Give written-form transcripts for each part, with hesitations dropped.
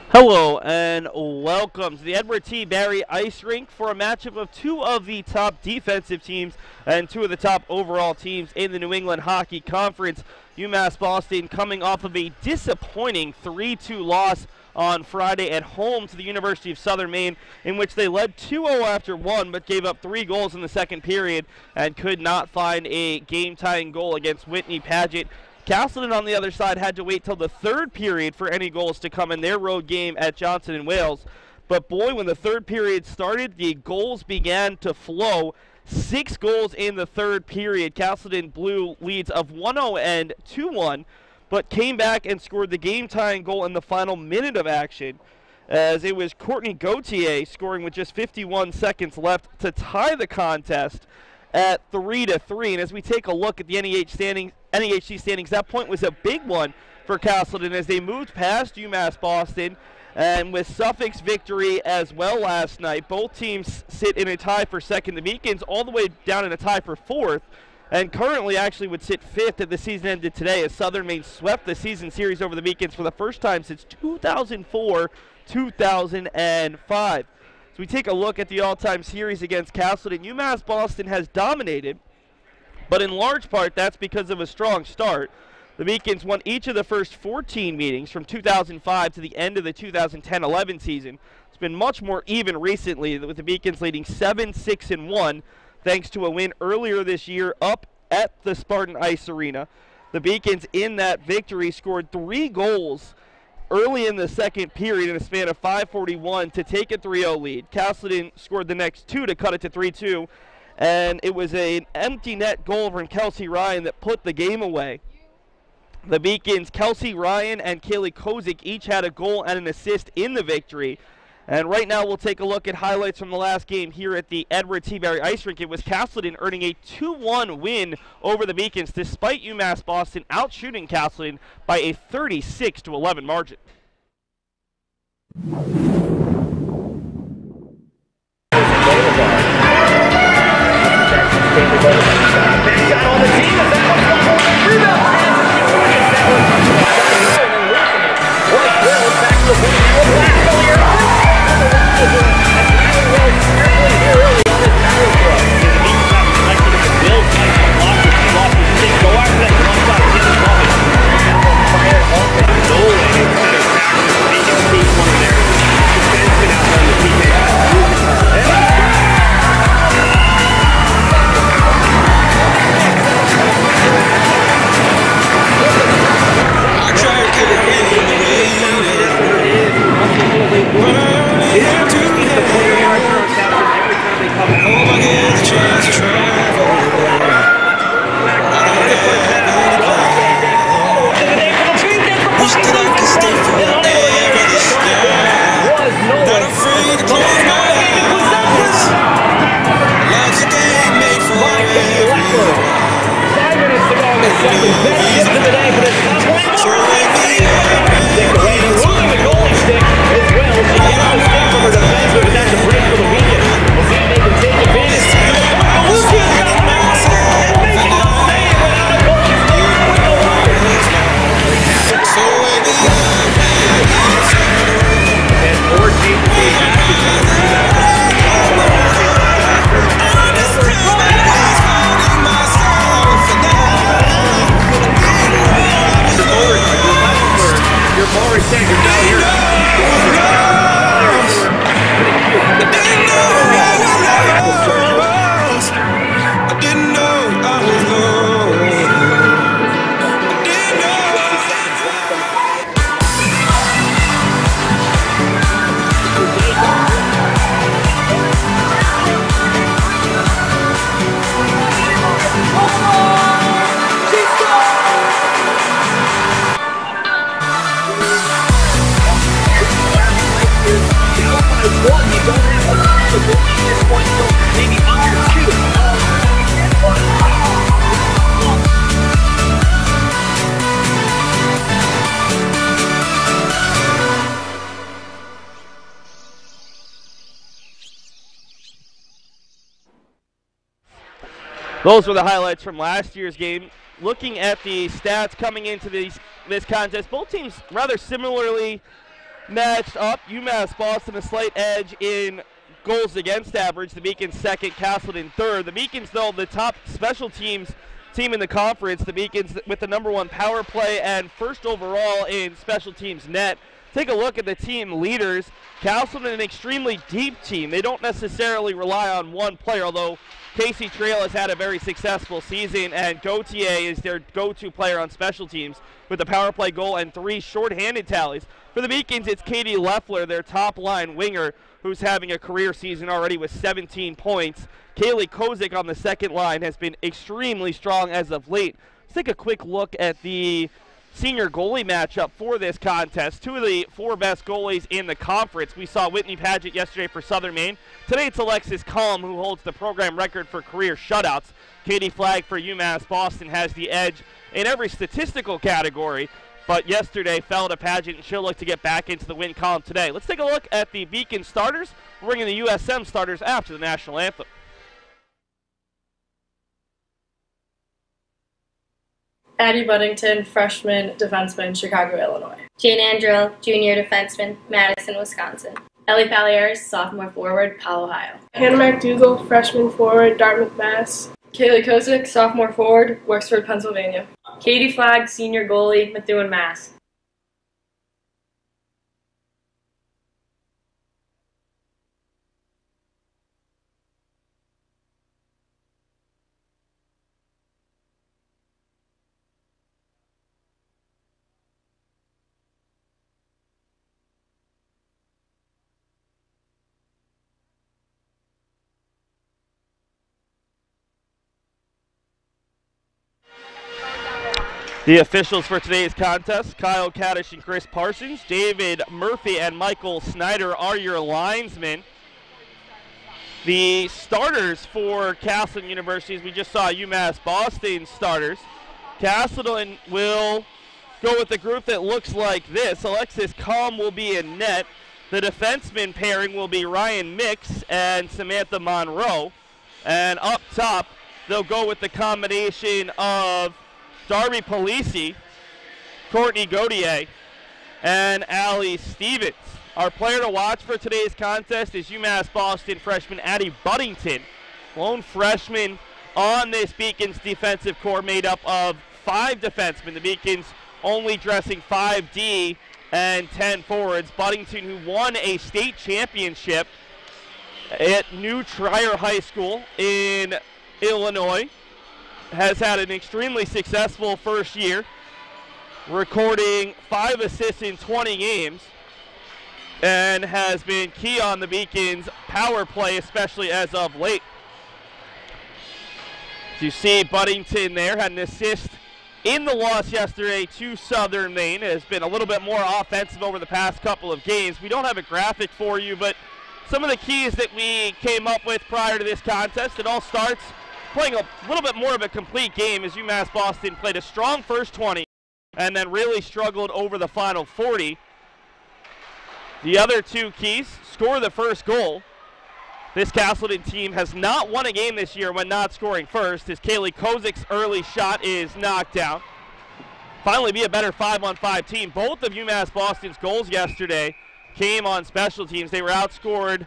Hello and welcome to the Edward T. Barry Ice Rink for a matchup of two of the top defensive teams and two of the top overall teams in the New England Hockey Conference. UMass Boston coming off of a disappointing 3-2 loss on Friday at home to the University of Southern Maine, in which they led 2-0 after one but gave up 3 goals in the second period and could not find a game-tying goal against Whitney Paget. Castleton, on the other side, had to wait till the third period for any goals to come in their road game at Johnson and Wales. But boy, when the third period started, the goals began to flow. 6 goals in the third period. Castleton blew leads of 1-0 and 2-1, but came back and scored the game-tying goal in the final minute of action, as it was Courtney Gauthier scoring with just 51 seconds left to tie the contest at 3-3. And as we take a look at the NEHC standings, that point was a big one for Castleton as they moved past UMass Boston, and with Suffolk's victory as well last night, both teams sit in a tie for second. The Beacons all the way down in a tie for fourth, and currently actually would sit fifth if the season ended today, as Southern Maine swept the season series over the Beacons for the first time since 2004-2005. So we take a look at the all-time series against Castleton. UMass Boston has dominated, but in large part that's because of a strong start. The Beacons won each of the first 14 meetings from 2005 to the end of the 2010-11 season. It's been much more even recently, with the Beacons leading 7-6-1 thanks to a win earlier this year up at the Spartan Ice Arena. The Beacons in that victory scored 3 goals early in the second period in a span of 5:41 to take a 3-0 lead. Castleton scored the next 2 to cut it to 3-2, and it was an empty net goal from Kelsey Ryan that put the game away. The Beacons, Kelsey Ryan and Kaylee Kozik each had a goal and an assist in the victory. And right now we'll take a look at highlights from the last game here at the Edward T. Barry Ice Rink. It was Castleton earning a 2-1 win over the Beacons, despite UMass Boston outshooting Castleton by a 36-11 margin. Those were the highlights from last year's game. Looking at the stats coming into this contest, both teams rather similarly Matched up, UMass Boston a slight edge in goals against average. The Beacons second, Castleton third. The Beacons, though, the top special teams team in the conference. The Beacons with the #1 power play and first overall in special teams net. Take a look at the team leaders. Castleton, an extremely deep team. They don't necessarily rely on one player, although Casey Trail has had a very successful season, and Gautier is their go-to player on special teams with a power play goal and 3 shorthanded tallies. For the Beacons, it's Katy Leffler, their top-line winger, who's having a career season already with 17 points. Kaylee Kozik on the second line has been extremely strong as of late. Let's take a quick look at the senior goalie matchup for this contest. 2 of the 4 best goalies in the conference. We saw Whitney Paget yesterday for Southern Maine. Today it's Alexis Culm who holds the program record for career shutouts. Caty Flagg for UMass Boston has the edge in every statistical category, but yesterday fell to Paget, and she'll look to get back into the win column today. Let's take a look at the Beacon starters. We're bringing the USM starters after the national anthem. Addie Buddington, freshman defenseman, Chicago, Illinois. Jane Andrill, junior defenseman, Madison, Wisconsin. Ellie Palliares, sophomore forward, Powell, Ohio. Hannah McDougall, freshman forward, Dartmouth, Mass. Kaylee Kozik, sophomore forward, Worksford, Pennsylvania. Caty Flagg, senior goalie, Methuen, Mass. The officials for today's contest, Kyle Kaddish and Chris Parsons. David Murphy and Michael Snyder are your linesmen. The starters for Castleton University, as we just saw UMass Boston starters. Castleton will go with the group that looks like this. Alexis Culm will be in net. The defenseman pairing will be Ryan Mix and Samantha Monroe. And up top, they'll go with the combination of Darby Polisi, Courtney Gautier, and Allie Stevens. Our player to watch for today's contest is UMass Boston freshman Addie Buddington, lone freshman on this Beacons defensive core made up of 5 defensemen. The Beacons only dressing 5D and 10 forwards. Buddington, who won a state championship at New Trier High School in Illinois, has had an extremely successful first year, recording 5 assists in 20 games, and has been key on the Beacons' power play, especially as of late. As you see, Buddington there had an assist in the loss yesterday to Southern Maine. Has been a little bit more offensive over the past couple of games. We don't have a graphic for you, but some of the keys that we came up with prior to this contest, it all starts playing a little bit more of a complete game as UMass Boston played a strong first 20 and then really struggled over the final 40. The other 2 keys, score the first goal. This Castleton team has not won a game this year when not scoring first, as Kaylee Kozik's early shot is knocked down. Finally be a better 5-on-5 team. Both of UMass Boston's goals yesterday came on special teams. They were outscored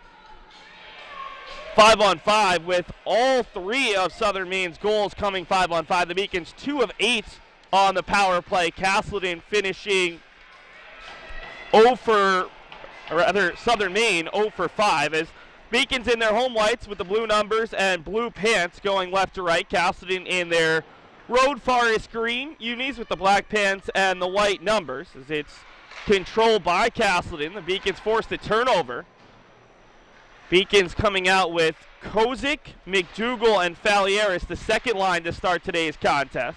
5-on-5 with all 3 of Southern Maine's goals coming 5-on-5. The Beacons 2 of 8 on the power play. Castleton finishing Southern Maine 0 for 5 as Beacons in their home whites with the blue numbers and blue pants going left to right. Castleton in their road forest green unis with the black pants and the white numbers as it's controlled by Castleton. The Beacons forced a turnover. Beacons coming out with Kozik, McDougall, and Falieris, the second line to start today's contest.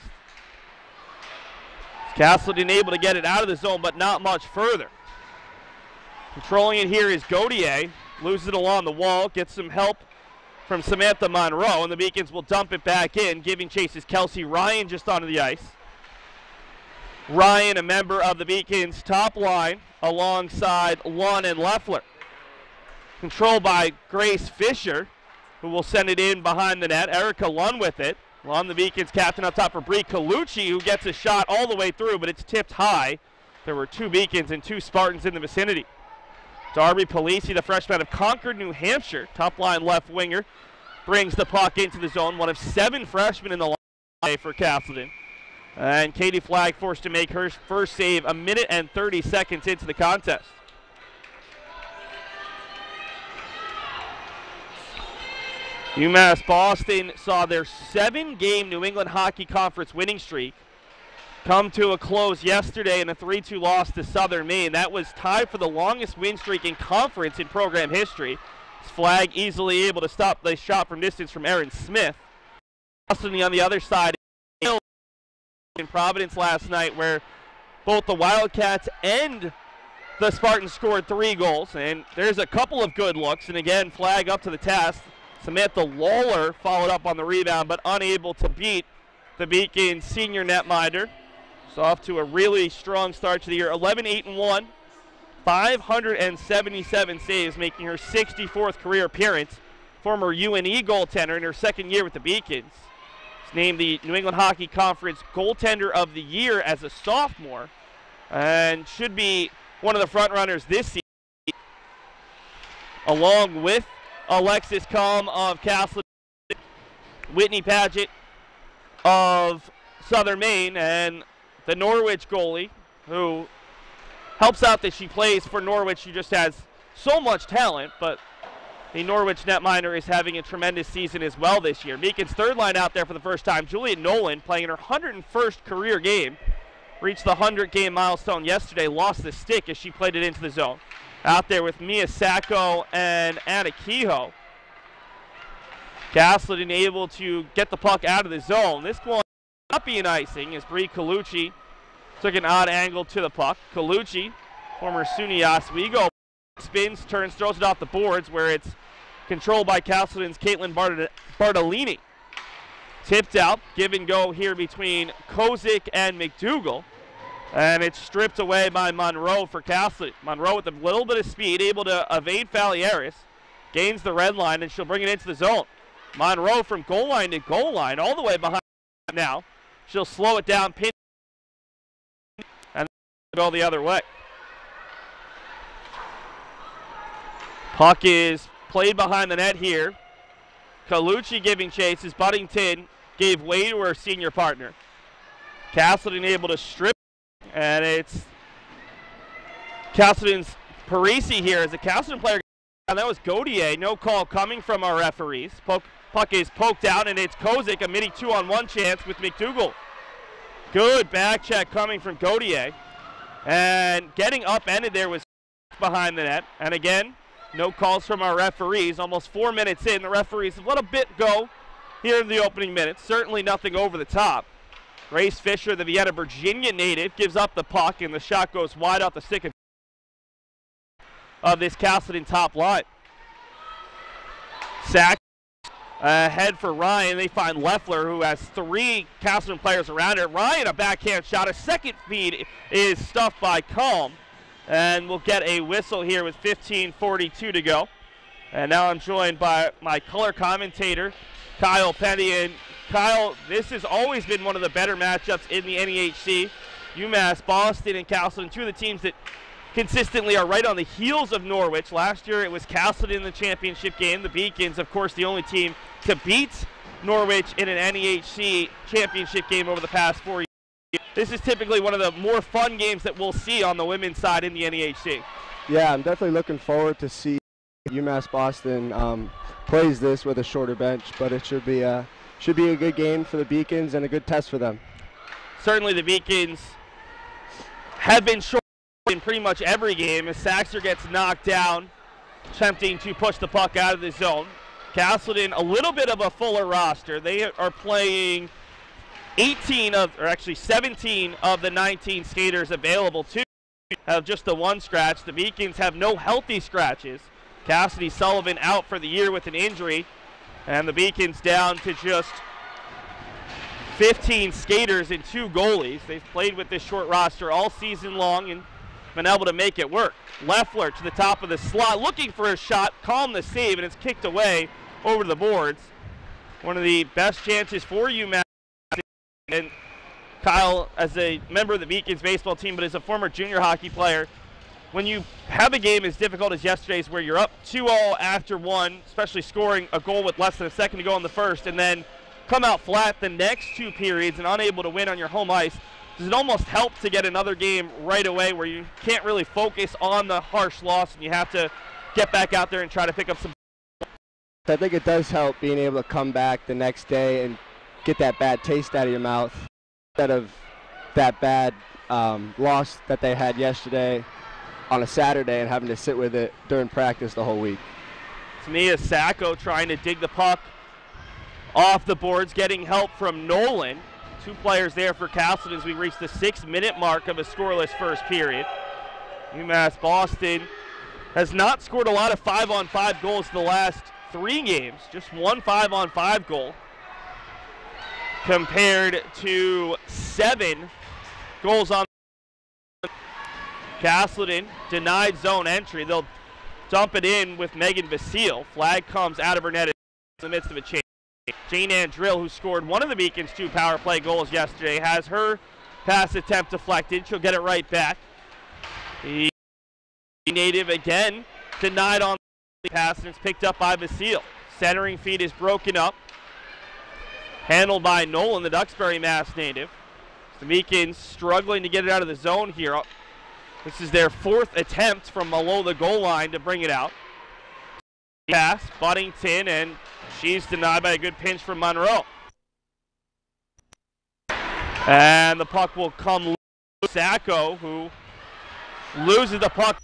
Castleton able to get it out of the zone, but not much further. Controlling it here is Gautier. Loses it along the wall, gets some help from Samantha Monroe, and the Beacons will dump it back in. Giving chase is Kelsey Ryan just onto the ice. Ryan, a member of the Beacons' top line, alongside Lund and Leffler. Controlled by Grace Fisher, who will send it in behind the net. Erica Lund with it. Lund, the Beacons captain up top for Bree Colucci, who gets a shot all the way through, but it's tipped high there were 2 Beacons and 2 Spartans in the vicinity. Darby Polisi, the freshman of Concord, New Hampshire, top-line left winger, brings the puck into the zone, one of 7 freshmen in the line for Castleton. And Caty Flagg forced to make her first save a minute and 30 seconds into the contest. UMass Boston saw their 7-game New England Hockey Conference winning streak come to a close yesterday in a 3-2 loss to Southern Maine. That was tied for the longest win streak in conference in program history. Flagg easily able to stop the shot from distance from Aaron Smith. Boston on the other side in Providence last night, where both the Wildcats and the Spartans scored 3 goals, and there's a couple of good looks, and again, Flagg up to the task. Samantha Lawler followed up on the rebound, but unable to beat the Beacons senior netminder. So off to a really strong start to the year. 11-8-1, 577 saves, making her 64th career appearance. Former UNE goaltender in her 2nd year with the Beacons. She's named the New England Hockey Conference Goaltender of the Year as a sophomore, and should be one of the front runners this season, along with Alexis Kalm of Castleton, Whitney Paget of Southern Maine, and the Norwich goalie, who helps out that she plays for Norwich. She just has so much talent, but the Norwich netminder is having a tremendous season as well this year. Beacon's 3rd line out there for the first time, Juliet Nolan, playing in her 101st career game, reached the 100-game milestone yesterday, lost the stick as she played it into the zone. Out there with Mia Sacco and Anna Kehoe. Castleton able to get the puck out of the zone. This one not being icing as Bree Colucci took an odd angle to the puck. Colucci, former SUNY Oswego, spins, turns, throws it off the boards, where it's controlled by Castleton's Caitlin Bartolini. Tipped out, give and go here between Kozik and McDougall. And it's stripped away by Monroe for Castleton. Monroe with a little bit of speed, able to evade Falieris, gains the red line, and she'll bring it into the zone. Monroe from goal line to goal line, all the way behind now. She'll slow it down, pin, and go the other way. Puck is played behind the net here. Colucci giving chase as Buddington gave way to her senior partner. Castleton able to strip, and it's Castleton's Parisi here as a Castleton player. And that was Gaudier. No call coming from our referees. Puck is poked out, and it's Kozik, a mini 2-on-1 chance with McDougall. Good back check coming from Gaudier. And getting upended there was behind the net. And again, no calls from our referees. Almost 4 minutes in, the referees have let a bit go here in the opening minutes. Certainly nothing over the top. Grace Fisher, the Vienna, Virginia native, gives up the puck, and the shot goes wide off the stick of this Castleton top line. Sack ahead for Ryan. They find Leffler, who has 3 Castleton players around her. Ryan, a backhand shot. A second feed is stuffed by Kalm. And we'll get a whistle here with 15:42 to go. And now I'm joined by my color commentator, Kyle Penny. And Kyle, this has always been one of the better matchups in the NEHC. UMass, Boston, and Castleton, 2 of the teams that consistently are right on the heels of Norwich. Last year it was Castleton in the championship game. The Beacons, of course, the only team to beat Norwich in an NEHC championship game over the past 4 years. This is typically one of the more fun games that we'll see on the women's side in the NEHC. Yeah, I'm definitely looking forward to see UMass Boston plays this with a shorter bench, but it should be a good game for the Beacons and a good test for them. Certainly the Beacons have been short in pretty much every game as Saxer gets knocked down, attempting to push the puck out of the zone. Castleton, a little bit of a fuller roster. They are playing 17 of the 19 skaters available to have just the 1 scratch. The Beacons have no healthy scratches. Cassidy Sullivan out for the year with an injury, and the Beacons down to just 15 skaters and 2 goalies. They've played with this short roster all season long and been able to make it work. Leffler to the top of the slot, looking for a shot, calm the save, and it's kicked away over the boards. One of the best chances for UMass, and Kyle, as a member of the Beacons baseball team, but as a former junior hockey player, when you have a game as difficult as yesterday's where you're up 2-0 after one, especially scoring a goal with less than a second to go in the first, and then come out flat the next two periods and unable to win on your home ice, does it almost help to get another game right away where you can't really focus on the harsh loss and you have to get back out there and try to pick up some? I think it does help being able to come back the next day and get that bad taste out of your mouth instead of that bad loss that they had yesterday on a Saturday and having to sit with it during practice the whole week. It's Mia Sacco trying to dig the puck off the boards, getting help from Nolan. Two players there for Castleton as we reach the 6-minute mark of a scoreless first period. UMass Boston has not scored a lot of 5-on-5 goals the last 3 games, just one 5-on-5 goal compared to 7 goals on. Castleton denied zone entry. They'll dump it in with Megan Basile. Flag comes out of her net in the midst of a change. Jane Ann Drill, who scored one of the Beacons' 2 power play goals yesterday, has her pass attempt deflected. She'll get it right back. The native again denied on the pass, and it's picked up by Basile. Centering feed is broken up. Handled by Nolan, the Duxbury, Mass native. The Beacons struggling to get it out of the zone here. This is their 4th attempt from below the goal line to bring it out. Pass, Buddington, and she's denied by a good pinch from Monroe. And the puck will come loose. Sacco, who loses the puck.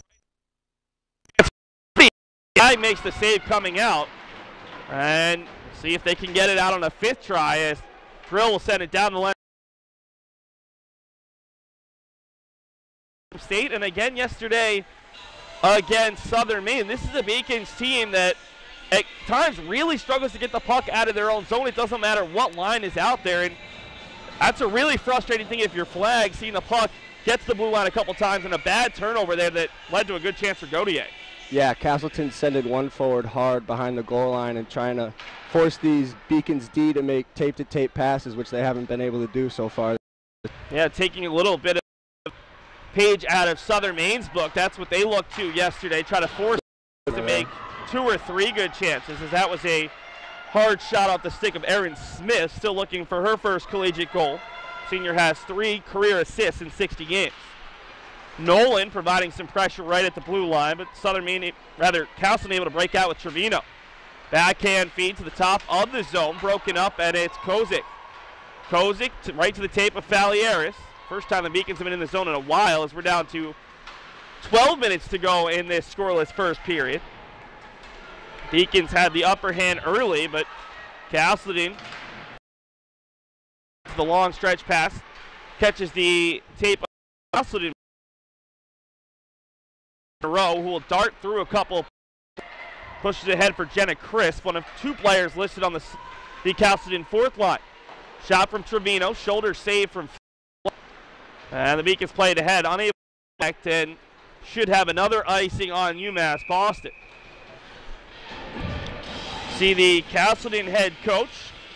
Guy makes the save coming out. And see if they can get it out on a 5th try as Drill will send it down the lane. State, and again yesterday against Southern Maine. This is a Beacons team that at times really struggles to get the puck out of their own zone. It doesn't matter what line is out there, and that's a really frustrating thing if you're Flagg, seeing the puck gets the blue line a couple times and a bad turnover there that led to a good chance for Gautier. Yeah, Castleton sending one forward hard behind the goal line and trying to force these Beacons D to make tape-to-tape passes, which they haven't been able to do so far. Yeah, taking a little bit of page out of Southern Maine's book. That's what they looked to yesterday, try to force to make 2 or 3 good chances, as that was a hard shot off the stick of Erin Smith, still looking for her first collegiate goal. Senior has 3 career assists in 60 games. Nolan providing some pressure right at the blue line, but Castleton able to break out with Trevino. Backhand feed to the top of the zone, broken up, and it's Kozik. Kozik right to the tape of Falieris. First time the Beacons have been in the zone in a while, as we're down to 12 minutes to go in this scoreless first period. Beacons had the upper hand early, but Castleton, the long stretch pass, catches the tape of Castleton in a row, who will dart through a couple, pushes ahead for Jenna Crisp, one of 2 players listed on the Castleton 4th line. Shot from Trevino, shoulder save from and the Beacons played ahead, unable to connect, and should have another icing on UMass Boston. See the Castleton head coach,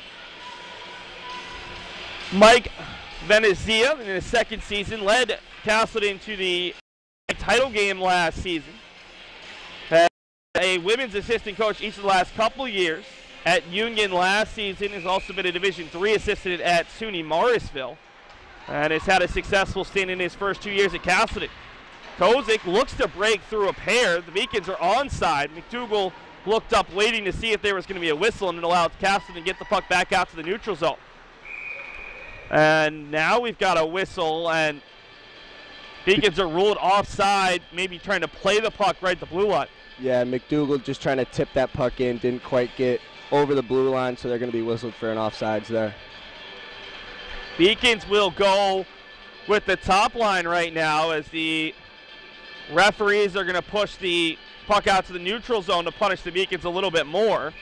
Mike Venezia, in his 2nd season, led Castleton to the title game last season. Had a women's assistant coach each of the last couple years at Union last season. Has also been a Division III assistant at SUNY Morrisville, and has had a successful stint in his first 2 years at Castleton. Kozik looks to break through a pair. The Beacons are onside. McDougal looked up waiting to see if there was going to be a whistle, and it allowed Castleton to get the puck back out to the neutral zone. And now we've got a whistle, and Beacons are ruled offside, maybe trying to play the puck right at the blue line. Yeah, McDougal just trying to tip that puck in, didn't quite get over the blue line, so they're going to be whistled for an offsides there. Beacons will go with the top line right now as the referees are going to push the puck out to the neutral zone to punish the Beacons a little bit more.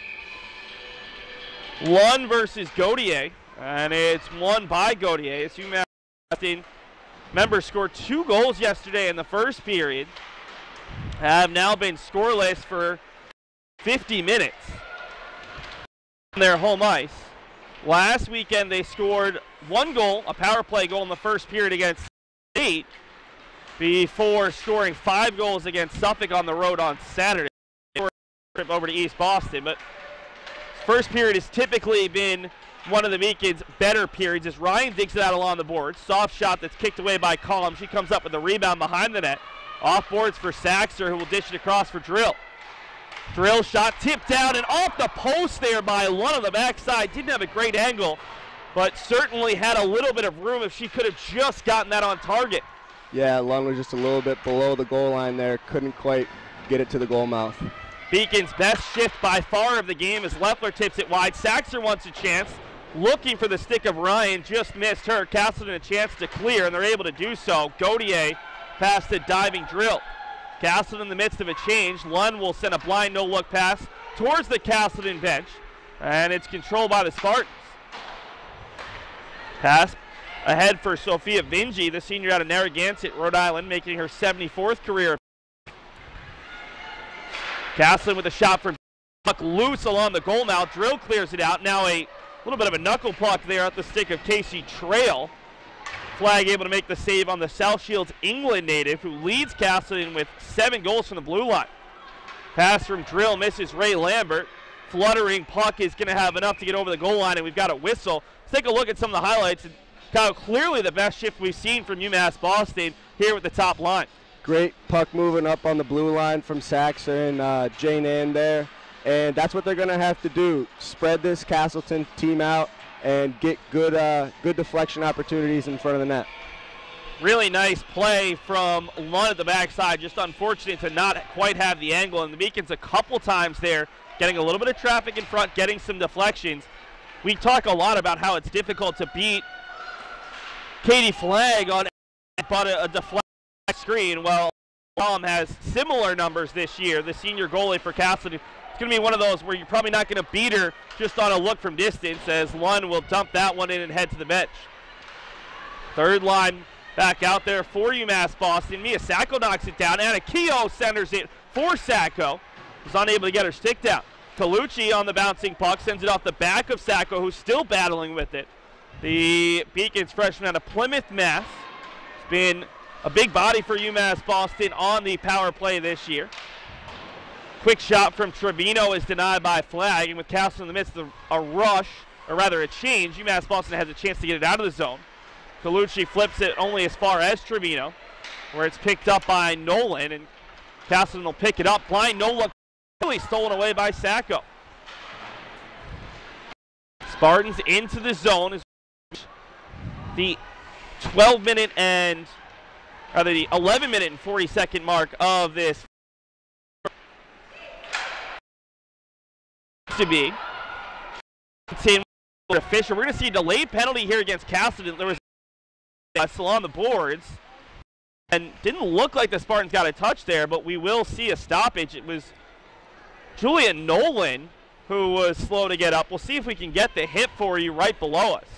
Lund versus Gautier, and it's won by Gautier. It's UMass members scored 2 goals yesterday in the first period, have now been scoreless for 50 minutes on their home ice. Last weekend they scored one goal, a power play goal in the first period against State, before scoring 5 goals against Suffolk on the road on Saturday. Trip over to East Boston, but first period has typically been one of the Beacons' better periods as Ryan digs it out along the board. Soft shot that's kicked away by Collum. She comes up with the rebound behind the net. Off boards for Saxer, who will dish it across for Drill. Drill shot tipped down and off the post there by Lund on the backside. Didn't have a great angle, but certainly had a little bit of room if she could have just gotten that on target. Yeah, Lund was just a little bit below the goal line there. Couldn't quite get it to the goal mouth. Beacon's best shift by far of the game as Leffler tips it wide. Saxer wants a chance. Looking for the stick of Ryan, just missed her. Castleton a chance to clear, and they're able to do so. Gautier past the diving Drill. Castleton in the midst of a change. Lund will send a blind no-look pass towards the Castleton bench, and it's controlled by the Spartans. Pass ahead for Sophia Vingi, the senior out of Narragansett, Rhode Island, making her 74th career. Castleton with a shot from puck loose along the goal mouth. Drill clears it out. Now a little bit of a knuckle puck there at the stick of Casey Trail. Flagg able to make the save on the South Shields England native, who leads Castleton with 7 goals from the blue line. Pass from Drill misses Ray Lambert. Fluttering puck is going to have enough to get over the goal line, and we've got a whistle. Let's take a look at some of the highlights. Kyle, clearly the best shift we've seen from UMass Boston here with the top line. Great puck moving up on the blue line from Saxer and Jane Ann there. And that's what they're going to have to do. Spread this Castleton team out and get good deflection opportunities in front of the net. Really nice play from Lund at the backside. Just unfortunate to not quite have the angle. And the Beacons a couple times there, getting a little bit of traffic in front, getting some deflections. We talk a lot about how it's difficult to beat Caty Flagg on a deflection screen. Well, Tom has similar numbers this year, the senior goalie for Castleton. It's going to be one of those where you're probably not going to beat her just on a look from distance, as Lund will dump that one in and head to the bench. Third line back out there for UMass Boston. Mia Sacco knocks it down. Anna Keogh centers it for Sacco. Was unable to get her stick down. Colucci on the bouncing puck sends it off the back of Sacco, who's still battling with it. The Beacons freshman out of Plymouth, Mass. It's been a big body for UMass Boston on the power play this year. Quick shot from Trevino is denied by Flagg, and with Castle in the midst of a rush, or rather a change, UMass Boston has a chance to get it out of the zone. Colucci flips it only as far as Trevino, where it's picked up by Nolan, and Castleton will pick it up. Blind no look, really stolen away by Sacco. Spartans into the zone is the 12-minute and rather the 11-minute and 40-second mark of this to be. Fisher. We're going to see a delayed penalty here against Castleton. There was still on the boards, and didn't look like the Spartans got a touch there, but we will see a stoppage. It was Julia Nolan who was slow to get up. We'll see if we can get the hit for you right below us.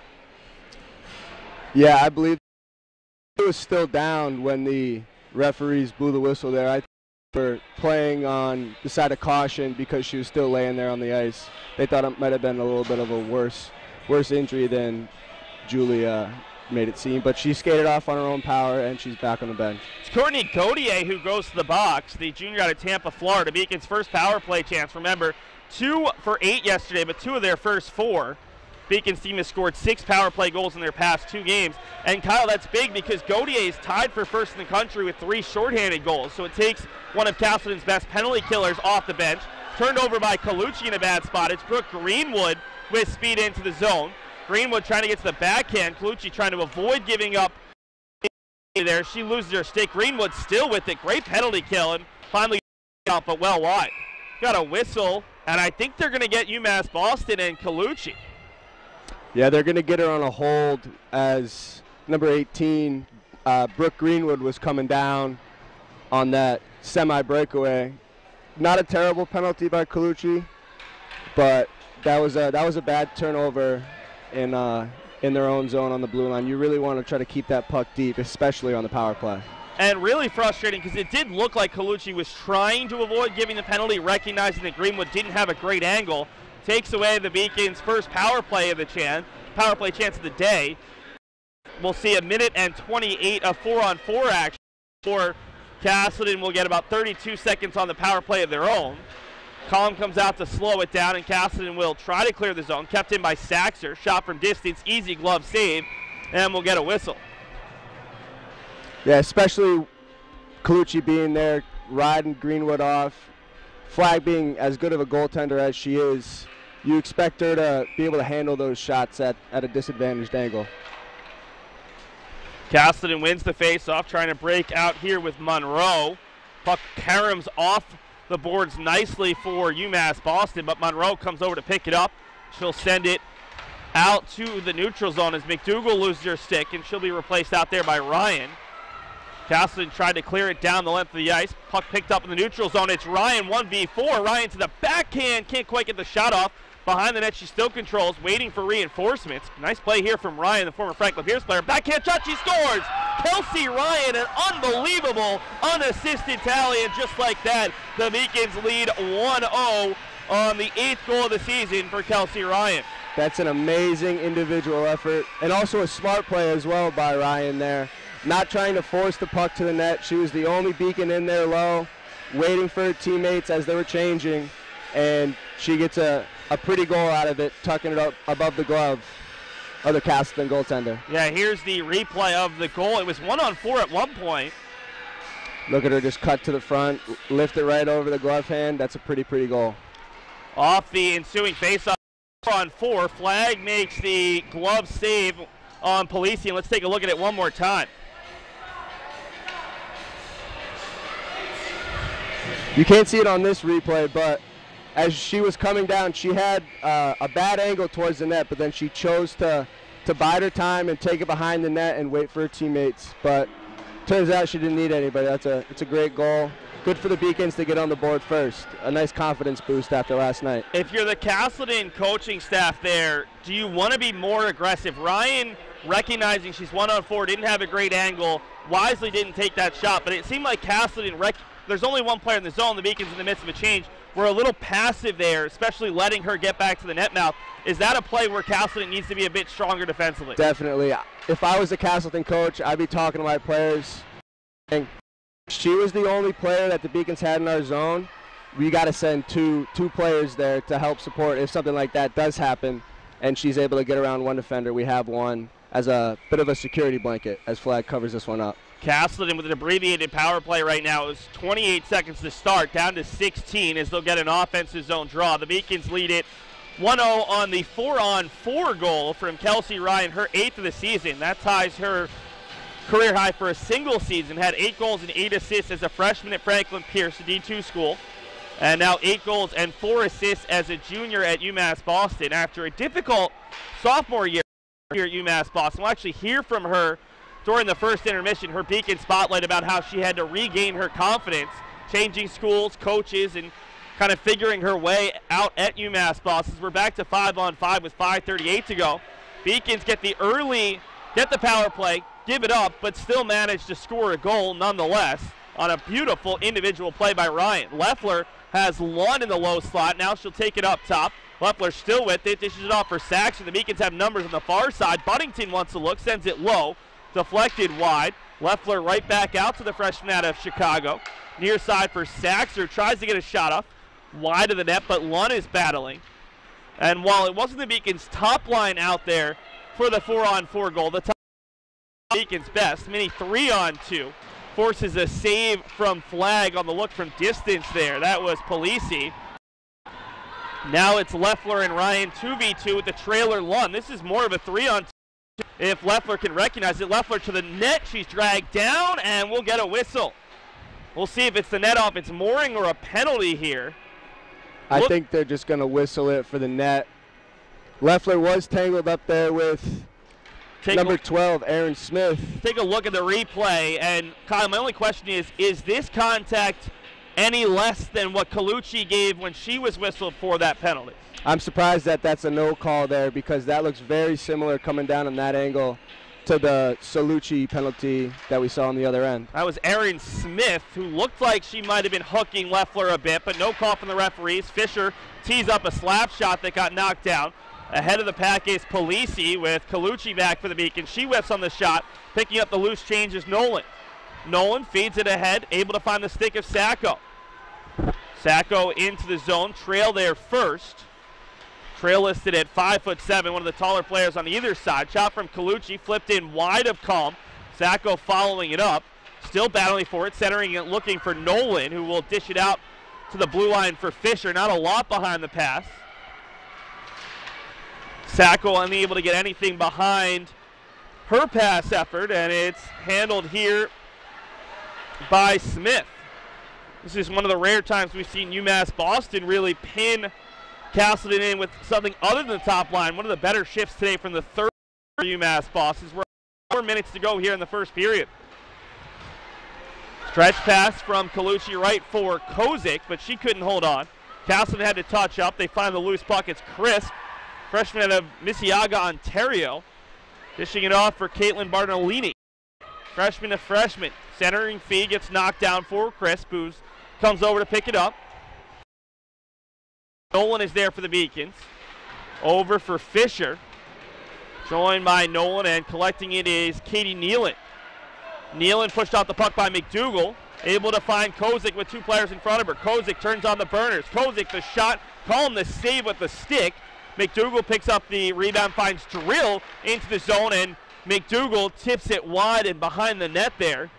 Yeah, I believe it was still down when the referees blew the whistle there. I think they were playing on the side of caution because she was still laying there on the ice. They thought it might have been a little bit of a worse injury than Julia made it seem, but she skated off on her own power, and she's back on the bench. It's Courtney Gautier who goes to the box, the junior out of Tampa, Florida. Beacon's first power play chance. Remember, 2 for 8 yesterday, but 2 of their first 4. Beacon's team has scored 6 power play goals in their past 2 games. And Kyle, that's big because Gautier is tied for first in the country with 3 shorthanded goals. So it takes one of Castleton's best penalty killers off the bench. Turned over by Colucci in a bad spot. It's Brooke Greenwood with speed into the zone. Greenwood trying to get to the backhand. Colucci trying to avoid giving up there. She loses her stick. Greenwood still with it. Great penalty kill, and finally out, but well wide. Got a whistle, and I think they're going to get UMass Boston and Colucci. Yeah, they're going to get her on a hold as number 18, Brooke Greenwood, was coming down on that semi-breakaway. Not a terrible penalty by Colucci, but that was a bad turnover in their own zone on the blue line. You really want to try to keep that puck deep, especially on the power play. And really frustrating because it did look like Colucci was trying to avoid giving the penalty, recognizing that Greenwood didn't have a great angle. Takes away the Beacons' first power play of the chance. power play chance of the day. We'll see a minute and 28 of 4-on-4 action. For Castleton will get about 32 seconds on the power play of their own. Collum comes out to slow it down, and Castleton will try to clear the zone. Kept in by Saxer. Shot from distance, easy glove save, and we'll get a whistle. Yeah, especially Colucci being there, riding Greenwood off. Flagg being as good of a goaltender as she is, you expect her to be able to handle those shots at a disadvantaged angle. Castleton wins the face-off, trying to break out here with Monroe. Puck caroms off the boards nicely for UMass Boston, but Monroe comes over to pick it up. She'll send it out to the neutral zone as McDougal loses her stick, and she'll be replaced out there by Ryan. Castleton tried to clear it down the length of the ice. Puck picked up in the neutral zone. It's Ryan 1v4. Ryan to the backhand. Can't quite get the shot off. Behind the net, she still controls, waiting for reinforcements. Nice play here from Ryan, the former Franklin Pierce player. Backhand shot, she scores! Kelsey Ryan, an unbelievable unassisted tally, and just like that, the Beacons lead 1-0 on the 8th goal of the season for Kelsey Ryan. That's an amazing individual effort, and also a smart play as well by Ryan there. Not trying to force the puck to the net. She was the only Beacon in there low, waiting for her teammates as they were changing, and she gets a pretty goal out of it, tucking it up above the glove of the Castleton goaltender. Yeah, here's the replay of the goal. It was 1-on-4 at one point. Look at her just cut to the front, lift it right over the glove hand. That's a pretty goal. Off the ensuing faceoff, 4-on-4, Flagg makes the glove save on Polisi, and let's take a look at it one more time. You can't see it on this replay, but as she was coming down, she had a bad angle towards the net, but then she chose to bide her time and take it behind the net and wait for her teammates. But turns out she didn't need anybody. It's a great goal. Good for the Beacons to get on the board first. A nice confidence boost after last night. If you're the Castleton coaching staff there, do you want to be more aggressive? Ryan, recognizing she's 1-on-4, didn't have a great angle, wisely didn't take that shot, but it seemed like Castleton, there's only one player in the zone, the Beacons in the midst of a change. We're a little passive there, especially letting her get back to the net mouth. Is that a play where Castleton needs to be a bit stronger defensively? Definitely. If I was a Castleton coach, I'd be talking to my players. She was the only player that the Beacons had in our zone. We got to send two players there to help support if something like that does happen, and she's able to get around one defender. We have one as a bit of a security blanket as Flagg covers this one up. Castleton with an abbreviated power play right now. It's 28 seconds to start, down to 16 as they'll get an offensive zone draw. The Beacons lead it 1-0 on the 4-on-4 goal from Kelsey Ryan, her 8th of the season. That ties her career high for a single season. Had 8 goals and 8 assists as a freshman at Franklin Pierce, a D2 school. And now 8 goals and 4 assists as a junior at UMass Boston after a difficult sophomore year here at UMass Boston. We'll actually hear from her during the first intermission, her Beacon spotlight about how she had to regain her confidence, changing schools, coaches, and kind of figuring her way out at UMass Boston. We're back to 5-on-5 with 5:38 to go. Beacons get the power play, give it up, but still manage to score a goal nonetheless on a beautiful individual play by Ryan. Leffler has Lund in the low slot. Now she'll take it up top. Leffler still with it, dishes it off for Saxon. The Beacons have numbers on the far side. Buddington wants to look, sends it low. Deflected wide. Leffler right back out to the freshman out of Chicago. Near side for Saxer. Tries to get a shot off. Wide of the net, but Lund is battling. And while it wasn't the Beacons' top line out there for the 4-on-4 goal, the top Beacons' best, mini 3-on-2. Forces a save from Flagg on the look from distance there. That was Polisi. Now it's Leffler and Ryan 2v2 with the trailer Lund. This is more of a 3-on-2. If Leffler can recognize it, Leffler to the net, she's dragged down, and we'll get a whistle. We'll see if it's the net off its mooring or a penalty here. I think they're just going to whistle it for the net. Leffler was tangled up there with number 12, Aaron Smith. Take a look at the replay, and Kyle, my only question is this contact any less than what Colucci gave when she was whistled for that penalty? I'm surprised that that's a no call there because that looks very similar coming down on that angle to the Colucci penalty that we saw on the other end. That was Aaron Smith, who looked like she might have been hooking Leffler a bit, but no call from the referees. Fisher tees up a slap shot that got knocked down. Ahead of the pack is Polisi with Colucci back for the Beacons. She whiffs on the shot. Picking up the loose change is Nolan. Nolan feeds it ahead, able to find the stick of Sacco. Sacco into the zone. Trail there first. Trail listed at 5'7", one of the taller players on either side. Shot from Colucci, flipped in wide of Calm. Sacco following it up. Still battling for it, centering it, looking for Nolan, who will dish it out to the blue line for Fisher. Not a lot behind the pass. Sacco unable to get anything behind her pass effort, and it's handled here by Smith. This is one of the rare times we've seen UMass Boston really pin Castleton in with something other than the top line. One of the better shifts today from the third UMass Bosses. We're 4 minutes to go here in the first period. Stretch pass from Colucci right for Kozik, but she couldn't hold on. Castleton had to touch up. They find the loose puck. It's Crisp, freshman out of Mississauga, Ontario. Dishing it off for Caitlin Bartolini. Freshman to freshman. Centering feed gets knocked down for Crisp, who comes over to pick it up. Nolan is there for the Beacons. Over for Fisher. Joined by Nolan, and collecting it is Katie Nealon. Nealon pushed out the puck by McDougal. Able to find Kozik with two players in front of her. Kozik turns on the burners. Kozik the shot. Call him the save with the stick. McDougal picks up the rebound, finds Drill into the zone, and McDougal tips it wide and behind the net there.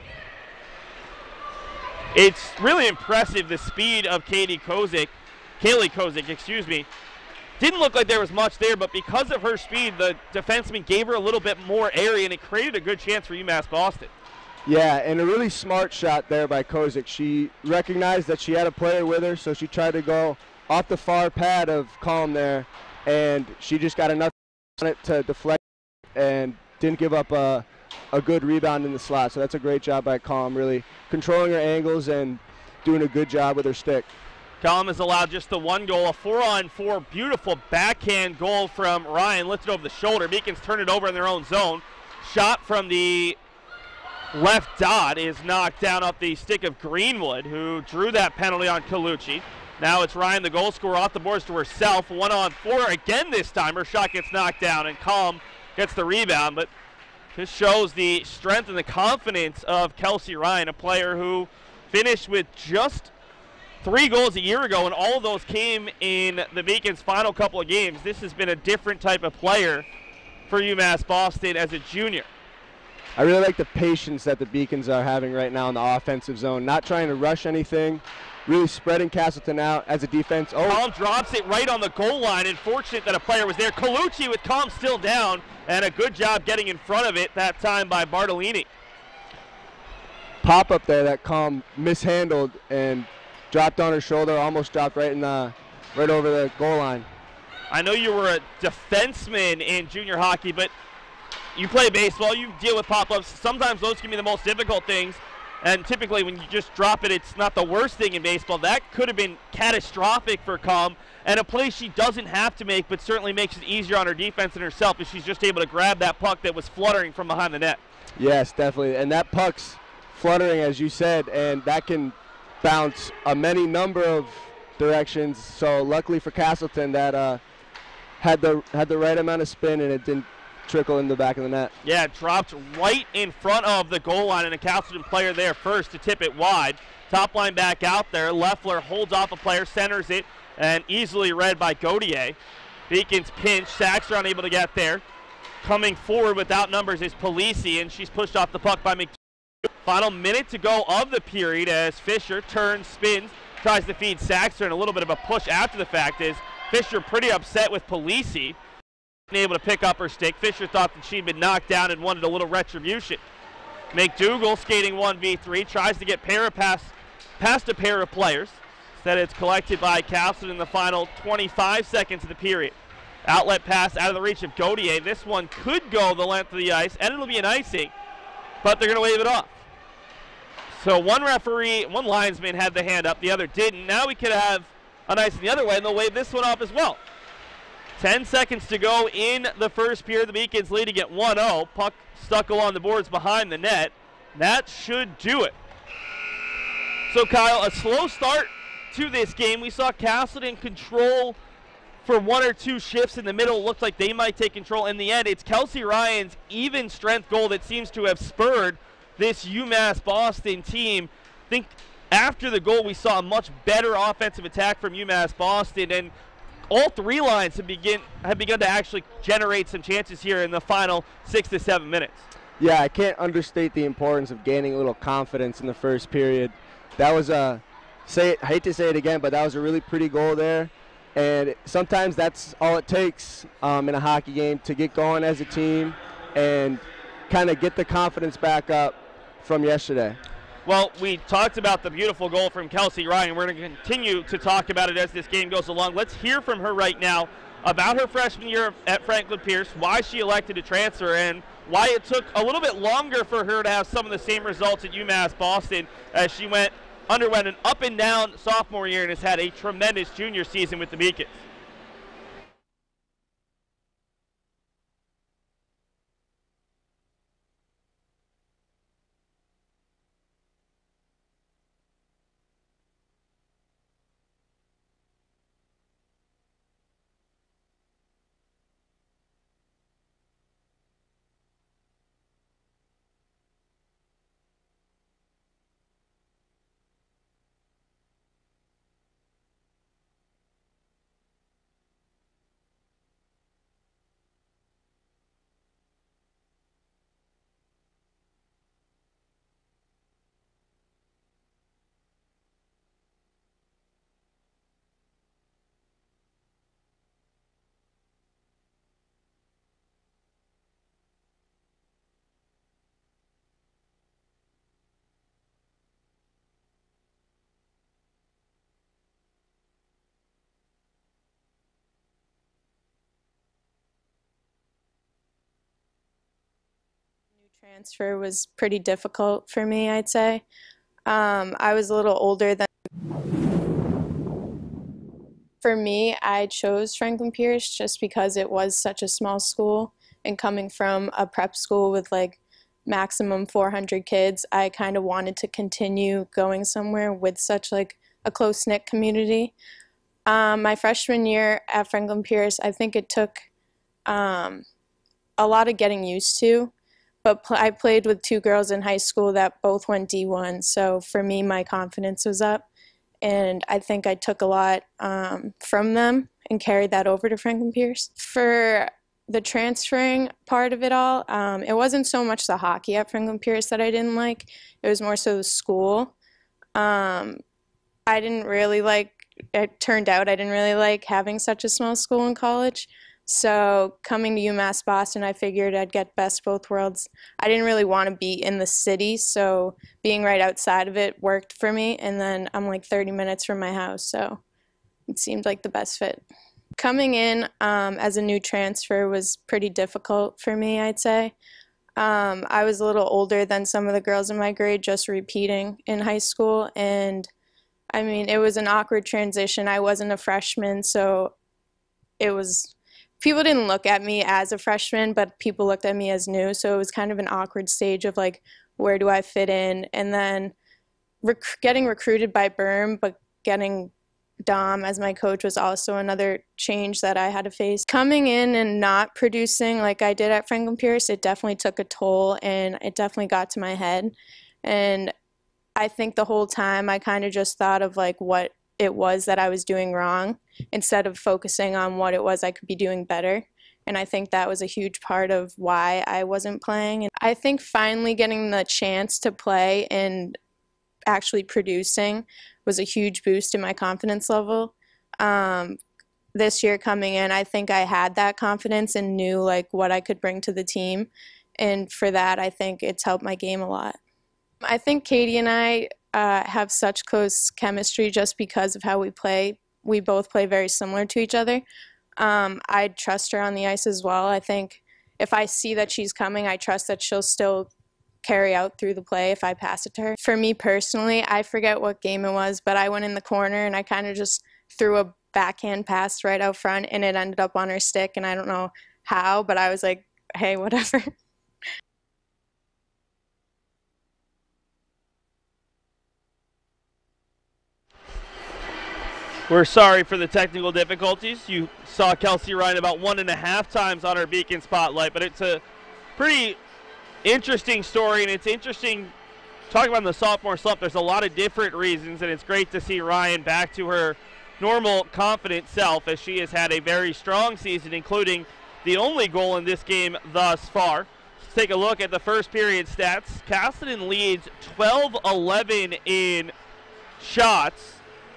It's really impressive, the speed of Kaylee Kozik, excuse me. Didn't look like there was much there, but because of her speed, the defenseman gave her a little bit more area, and it created a good chance for UMass Boston. Yeah, and a really smart shot there by Kozik. She recognized that she had a player with her, so she tried to go off the far pad of Calm there, and she just got enough on it to deflect and didn't give up a good rebound in the slot. So that's a great job by Calm, really controlling her angles and doing a good job with her stick. Calm has allowed just the one goal, a 4-on-4 beautiful backhand goal from Ryan, lifted over the shoulder. Beacons turn it over in their own zone. Shot from the left dot is knocked down up the stick of Greenwood, who drew that penalty on Colucci. Now it's Ryan, the goal scorer, off the boards to herself. 1-on-4 again this time. Her shot gets knocked down, and Calm gets the rebound. But this shows the strength and the confidence of Kelsey Ryan, a player who finished with just 3 goals a year ago, and all of those came in the Beacons' final couple of games. This has been a different type of player for UMass Boston as a junior. I really like the patience that the Beacons are having right now in the offensive zone, not trying to rush anything, really spreading Castleton out as a defense. Calm drops it right on the goal line, and fortunate that a player was there. Colucci with Calm still down, and a good job getting in front of it that time by Bartolini. Pop up there that Calm mishandled and dropped on her shoulder, almost dropped right over the goal line. I know you were a defenseman in junior hockey, but you play baseball, you deal with pop-ups. Sometimes those can be the most difficult things, and typically when you just drop it, it's not the worst thing in baseball. That could have been catastrophic for Calm, and a play she doesn't have to make, but certainly makes it easier on her defense and herself if she's just able to grab that puck that was fluttering from behind the net. Yes, definitely, and that puck's fluttering, as you said, and that can bounce a many number of directions. So luckily for Castleton, that had the right amount of spin, and it didn't trickle in the back of the net. Yeah, it dropped right in front of the goal line, and a Castleton player there first to tip it wide. Top line back out there. Leffler holds off a player, centers it, and easily read by Gaudier. Beacons pinch. Sachs are unable to get there. Coming forward without numbers is Polisi, and she's pushed off the puck by McDougal. Final minute to go of the period as Fisher turns, spins, tries to feed Saxter, and a little bit of a push after the fact is Fisher pretty upset with Polisi. Able to pick up her stick. Fisher thought that she'd been knocked down and wanted a little retribution. McDougal skating 1v3, tries to get past a pair of players. Instead it's collected by Castleton in the final 25 seconds of the period. Outlet pass out of the reach of Gaudier. This one could go the length of the ice, and it'll be an icing, but they're going to wave it off. So one linesman had the hand up, the other didn't. Now we could have an icing the other way, and they'll wave this one off as well. 10 seconds to go in the first period. The Beacons leading at 1-0. Puck stuck along the boards behind the net. That should do it. So, Kyle, a slow start to this game. We saw Castleton control for one or two shifts in the middle, it looked like they might take control. In the end, it's Kelsey Ryan's even strength goal that seems to have spurred this UMass Boston team. I think after the goal, we saw a much better offensive attack from UMass Boston, and all three lines have begun to actually generate some chances here in the final 6 to 7 minutes. Yeah, I can't understate the importance of gaining a little confidence in the first period. That was I hate to say it again, but that was a really pretty goal there. And sometimes that's all it takes in a hockey game to get going as a team and kind of get the confidence back up from yesterday. Well, we talked about the beautiful goal from Kelsey Ryan. We're going to continue to talk about it as this game goes along. Let's hear from her right now about her freshman year at Franklin Pierce, why she elected to transfer, and why it took a little bit longer for her to have some of the same results at UMass Boston as she underwent an up-and-down sophomore year and has had a tremendous junior season with the Beacons. Transfer was pretty difficult for me, I'd say. I was a little older than. For me, I chose Franklin Pierce just because it was such a small school, and coming from a prep school with like maximum 400 kids, I kind of wanted to continue going somewhere with such like a close-knit community. My freshman year at Franklin Pierce, I think it took a lot of getting used to. But I played with two girls in high school that both went D1, so for me, my confidence was up. And I think I took a lot from them and carried that over to Franklin Pierce. For the transferring part of it all, it wasn't so much the hockey at Franklin Pierce that I didn't like. It was more so the school. I didn't really like, it turned out I didn't really like having such a small school in college. So coming to UMass Boston, I figured I'd get best both worlds. I didn't really want to be in the city, so being right outside of it worked for me. And then I'm like 30 minutes from my house, so it seemed like the best fit. Coming in as a new transfer was pretty difficult for me, I'd say. I was a little older than some of the girls in my grade, just repeating in high school. And I mean, it was an awkward transition. I wasn't a freshman, so it was... People didn't look at me as a freshman, but people looked at me as new, so it was kind of an awkward stage of like, where do I fit in? And then getting recruited by Berm, but getting Dom as my coach was also another change that I had to face. Coming in and not producing like I did at Franklin Pierce, it definitely took a toll, and it definitely got to my head. And I think the whole time I kind of just thought of like what it was that I was doing wrong instead of focusing on what it was I could be doing better. And I think that was a huge part of why I wasn't playing. And I think finally getting the chance to play and actually producing was a huge boost in my confidence level. This year coming in, I think I had that confidence and knew like what I could bring to the team. And for that, I think it's helped my game a lot. I think Caty and I have such close chemistry just because of how we play. We both play very similar to each other. I trust her on the ice as well. I think if I see that she's coming, I trust that she'll still carry out through the play if I pass it to her. For me personally, I forget what game it was, but I went in the corner and I kind of just threw a backhand pass right out front, and it ended up on her stick, and I don't know how, but I was like, hey, whatever. We're sorry for the technical difficulties. You saw Kelsey Ryan about 1.5 times on our Beacon Spotlight, but it's a pretty interesting story, and it's interesting talking about the sophomore slump. There's a lot of different reasons, and it's great to see Ryan back to her normal, confident self as she has had a very strong season, including the only goal in this game thus far. Let's take a look at the first period stats. Castleton leads 12-11 in shots.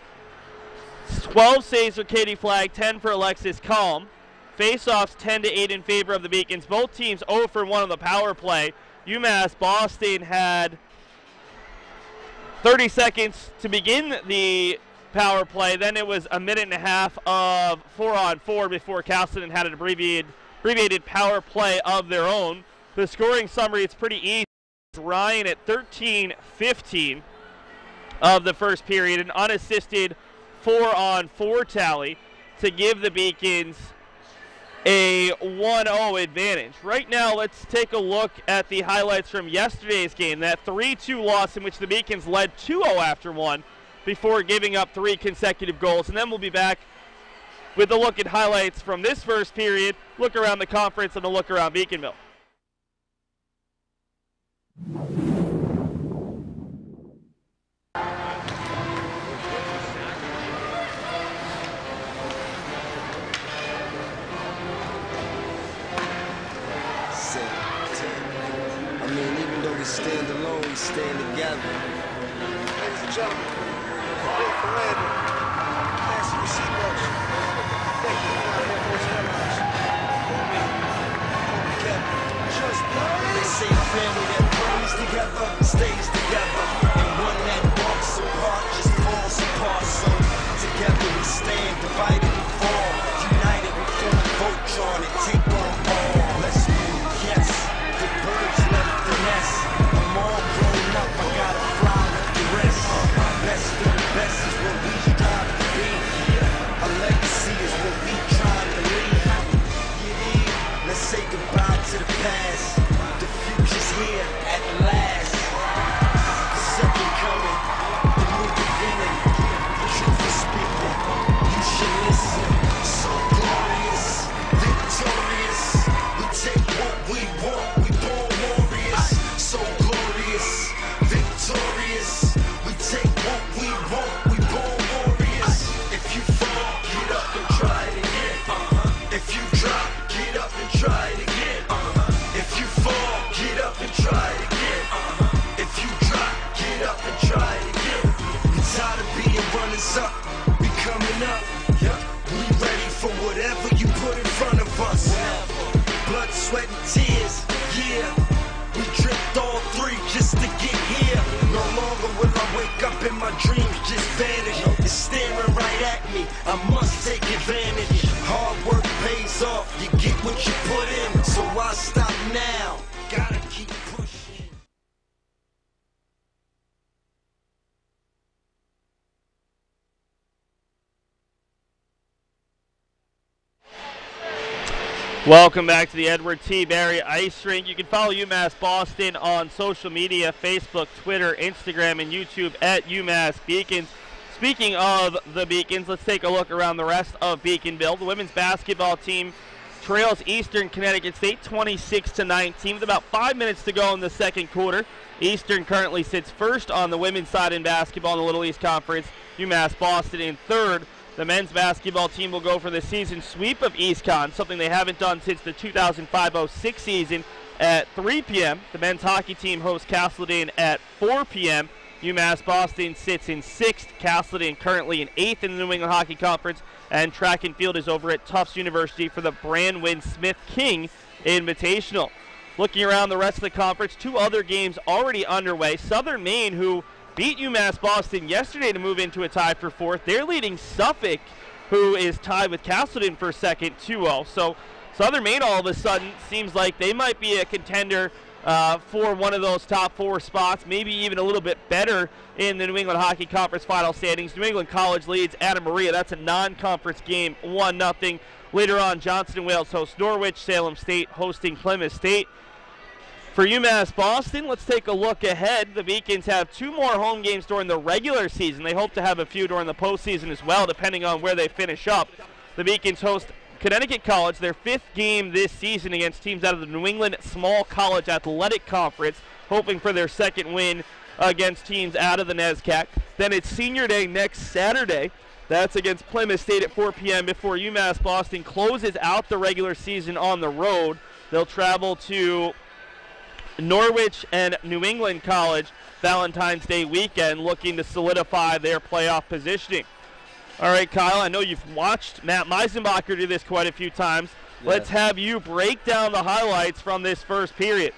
12 saves for Caty Flagg, 10 for Alexis Calm. Face-offs 10-8 in favor of the Beacons. Both teams 0 for 1 on the power play. UMass Boston had 30 seconds to begin the power play. Then it was a minute and a half of 4-on-4 before Castleton had an abbreviated power play of their own. The scoring summary, it's pretty easy. Ryan at 13-15 of the first period, an unassisted 4-on-4 tally to give the Beacons a 1-0 advantage. Right now, let's take a look at the highlights from yesterday's game, that 3-2 loss in which the Beacons led 2-0 after one before giving up 3 consecutive goals. And then we'll be back with a look at highlights from this first period, look around the conference, and a look around Beaconville. Stand alone, we stand together. Ladies and gentlemen, prepare for landing. Fasten your seatbelts. Thank you for our Air Force Airlines. Hold together. Just know they say a family that prays together stays together, and one that walks apart just falls apart. So together we stand, divided we fall, united we form Voltron and take on all. Let's move, yes. The birds left the nest. I'm all grown up, I gotta fly with the rest. Best of the best is what we strive to be. A legacy is what we trying to leave. Let's say goodbye to the past. The future's here at last. The second coming, the new beginning. The truth is speaking, you should listen. So glorious, victorious. We take what we want, we born warriors. So glorious, victorious. We take what we want, we born warriors. If you fall, get up and try it again. If you drop, get up and try it again. If you fall, get up and try it again. If you drop, get up and try it again. We're tired of being runners up, we coming up. We ready for whatever you put in front of us. Blood, sweat, and tears, yeah. We dripped all 3 just to get here. No longer will I wake up and my dreams just vanish. It's staring right at me, I must take advantage. Hard work pays off, you get what you put in. So why stop now? Gotta keep pushing. Welcome back to the Edward T. Barry Ice Rink. You can follow UMass Boston on social media, Facebook, Twitter, Instagram, and YouTube at UMass Beacons. Speaking of the Beacons, let's take a look around the rest of Beaconville. The women's basketball team trails Eastern Connecticut State 26-19 with about 5 minutes to go in the second quarter. Eastern currently sits first on the women's side in basketball in the Little East Conference. UMass Boston in third. The men's basketball team will go for the season sweep of EastCon, something they haven't done since the 2005-06 season at 3 p.m. The men's hockey team hosts Castleton at 4 p.m. UMass Boston sits in 6th, Castleton currently in 8th in the New England Hockey Conference, and track and field is over at Tufts University for the Brandwin Smith King Invitational. Looking around the rest of the conference, 2 other games already underway. Southern Maine, who beat UMass Boston yesterday to move into a tie for 4th. They're leading Suffolk, who is tied with Castleton for second, 2-0. So Southern Maine all of a sudden seems like they might be a contender for one of those top 4 spots, maybe even a little bit better in the New England Hockey Conference final standings. New England College leads Anna Maria. That's a non-conference game, 1-0. Later on, Johnson & Wales hosts Norwich, Salem State hosting Plymouth State. For UMass Boston, let's take a look ahead. The Beacons have 2 more home games during the regular season. They hope to have a few during the postseason as well, depending on where they finish up. The Beacons host Connecticut College, their 5th game this season against teams out of the New England Small College Athletic Conference, hoping for their 2nd win against teams out of the NESCAC. Then it's Senior Day next Saturday. That's against Plymouth State at 4 p.m. before UMass Boston closes out the regular season on the road. They'll travel to Norwich and New England College Valentine's Day weekend, looking to solidify their playoff positioning. All right, Kyle, I know you've watched Matt Meisenbacher do this quite a few times. Yes. Let's have you break down the highlights from this first period.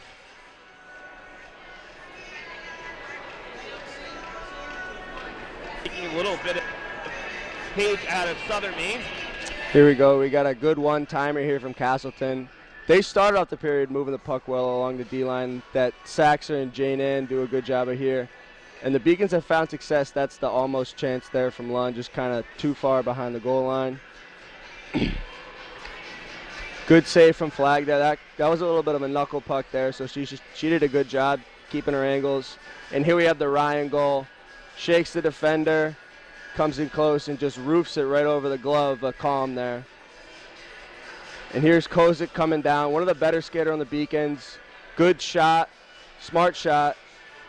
Taking a little bit of page out of Southern Maine. Here we go. We got a good one-timer here from Castleton. They started off the period moving the puck well along the D-line. That Saxer and Jane Ann do a good job of here. And the Beacons have found success. That's the almost chance there from Lund, just kind of too far behind the goal line. Good save from Flagg there. That was a little bit of a knuckle puck there, so she did a good job keeping her angles. And here we have the Ryan goal. Shakes the defender, comes in close, and just roofs it right over the glove, a calm there. And here's Kozik coming down, one of the better skater on the Beacons. Good shot, smart shot.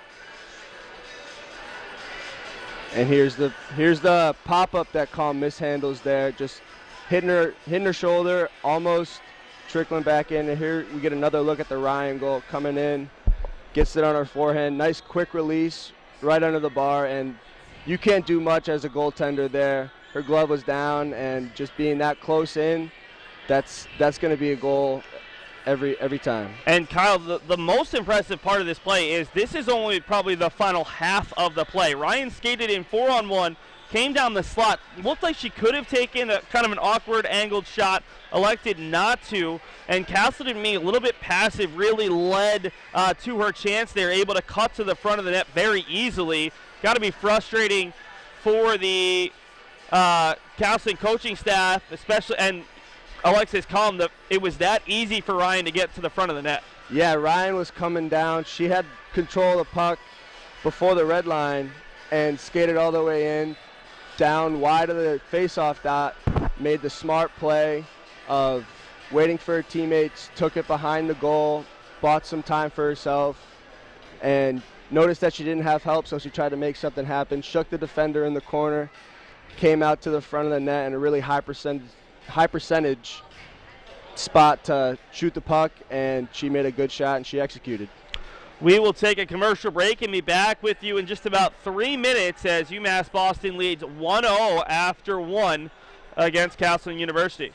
And here's the pop-up that Calm mishandles there, just hitting her shoulder, almost trickling back in. And here we get another look at the Ryan goal coming in, gets it on her forehand. Nice quick release right under the bar, and you can't do much as a goaltender there. Her glove was down, and just being that close in, that's going to be a goal every time. And Kyle, the most impressive part of this play is this is only probably the final half of the play. Ryan skated in 4-on-1, came down the slot. Looked like she could have taken a kind of an awkward angled shot, elected not to. And Castleton, being a little bit passive, really led to her chance there, able to cut to the front of the net very easily. Got to be frustrating for the Castleton coaching staff, especially, and Alexis Calm, that it was that easy for Ryan to get to the front of the net. Yeah, Ryan was coming down. She had control of the puck before the red line and skated all the way in, down wide of the face-off dot, made the smart play of waiting for her teammates, took it behind the goal, bought some time for herself, and noticed that she didn't have help, so she tried to make something happen, shook the defender in the corner, came out to the front of the net in a really high percentage spot to shoot the puck, and she made a good shot and she executed. We will take a commercial break and be back with you in just about 3 minutes as UMass Boston leads 1-0 after 1 against Castleton University.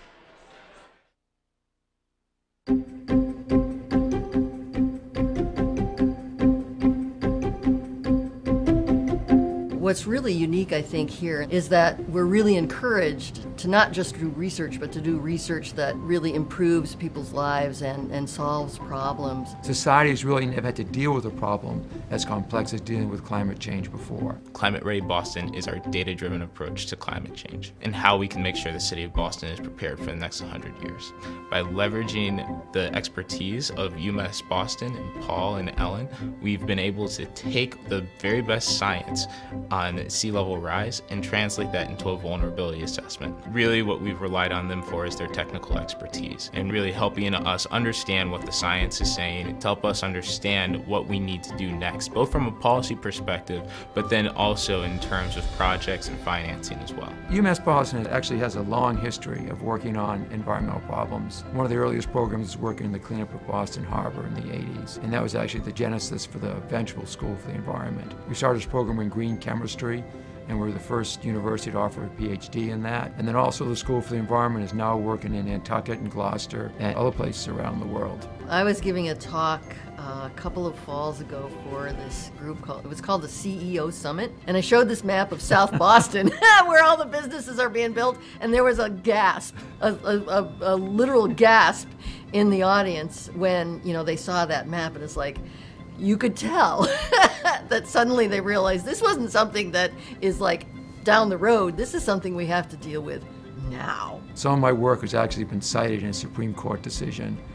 What's really unique, I think, here is that we're really encouraged to not just do research, but to do research that really improves people's lives and solves problems. Society has really never had to deal with a problem as complex as dealing with climate change before. Climate Ready Boston is our data-driven approach to climate change and how we can make sure the city of Boston is prepared for the next 100 years. By leveraging the expertise of UMass Boston and Paul and Ellen, we've been able to take the very best science on sea level rise and translate that into a vulnerability assessment. Really what we've relied on them for is their technical expertise and really helping us understand what the science is saying to help us understand what we need to do next, both from a policy perspective, but then also in terms of projects and financing as well. UMass Boston actually has a long history of working on environmental problems. One of the earliest programs was working in the cleanup of Boston Harbor in the 80s, and that was actually the genesis for the eventual School for the Environment. We started this program in green chemistry, and we're the first university to offer a PhD in that. And then also the School for the Environment is now working in Nantucket and Gloucester and other places around the world. I was giving a talk a couple of falls ago for this group it was called the CEO Summit, and I showed this map of South Boston where all the businesses are being built, and there was a gasp, a literal gasp in the audience when they saw that map, and it's like, you could tell that suddenly they realized this wasn't something that is like down the road. This is something we have to deal with now. Some of my work has actually been cited in a Supreme Court decision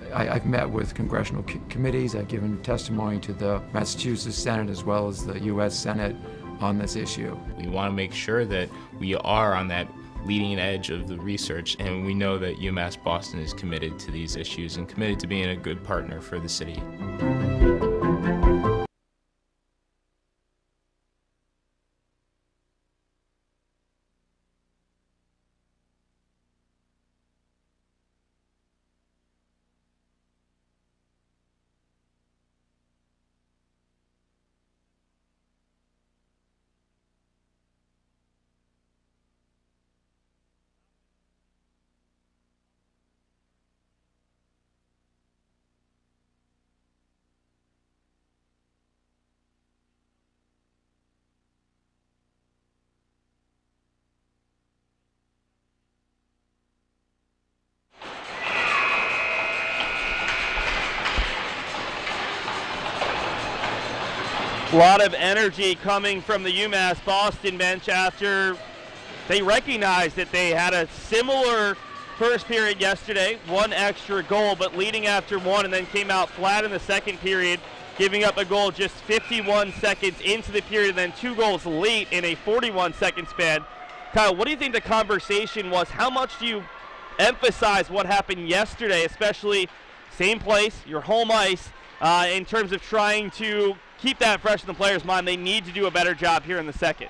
I've met with congressional committees. I've given testimony to the Massachusetts Senate as well as the U.S. Senate on this issue. We want to make sure that we are on that leading edge of the research, and we know that UMass Boston is committed to these issues and committed to being a good partner for the city. A lot of energy coming from the UMass Boston bench after they recognized that they had a similar first period yesterday, one extra goal, but leading after one, and then came out flat in the second period, giving up a goal just 51 seconds into the period, and then 2 goals late in a 41-second span. Kyle, what do you think the conversation was? How much do you emphasize what happened yesterday, especially same place, your home ice, in terms of trying to keep that fresh in the players' mind? They need to do a better job here in the second.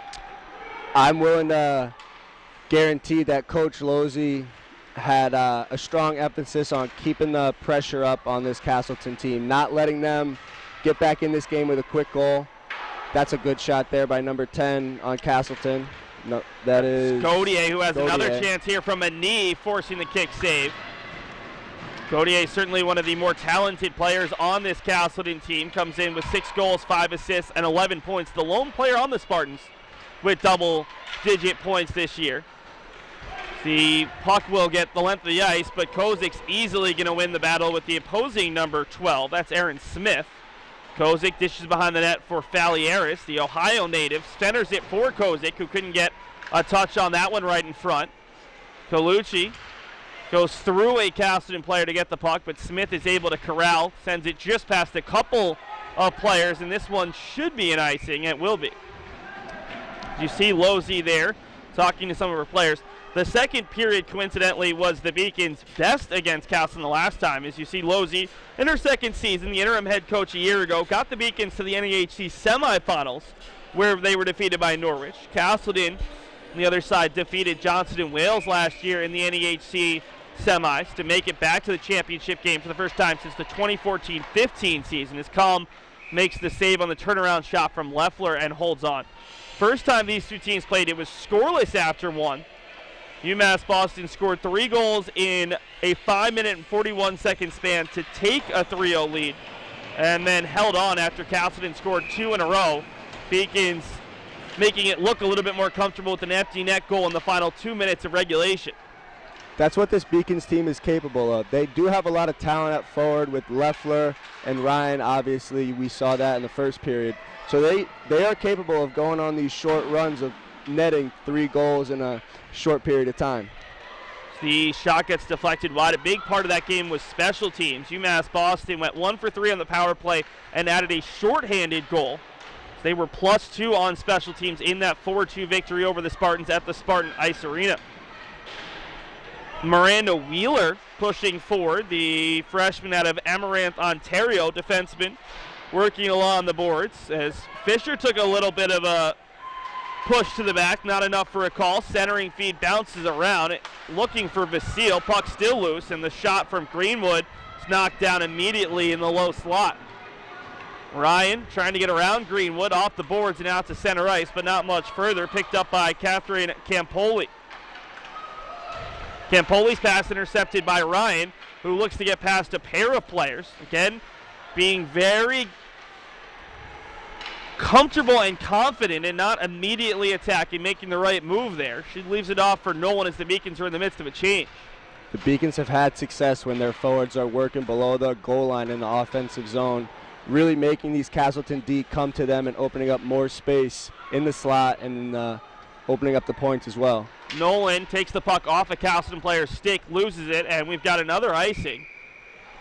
I'm willing to guarantee that Coach Losey had a strong emphasis on keeping the pressure up on this Castleton team, not letting them get back in this game with a quick goal. That's a good shot there by number 10 on Castleton. No, that is Gaudier, who has Gaudier. Another chance here from a knee, forcing the kick save. Gaudier is certainly one of the more talented players on this Castleton team. Comes in with 6 goals, 5 assists, and 11 points. The lone player on the Spartans with double-digit points this year. The puck will get the length of the ice, but Kozik's easily going to win the battle with the opposing number 12. That's Aaron Smith. Kozik dishes behind the net for Falieris, the Ohio native. Centers it for Kozik, who couldn't get a touch on that one right in front. Colucci goes through a Castleton player to get the puck, but Smith is able to corral, sends it just past a couple of players, and this one should be an icing. It will be. You see Losey there talking to some of her players. The second period, coincidentally, was the Beacons' best against Castleton the last time. As you see, Losey, in her second season, the interim head coach a year ago, got the Beacons to the NEHC semifinals, where they were defeated by Norwich. Castleton, on the other side, defeated Johnson and Wales last year in the NEHC semis to make it back to the championship game for the first time since the 2014-15 season, as Culm makes the save on the turnaround shot from Leffler and holds on. First time these two teams played, it was scoreless after one. UMass Boston scored 3 goals in a 5-minute and 41-second span to take a 3-0 lead, and then held on after Castleton scored 2 in a row. Beacons making it look a little bit more comfortable with an empty net goal in the final 2 minutes of regulation. That's what this Beacons team is capable of. They do have a lot of talent at forward with Leffler and Ryan. Obviously, we saw that in the first period. So they are capable of going on these short runs of netting 3 goals in a short period of time. The shot gets deflected wide. A big part of that game was special teams. UMass Boston went 1 for 3 on the power play and added a shorthanded goal. They were +2 on special teams in that 4-2 victory over the Spartans at the Spartan Ice Arena. Miranda Wheeler pushing forward, the freshman out of Amaranth, Ontario, defenseman, working along the boards as Fisher took a little bit of a push to the back, not enough for a call. Centering feed bounces around, looking for Vasile. Puck still loose, and the shot from Greenwood is knocked down immediately in the low slot. Ryan trying to get around Greenwood, off the boards and out to center ice, but not much further. Picked up by Catherine Campoli. Campoli's pass intercepted by Ryan, who looks to get past a pair of players. Again, being very comfortable and confident and not immediately attacking, making the right move there. She leaves it off for no one as the Beacons are in the midst of a change. The Beacons have had success when their forwards are working below the goal line in the offensive zone, really making these Castleton D come to them and opening up more space in the slot and opening up the points as well. Nolan takes the puck off a Castleton player's stick, loses it, and we've got another icing.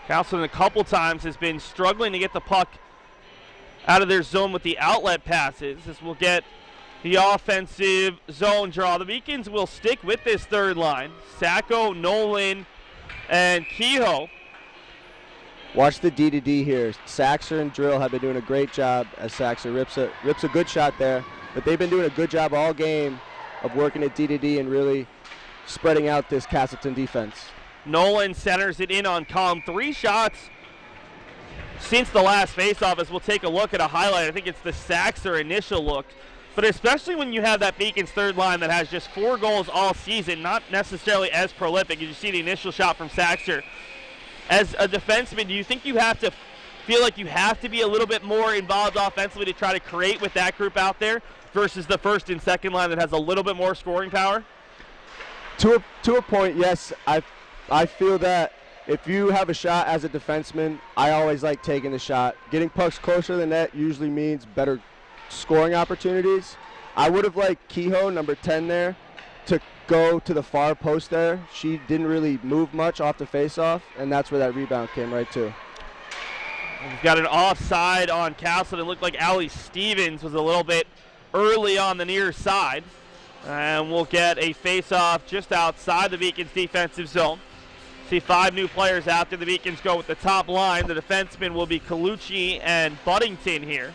Castleton a couple times has been struggling to get the puck out of their zone with the outlet passes. This will get the offensive zone draw. The Beacons will stick with this third line. Sacco, Nolan, and Kehoe. Watch the D-to-D here. Saxer and Drill have been doing a great job as Saxer rips a good shot there, but they've been doing a good job all game of working at D-to-D and really spreading out this Castleton defense. Nolan centers it in on column. 3 shots since the last faceoff, as we'll take a look at a highlight. I think it's the Saxer initial look. But especially when you have that Beacons third line that has just 4 goals all season, not necessarily as prolific as you see the initial shot from Saxer. As a defenseman, do you think you have to feel like you have to be a little bit more involved offensively to try to create with that group out there versus the first and second line that has a little bit more scoring power? To a point, yes. I feel that if you have a shot as a defenseman, I always like taking the shot. Getting pucks closer to the net usually means better scoring opportunities. I would have liked Kehoe, number 10 there, to go to the far post there. She didn't really move much off the faceoff, and that's where that rebound came right to. We've got an offside on Castleton. It looked like Allie Stevens was a little bit early on the near side. And we'll get a faceoff just outside the Beacons defensive zone. See 5 new players out there. The Beacons go with the top line. The defensemen will be Colucci and Buddington here.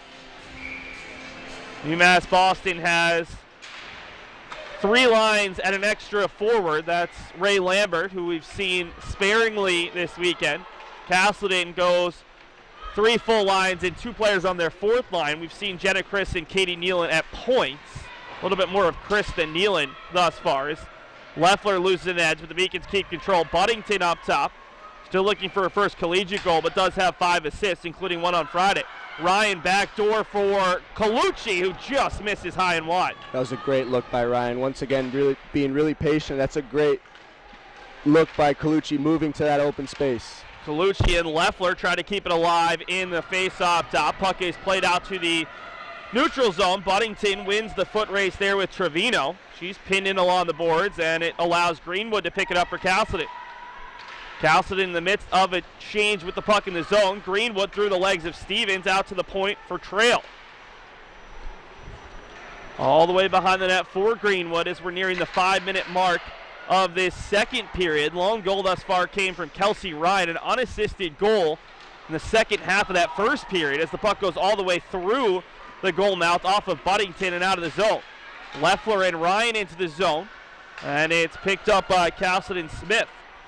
UMass Boston has 3 lines and an extra forward. That's Ray Lambert, who we've seen sparingly this weekend. Castleton goes 3 full lines and 2 players on their 4th line. We've seen Jenna Chris and Katie Nealon at points. A little bit more of Chris than Nealon thus far. As Leffler loses an edge, but the Beacons keep control. Buddington up top. Still looking for her first collegiate goal, but does have 5 assists, including 1 on Friday. Ryan backdoor for Colucci, who just misses high and wide. That was a great look by Ryan. Once again, being really patient. That's a great look by Colucci, moving to that open space. Colucci and Leffler try to keep it alive in the face-off top. Puck is played out to the neutral zone. Buddington wins the foot race there with Trevino. She's pinned in along the boards, and it allows Greenwood to pick it up for Castleton. Castleton in the midst of a change with the puck in the zone. Greenwood through the legs of Stevens out to the point for Trail. All the way behind the net for Greenwood as we're nearing the 5-minute mark of this second period. Lone goal thus far came from Kelsey Ryan, an unassisted goal in the second half of that first period as the puck goes all the way through the goal mouth off of Buddington and out of the zone. Leffler and Ryan into the zone, and it's picked up by Castleton Smith.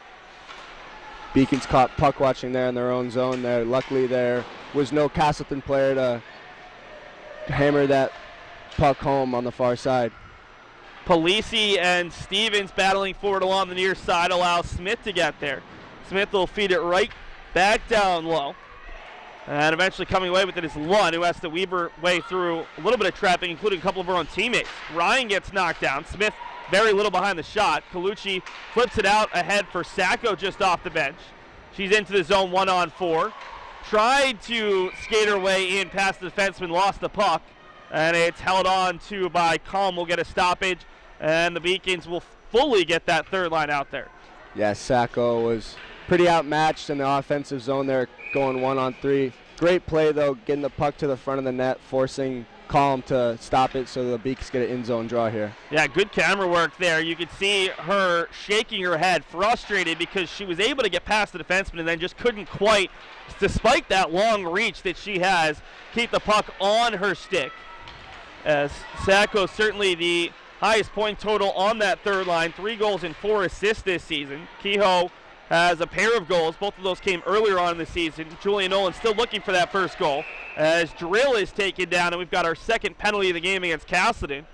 Beacons caught puck watching there in their own zone there. Luckily there was no Castleton player to hammer that puck home on the far side. Polisi and Stevens battling forward along the near side allows Smith to get there. Smith will feed it right back down low. And eventually coming away with it is Lund, who has to weave her way through a little bit of trapping, including a couple of her own teammates. Ryan gets knocked down. Smith very little behind the shot. Colucci flips it out ahead for Sacco just off the bench. She's into the zone 1-on-4. Tried to skate her way in past the defenseman, lost the puck. And it's held on to by Calm. Will get a stoppage. And the Beacons will fully get that third line out there. Yeah, Sacco was pretty outmatched in the offensive zone there, going 1-on-3. Great play, though, getting the puck to the front of the net, forcing Calm to stop it so the Beacons get an in-zone draw here. Yeah, good camera work there. You could see her shaking her head, frustrated because she was able to get past the defenseman and then just couldn't quite, despite that long reach that she has, keep the puck on her stick. As Sacco certainly the highest point total on that third line, 3 goals and 4 assists this season. Kehoe has a pair of goals. Both of those came earlier on in the season. Julian Nolan still looking for that first goal as Drill is taken down, and we've got our second penalty of the game against Castleton.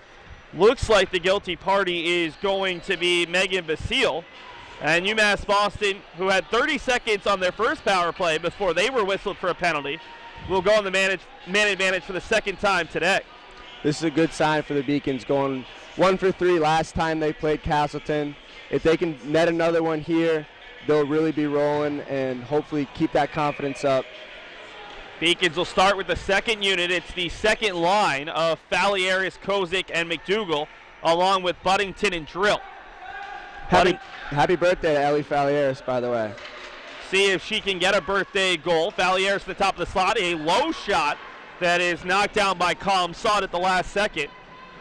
Looks like the guilty party is going to be Megan Basile. And UMass Boston, who had 30 seconds on their first power play before they were whistled for a penalty, will go on the man advantage for the second time today. This is a good sign for the Beacons, going 1 for 3 last time they played Castleton. If they can net another one here, they'll really be rolling and hopefully keep that confidence up. Beacons will start with the second unit. It's the second line of Falieris, Kozik, and McDougal, along with Buddington and Drill. Happy birthday to Ellie Falieris, by the way. see if she can get a birthday goal. Falieres to the top of the slot, a low shot that is knocked down by Calm. Saw it at the last second.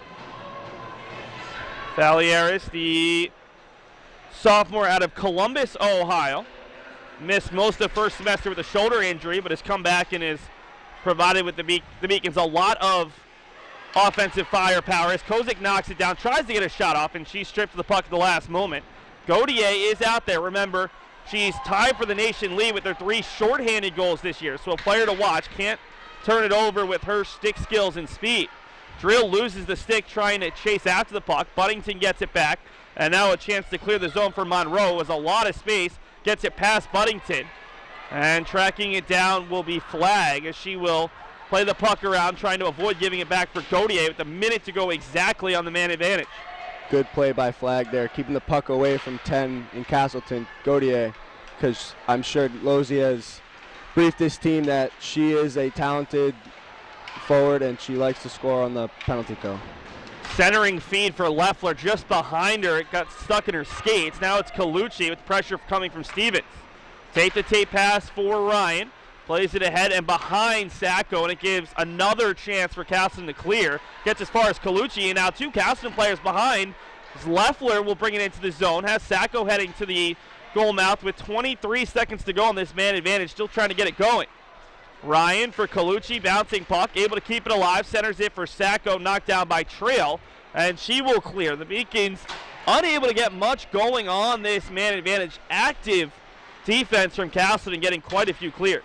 Falieres, the sophomore out of Columbus, Ohio. Missed most of the first semester with a shoulder injury, but has come back and is provided with the Beacons a lot of offensive firepower. As Kozik knocks it down, tries to get a shot off, and she stripped the puck at the last moment. Gauthier is out there. Remember, she's tied for the nation lead with her 3 shorthanded goals this year, so a player to watch. Can't turn it over with her stick skills and speed. Drill loses the stick trying to chase after the puck. Buddington gets it back, and now a chance to clear the zone for Monroe. Was a lot of space. Gets it past Buddington, and tracking it down will be Flagg, as she will play the puck around, trying to avoid giving it back for Gauthier with a minute to go exactly on the man advantage. Good play by Flagg there, keeping the puck away from 10 in Castleton. Gauthier, because I'm sure Lozia has briefed this team that she is a talented forward and she likes to score on the penalty kill. Centering feed for Leffler just behind her. It got stuck in her skates. Now it's Colucci with pressure coming from Stevens. Tape-to-tape pass for Ryan. Plays it ahead and behind Sacco, and it gives another chance for Castleton to clear. Gets as far as Colucci, and now 2 Castleton players behind. Leffler will bring it into the zone. Has Sacco heading to the goal mouth with 23 seconds to go on this man advantage. Still trying to get it going. Ryan for Colucci, bouncing puck, able to keep it alive. Centers it for Sacco, knocked down by Trail, and she will clear. The Beacons unable to get much going on this man advantage. Active defense from Castleton, getting quite a few clears.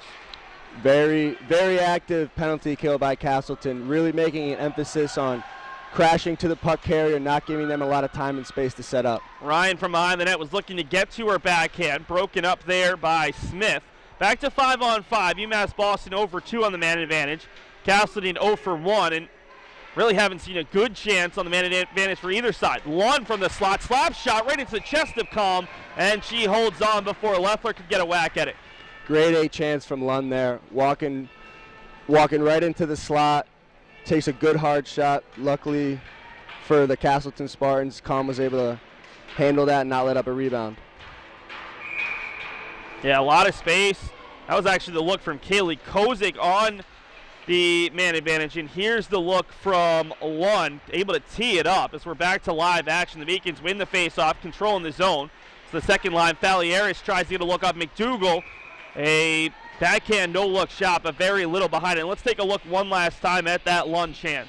Very, very active penalty kill by Castleton, really making an emphasis on crashing to the puck carrier, not giving them a lot of time and space to set up. Ryan from behind the net was looking to get to her backhand, broken up there by Smith. Back to 5-on-5, UMass Boston 0 for 2 on the man advantage. Castleton 0 for 1, and really haven't seen a good chance on the man advantage for either side. Lund from the slot, slap shot right into the chest of Calm, and she holds on before Leffler could get a whack at it. Grade A chance from Lund there, walking right into the slot, takes a good hard shot. Luckily for the Castleton Spartans, Calm was able to handle that and not let up a rebound. Yeah, a lot of space. That was actually the look from Kaylee Kozik on the man advantage, and here's the look from Lund, able to tee it up as we're back to live action. The Beacons win the face-off, controlling the zone. So the second line, Falieres tries to get a look up. McDougal, a backhand no-look shot, but very little behind it. And let's take a look one last time at that Lund chance.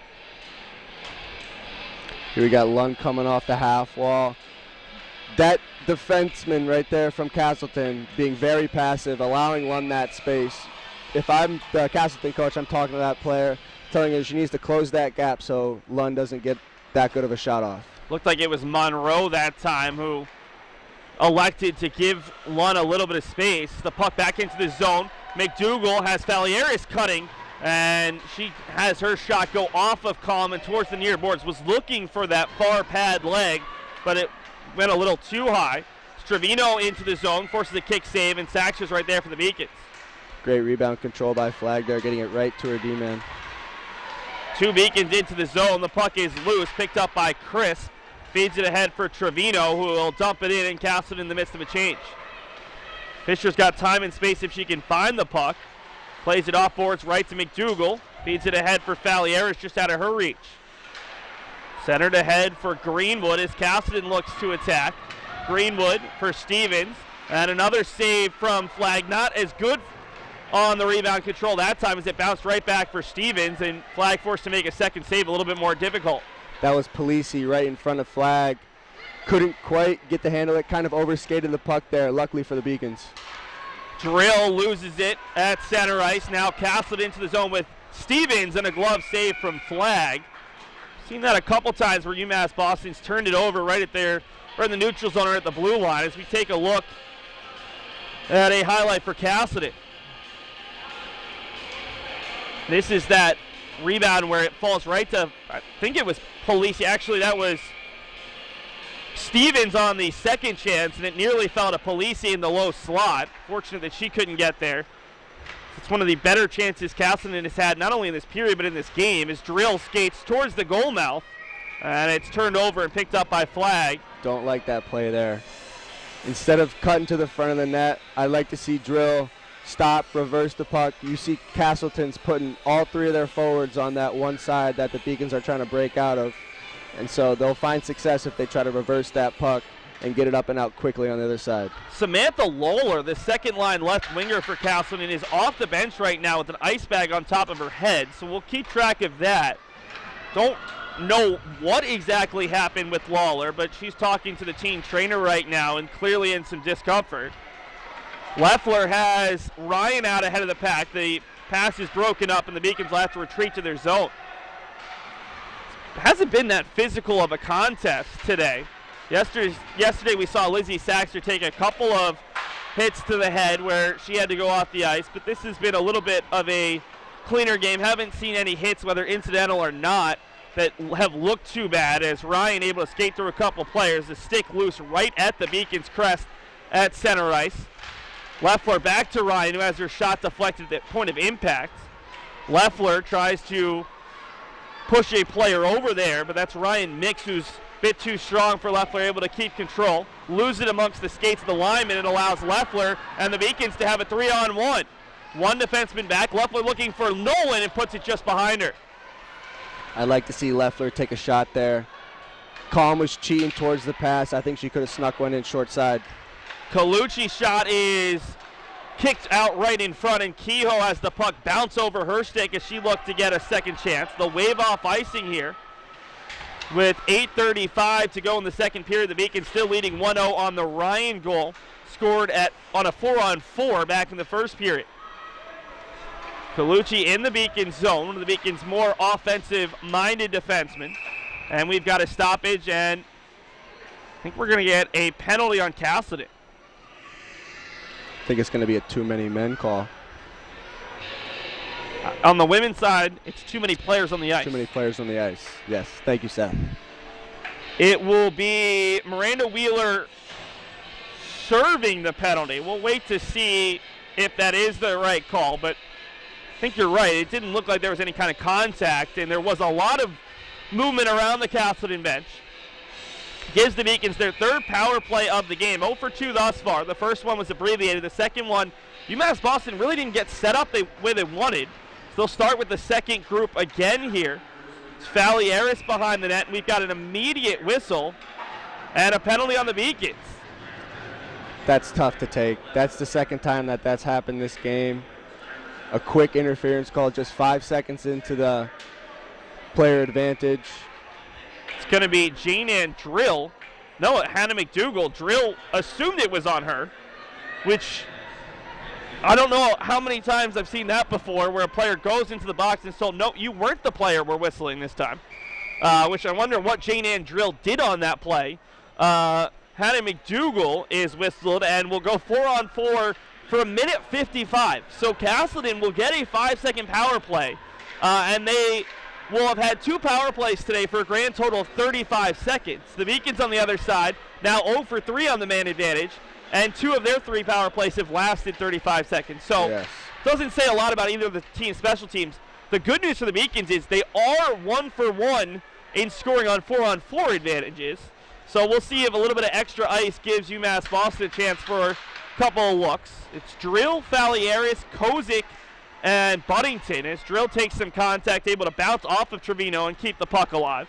Here we got Lund coming off the half wall. That defenseman right there from Castleton being very passive, allowing Lund that space. If I'm the Castleton coach, I'm talking to that player, telling her she needs to close that gap so Lund doesn't get that good of a shot off. Looked like it was Monroe that time who elected to give Lund a little bit of space. The puck back into the zone. McDougal has Falieres cutting, and she has her shot go off of Calm and towards the near boards. Was looking for that far pad leg, but it went a little too high. Stravino into the zone, forces a kick save, and Sachs is right there for the Beacons. Great rebound control by Flagg there, getting it right to her D-man. 2 Beacons into the zone. The puck is loose, picked up by Chris. Feeds it ahead for Trevino, who will dump it in and Castleton in the midst of a change. Fisher's got time and space if she can find the puck. Plays it off boards right to McDougal. Feeds it ahead for Falieres, just out of her reach. Centered ahead for Greenwood as Castleton looks to attack. Greenwood for Stevens. And another save from Flagg. Not as good on the rebound control that time as it bounced right back for Stevens, and Flagg forced to make a second save a little bit more difficult. That was Polisi right in front of Flagg. Couldn't quite get the handle. It kind of overskated the puck there, luckily for the Beacons. Drill loses it at center ice. Now Castleton into the zone with Stevens and a glove save from Flagg. Seen that a couple times where UMass Boston's turned it over right in the neutral zone or at the blue line as we take a look at a highlight for Castleton. This is that rebound where it falls right to, I think it was Polisi. Actually, that was Stevens on the second chance, and it nearly fell to Polisi in the low slot. Fortunate that she couldn't get there. It's one of the better chances Castleton has had, not only in this period, but in this game, as Drill skates towards the goal mouth, and it's turned over and picked up by Flagg. Don't like that play there. Instead of cutting to the front of the net, I'd like to see Drill stop, reverse the puck. You see Castleton's putting all three of their forwards on that one side that the Beacons are trying to break out of. And so they'll find success if they try to reverse that puck and get it up and out quickly on the other side. Samantha Lawler, the second line left winger for Castleton, is off the bench right now with an ice bag on top of her head, so we'll keep track of that. Don't know what exactly happened with Lawler, but she's talking to the team trainer right now and clearly in some discomfort. Leffler has Ryan out ahead of the pack. The pass is broken up and the Beacons will have to retreat to their zone. It hasn't been that physical of a contest today. Yesterday we saw Lizzie Saxer take a couple of hits to the head where she had to go off the ice, but this has been a little bit of a cleaner game. Haven't seen any hits, whether incidental or not, that have looked too bad, as Ryan able to skate through a couple players. The stick loose right at the Beacons crest at center ice. Leffler back to Ryan, who has her shot deflected at point of impact. Leffler tries to push a player over there, but that's Ryan Mix, who's a bit too strong for Leffler, able to keep control. Lose it amongst the skates of the lineman. It allows Leffler and the Beacons to have a 3-on-1. One defenseman back. Leffler looking for Nolan and puts it just behind her. I'd like to see Leffler take a shot there. Calm was cheating towards the pass. I think she could have snuck one in short side. Colucci's shot is kicked out right in front, and Kehoe has the puck bounce over her stick as she looked to get a second chance. The wave off icing here with 8:35 to go in the second period. The Beacons still leading 1-0 on the Ryan goal, scored on a 4-on-4 back in the first period. Colucci in the Beacons zone, one of the Beacons' more offensive-minded defensemen. And we've got a stoppage, and I think we're going to get a penalty on Castleton. I think it's going to be a too many men call. On the women's side, it's too many players on the ice. Too many players on the ice. Yes, thank you, Seth. It will be Miranda Wheeler serving the penalty. We'll wait to see if that is the right call, but I think you're right. It didn't look like there was any kind of contact, and there was a lot of movement around the Castleton bench. Gives the Beacons their third power play of the game. 0 for 2 thus far. The first one was abbreviated. The second one, UMass Boston really didn't get set up the way they wanted. So they'll start with the second group again here. It's Falieris behind the net, and we've got an immediate whistle and a penalty on the Beacons. That's tough to take. That's the second time that that's happened this game. A quick interference call just 5 seconds into the player advantage. It's going to be Jean-Ann Drill. No, Hannah McDougall. Drill assumed it was on her, which I don't know how many times I've seen that before, where a player goes into the box and told, no, you weren't the player we're whistling this time, which I wonder what Jean-Ann Drill did on that play. Hannah McDougall is whistled, and we'll go 4-on-4 for a minute 55. So Castleton will get a 5-second power play, and they will have had 2 power plays today for a grand total of 35 seconds. The Beacons on the other side, now 0 for 3 on the man advantage, and 2 of their 3 power plays have lasted 35 seconds. So yes, doesn't say a lot about either of the team's special teams. The good news for the Beacons is they are 1 for 1 in scoring on 4-on-4 advantages. So we'll see if a little bit of extra ice gives UMass Boston a chance for a couple of looks. It's Drill, Falieris, Kozik, and Buddington, as Drill takes some contact, able to bounce off of Trevino and keep the puck alive.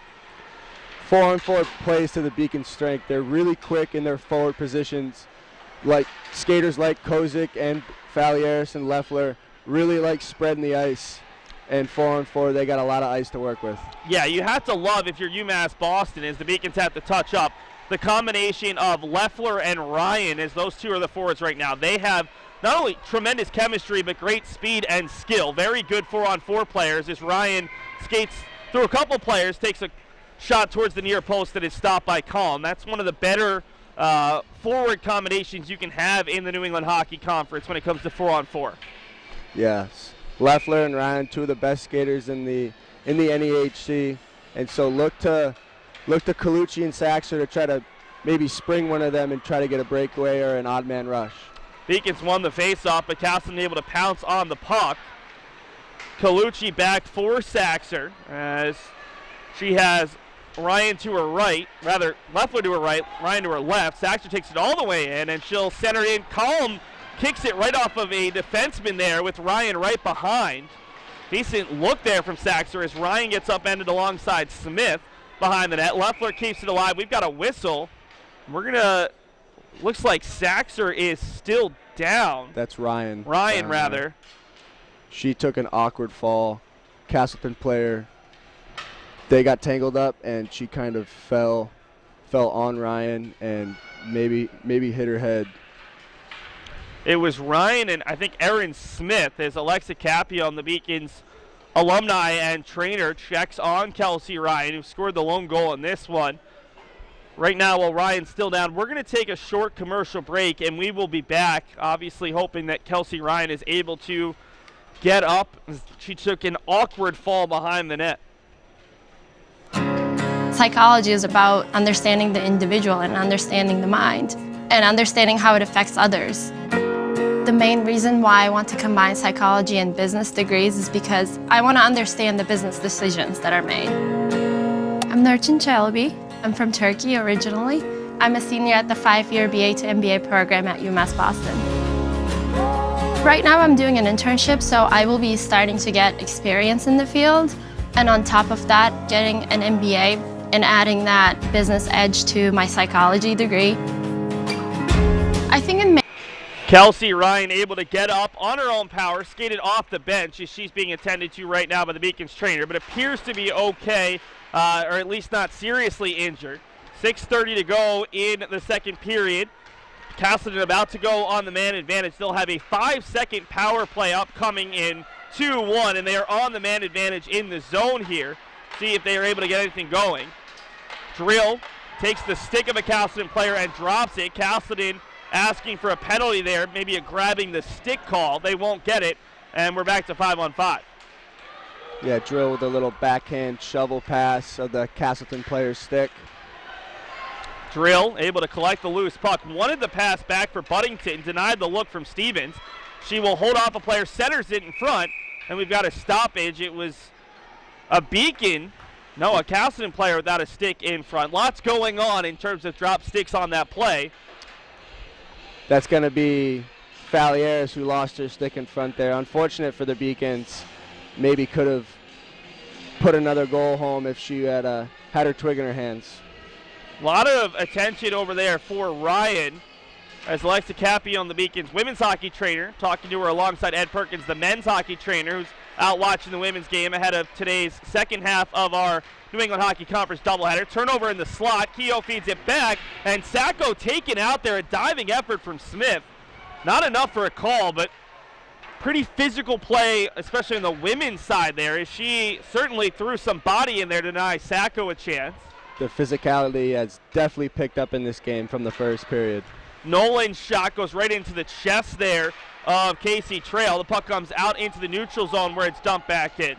4-on-4 plays to the Beacons' strength. They're really quick in their forward positions. Like skaters like Kozik and Falieris and Leffler really like spreading the ice. And 4-on-4, they got a lot of ice to work with. Yeah, you have to love, if you're UMass Boston, as the Beacons have to touch up, the combination of Leffler and Ryan, as those two are the forwards right now. They have not only tremendous chemistry, but great speed and skill. Very good 4-on-4 players, as Ryan skates through a couple players, takes a shot towards the near post that is stopped by Calm. That's one of the better forward combinations you can have in the New England Hockey Conference when it comes to 4-on-4. Yes. Leffler and Ryan, 2 of the best skaters in the NEHC, and so look to Colucci and Saxer to try to maybe spring one of them and try to get a breakaway or an odd man rush. Beacons won the faceoff, but Castleton able to pounce on the puck. Colucci back for Saxer, as she has Ryan to her right, rather Leffler to her right, Ryan to her left. Saxer takes it all the way in, and she'll center in. Column kicks it right off of a defenseman there with Ryan right behind. Decent look there from Saxer as Ryan gets upended alongside Smith behind the net. Leffler keeps it alive. We've got a whistle. We're going to, looks like Saxer is still down. That's Ryan. Ryan, rather. She took an awkward fall. Castleton player, they got tangled up, and she kind of fell on Ryan and maybe hit her head. It was Ryan and I think Erin Smith as Alexa Capion, the Beacons alumni and trainer, checks on Kelsey Ryan, who scored the lone goal in this one. Right now, while Ryan's still down, we're going to take a short commercial break, and we will be back, obviously hoping that Kelsey Ryan is able to get up. She took an awkward fall behind the net. Psychology is about understanding the individual and understanding the mind and understanding how it affects others. The main reason why I want to combine psychology and business degrees is because I want to understand the business decisions that are made. I'm Nurçin Çelebi. I'm from Turkey originally. I'm a senior at the 5-year BA to MBA program at UMass Boston. Right now I'm doing an internship, so I will be starting to get experience in the field. And on top of that, getting an MBA and adding that business edge to my psychology degree. I think in Kelsey Ryan able to get up on her own power, skated off the bench as she's being attended to right now by the Beacons trainer, but appears to be okay, or at least not seriously injured. 6:30 to go in the second period. Castleton about to go on the man advantage. They'll have a 5-second power play upcoming in 2-1, and they are on the man advantage in the zone here. See if they are able to get anything going. Drill takes the stick of a Castleton player and drops it. Castleton asking for a penalty there, maybe a grabbing the stick call. They won't get it, and we're back to 5-on-5. Yeah, Drill with a little backhand shovel pass of the Castleton player's stick. Drill able to collect the loose puck. Wanted the pass back for Buddington, denied the look from Stevens. She will hold off a player, centers it in front, and we've got a stoppage. It was a a Castleton player without a stick in front. Lots going on in terms of drop sticks on that play. That's going to be Falieres, who lost her stick in front there. Unfortunate for the Beacons. Maybe could have put another goal home if she had her twig in her hands. A lot of attention over there for Ryan as Alexa Capion, the Beacons women's hockey trainer, talking to her alongside Ed Perkins, the men's hockey trainer, who's out watching the women's game ahead of today's second half of our New England Hockey Conference doubleheader. Turnover in the slot. Keogh feeds it back, and Sacco taken out there. A diving effort from Smith. Not enough for a call, but pretty physical play, especially on the women's side there, as she certainly threw some body in there to deny Sacco a chance. The physicality has definitely picked up in this game from the first period. Nolan's shot goes right into the chest there of Casey Trail. The puck comes out into the neutral zone where it's dumped back in.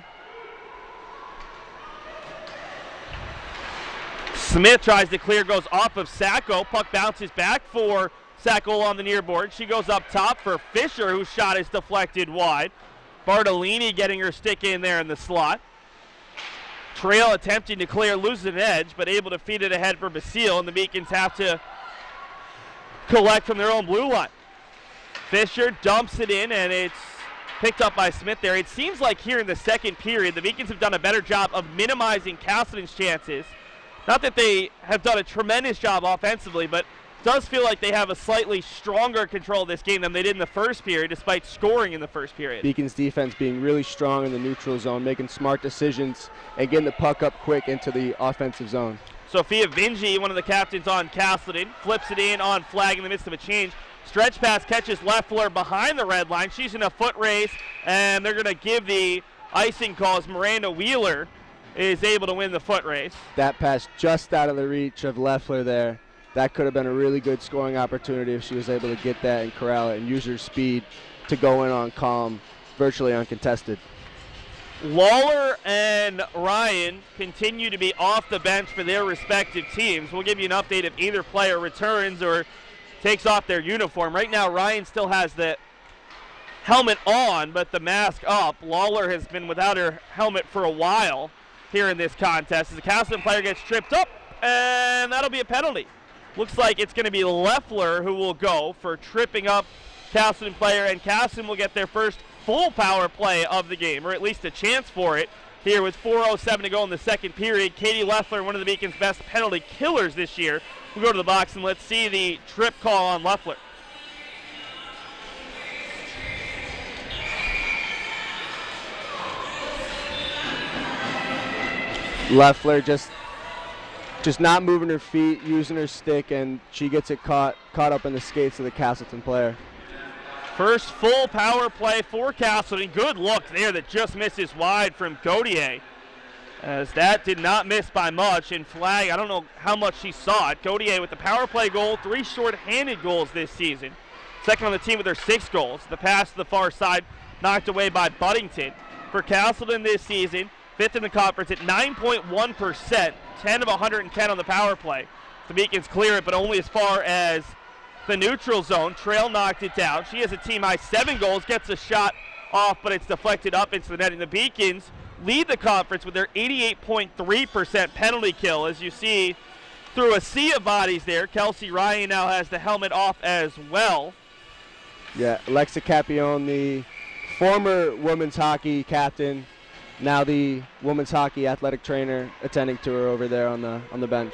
Smith tries to clear, goes off of Sacco. Puck bounces back for Sacco on the near board. She goes up top for Fisher, whose shot is deflected wide. Bartolini getting her stick in there in the slot. Trail attempting to clear, loses an edge, but able to feed it ahead for Basile, and the Beacons have to collect from their own blue line. Fisher dumps it in, and it's picked up by Smith there. It seems like here in the second period, the Beacons have done a better job of minimizing Castleton's chances. Not that they have done a tremendous job offensively, but it does feel like they have a slightly stronger control of this game than they did in the first period, despite scoring in the first period. Beacons defense being really strong in the neutral zone, making smart decisions, and getting the puck up quick into the offensive zone. Sophia Vingi, one of the captains on Castleton, flips it in on Flagg in the midst of a change. Stretch pass catches Leffler behind the red line. She's in a foot race, and they're going to give the icing call as Miranda Wheeler is able to win the foot race. That pass just out of the reach of Leffler there. That could have been a really good scoring opportunity if she was able to get that and corral it and use her speed to go in on calm, virtually uncontested. Lawler and Ryan continue to be off the bench for their respective teams. We'll give you an update if either player returns or takes off their uniform. Right now, Ryan still has the helmet on, but the mask up. Lawler has been without her helmet for a while. here in this contest as the Castleton player gets tripped up, and that'll be a penalty. Looks like it's going to be Leffler who will go for tripping up Castleton player, and Castleton will get their first full power play of the game, or at least a chance for it. Here with 4:07 to go in the second period, Katie Leffler, one of the Beacons' best penalty killers this year, will go to the box, and let's see the trip call on Leffler. Leffler just not moving her feet, using her stick, and she gets it caught up in the skates of the Castleton player. First full power play for Castleton. Good look there that just misses wide from Gauthier, as that did not miss by much. And Flagg, I don't know how much she saw it. Gauthier with the power play goal, 3 short-handed goals this season. Second on the team with her 6 goals. The pass to the far side knocked away by Buddington. For Castleton this season, 5th in the conference at 9.1%, 10 of 110 on the power play. The Beacons clear it, but only as far as the neutral zone. Trail knocked it down. She has a team-high 7 goals, gets a shot off, but it's deflected up into the net. And the Beacons lead the conference with their 88.3% penalty kill. As you see through a sea of bodies there, Kelsey Ryan now has the helmet off as well. Yeah, Alexa Capione, the former women's hockey captain, now the women's hockey athletic trainer, attending to her over there on the bench.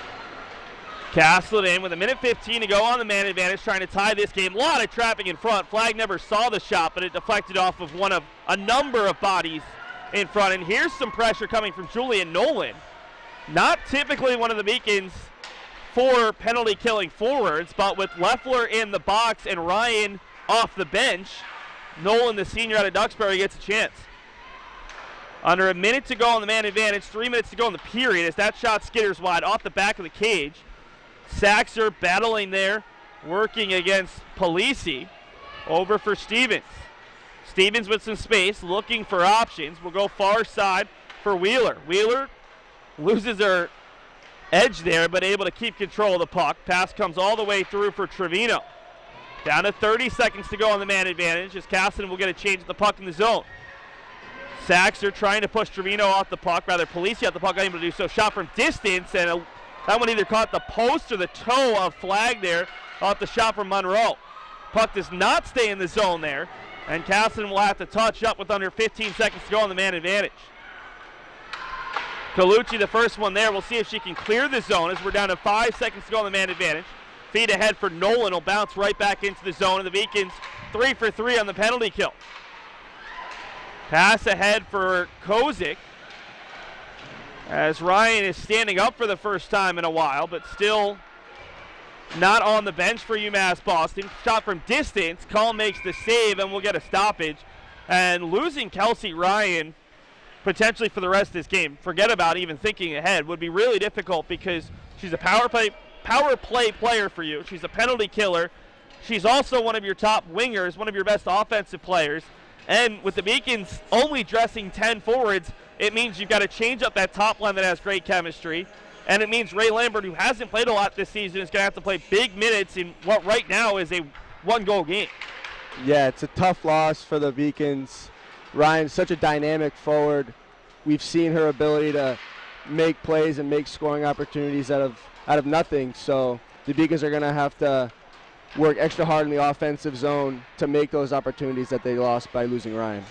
Castleton with 1:15 to go on the man advantage, trying to tie this game. A lot of traffic in front. Flagg never saw the shot, but it deflected off of one of a number of bodies in front. And here's some pressure coming from Julian Nolan. Not typically one of the Beacons' 4 penalty killing forwards, but with Leffler in the box and Ryan off the bench, Nolan, the senior out of Duxbury, gets a chance. Under a minute to go on the man advantage, 3 minutes to go in the period as that shot skitters wide off the back of the cage. Saxer battling there, working against Polisi. Over for Stevens. Stevens with some space, looking for options. Will go far side for Wheeler. Wheeler loses her edge there, but able to keep control of the puck. Pass comes all the way through for Trevino. Down to 30 seconds to go on the man advantage as Castleton will get a change of the puck in the zone. Saxer trying to push Trevino off the puck, rather Polisi off the puck, unable to do so. Shot from distance, and that one either caught the post or the toe of Flagg there off the shot from Monroe. Puck does not stay in the zone there, and Castleton will have to touch up with under 15 seconds to go on the man advantage. Colucci, the first one there. We'll see if she can clear the zone as we're down to 5 seconds to go on the man advantage. Feed ahead for Nolan, will bounce right back into the zone, and the Beacons 3 for 3 on the penalty kill. Pass ahead for Kozik, as Ryan is standing up for the first time in a while, but still not on the bench for UMass Boston. Shot from distance. Cull makes the save, and we'll get a stoppage. And losing Kelsey Ryan potentially for the rest of this game, forget about even thinking ahead, would be really difficult because she's a power play player for you. She's a penalty killer. She's also one of your top wingers, one of your best offensive players. And with the Beacons only dressing 10 forwards, it means you've got to change up that top line that has great chemistry. And it means Ray Lambert, who hasn't played a lot this season, is going to have to play big minutes in what right now is a 1-goal game. Yeah, it's a tough loss for the Beacons. Ryan's such a dynamic forward. We've seen her ability to make plays and make scoring opportunities out of nothing. So the Beacons are going to have to work extra hard in the offensive zone to make those opportunities that they lost by losing Ryan.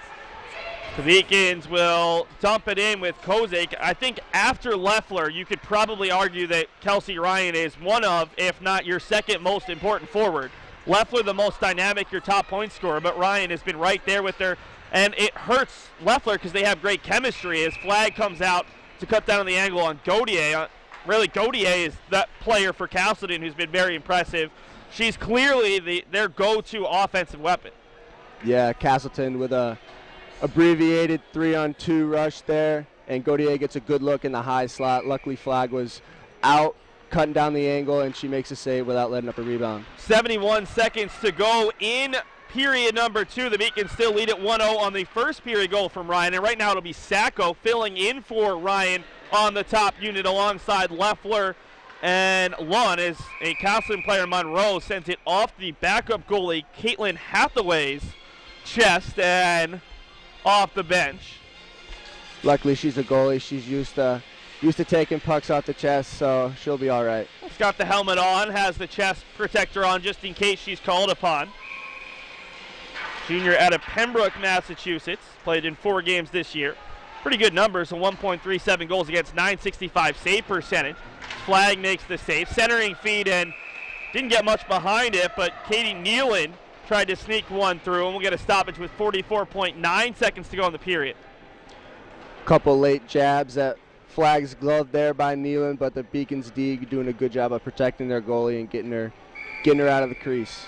The Beacons will dump it in with Kozik. I think after Leffler, you could probably argue that Kelsey Ryan is one of, if not your second most important forward. Leffler the most dynamic, your top point scorer, but Ryan has been right there with her. And it hurts Leffler because they have great chemistry as Flagg comes out to cut down on the angle on Gauthier. Really, Gauthier is that player for Castleton who's been very impressive. She's clearly their go-to offensive weapon. Yeah, Castleton with a abbreviated 3-on-2 rush there, and Gauthier gets a good look in the high slot. Luckily, Flagg was out, cutting down the angle, and she makes a save without letting up a rebound. 71 seconds to go in period number 2. The Beacons still lead at 1-0 on the first period goal from Ryan, and right now it'll be Sacco filling in for Ryan on the top unit alongside Leffler and Lund as a Castleton player, Monroe, sent it off the backup goalie, Caitlin Hathaway's chest and off the bench. luckily she's a goalie. She's used to taking pucks off the chest, so she'll be all right. She's got the helmet on, has the chest protector on just in case she's called upon. Junior out of Pembroke, Massachusetts, played in 4 games this year. Pretty good numbers, a 1.37 goals against, .965 save percentage. Flagg makes the save, centering feed, and didn't get much behind it, but Katie Nealon tried to sneak one through, and we'll get a stoppage with 44.9 seconds to go in the period. Couple late jabs at Flagg's glove there by Nealon, but the Beacons D doing a good job of protecting their goalie and getting her out of the crease.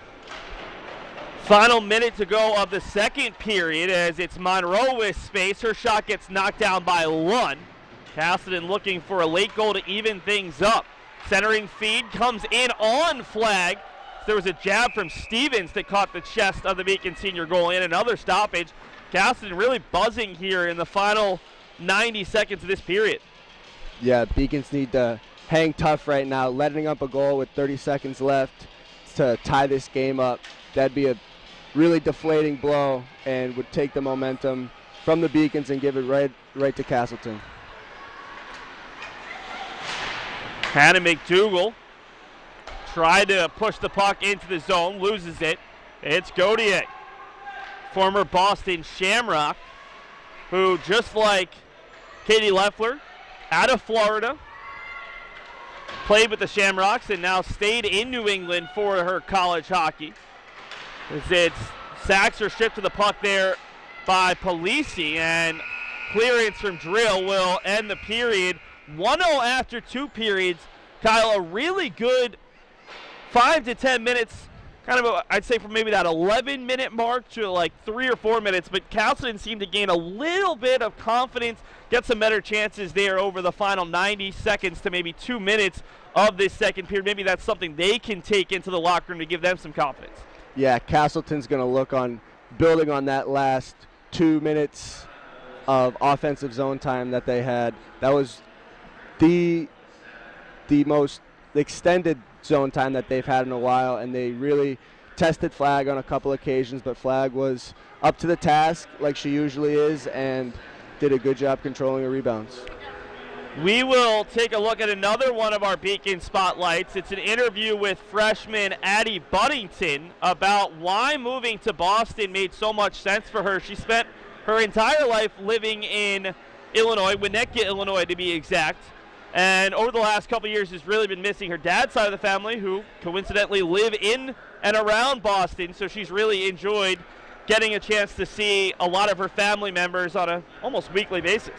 Final minute to go of the second period as it's Monroe with space. Her shot gets knocked down by Lund. Castleton looking for a late goal to even things up. Centering feed comes in on Flagg. There was a jab from Stevens that caught the chest of the Beacon senior goal in. Another stoppage. Castleton really buzzing here in the final 90 seconds of this period. Yeah, Beacons need to hang tough right now. Letting up a goal with 30 seconds left to tie this game up, that'd be a really deflating blow and would take the momentum from the Beacons and give it right to Castleton. Hannah McDougall tried to push the puck into the zone, loses it. It's Gauthier, former Boston Shamrock, who just like Katie Leffler, out of Florida, played with the Shamrocks and now stayed in New England for her college hockey. As sacks are stripped to the puck there by Polisi, and clearance from Drill will end the period. 1-0 after 2 periods. Kyle, a really good 5 to 10 minutes, kind of I'd say from maybe that 11-minute mark to like 3 or 4 minutes, but Castleton seemed to gain a little bit of confidence, get some better chances there over the final 90 seconds to maybe 2 minutes of this second period. Maybe that's something they can take into the locker room to give them some confidence. Yeah, Castleton's going to look on building on that last 2 minutes of offensive zone time that they had. That was the most extended zone time that they've had in a while, and they really tested Flagg on a couple occasions, but Flagg was up to the task like she usually is and did a good job controlling her rebounds. We will take a look at another one of our Beacon spotlights. It's an interview with freshman Addie Buddington about why moving to Boston made so much sense for her. She spent her entire life living in Illinois, Winnetka, Illinois to be exact, and over the last couple years has really been missing her dad's side of the family, who coincidentally live in and around Boston, so she's really enjoyed getting a chance to see a lot of her family members on a almost weekly basis.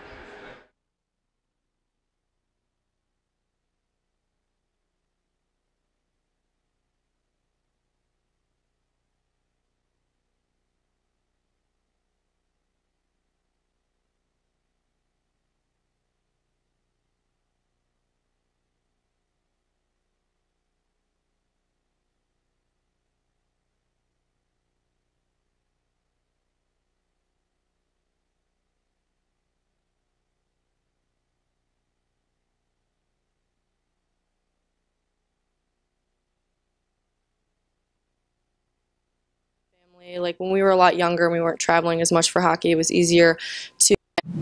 Like when we were a lot younger and we weren't traveling as much for hockey, it was easier to.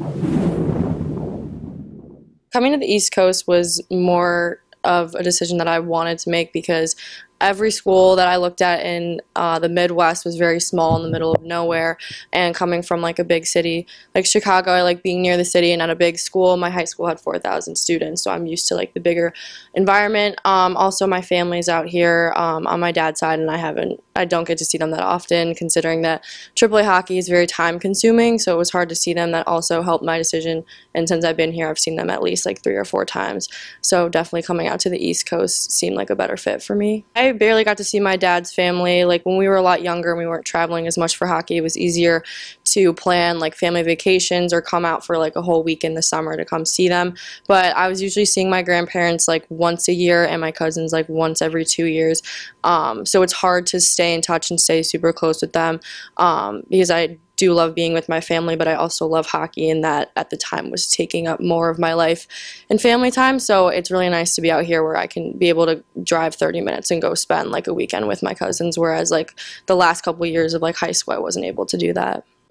Coming to the East Coast was more of a decision that I wanted to make because every school that I looked at in the Midwest was very small in the middle of nowhere, and coming from like a big city like Chicago, I like being near the city and at a big school. My high school had 4,000 students, so I'm used to like the bigger environment. Also, my family's out here on my dad's side, and I don't get to see them that often, considering that AAA hockey is very time consuming, so it was hard to see them. That also helped my decision, and since I've been here, I've seen them at least like 3 or 4 times, so definitely coming out to the East Coast seemed like a better fit for me. I barely got to see my dad's family. Like when we were a lot younger and we weren't traveling as much for hockey, it was easier to plan like family vacations or come out for like a whole week in the summer to come see them. But I was usually seeing my grandparents like once a year and my cousins like once every 2 years. So it's hard to stay in touch and stay super close with them because I do love being with my family, but I also love hockey, and that at the time was taking up more of my life and family time. So it's really nice to be out here where I can be able to drive 30 minutes and go spend like a weekend with my cousins, whereas like the last couple of years of like high school I wasn't able to do that.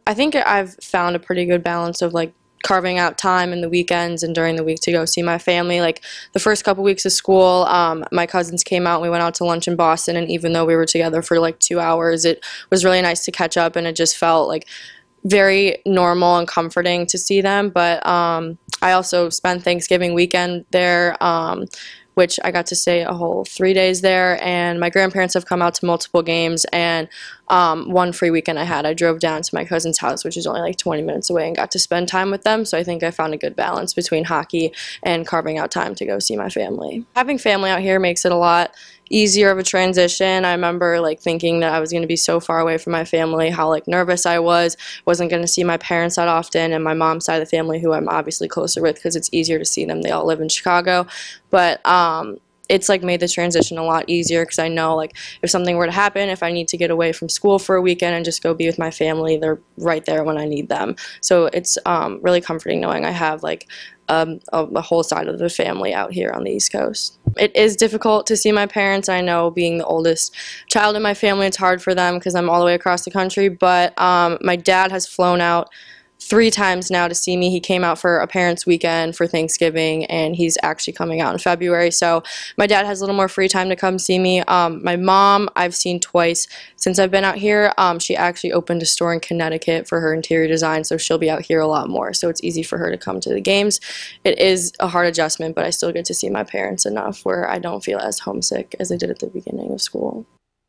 I think I've found a pretty good balance of like carving out time in the weekends and during the week to go see my family. Like the first couple weeks of school, my cousins came out and we went out to lunch in Boston, and even though we were together for like 2 hours, it was really nice to catch up, and it just felt like very normal and comforting to see them. But I also spent Thanksgiving weekend there, which I got to stay a whole 3 days there, and my grandparents have come out to multiple games, and one free weekend I drove down to my cousin's house, which is only like 20 minutes away, and got to spend time with them. So I think I found a good balance between hockey and carving out time to go see my family. Having family out here makes it a lot easier of a transition. I remember like thinking that I was going to be so far away from my family, how like nervous I wasn't going to see my parents that often, and my mom's side of the family, who I'm obviously closer with because it's easier to see them. They all live in Chicago. But it's like made the transition a lot easier because I know like if something were to happen, if I need to get away from school for a weekend and just go be with my family, they're right there when I need them. So it's really comforting knowing I have like a whole side of the family out here on the East Coast. It is difficult to see my parents. I know being the oldest child in my family, it's hard for them because I'm all the way across the country, but my dad has flown out 3 times now to see me. He came out for a parents' weekend for Thanksgiving, and he's actually coming out in February. So my dad has a little more free time to come see me. My mom, I've seen twice since I've been out here. She actually opened a store in Connecticut for her interior design, so she'll be out here a lot more. So it's easy for her to come to the games. It is a hard adjustment, but I still get to see my parents enough where I don't feel as homesick as I did at the beginning of school.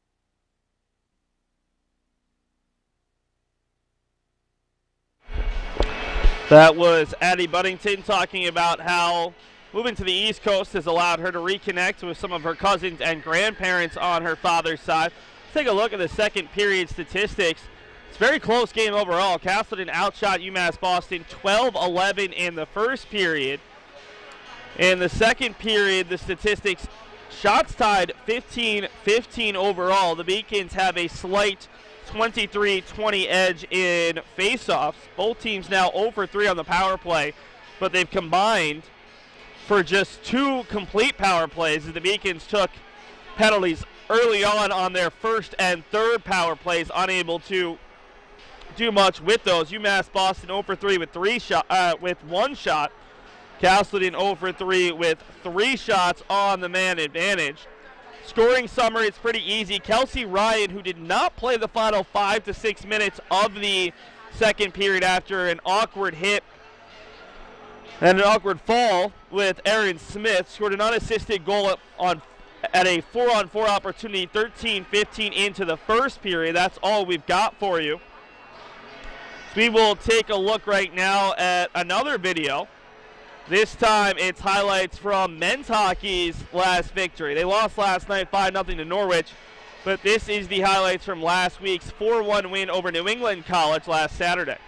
That was Addie Buddington talking about how moving to the East Coast has allowed her to reconnect with some of her cousins and grandparents on her father's side. Let's take a look at the second period statistics. It's a very close game overall. Castleton outshot UMass Boston 12-11 in the first period. In the second period, the statistics, shots tied 15-15 overall. The Beacons have a slight 23-20 edge in faceoffs. Both teams now 0 for 3 on the power play, but they've combined for just 2 complete power plays as the Beacons took penalties early on their first and third power plays, unable to do much with those. UMass Boston 0 for 3 with 1 shot. Castleton 0 for 3 with 3 shots on the man advantage. Scoring summary, it's pretty easy. Kelsey Ryan, who did not play the final 5 to 6 minutes of the second period after an awkward hit and an awkward fall with Aaron Smith, scored an unassisted goal at a 4-on-4 opportunity, 13-15 into the first period. That's all we've got for you. So we will take a look right now at another video. This time it's highlights from men's hockey's last victory. They lost last night 5-0 to Norwich, but this is the highlights from last week's 4-1 win over New England College last Saturday.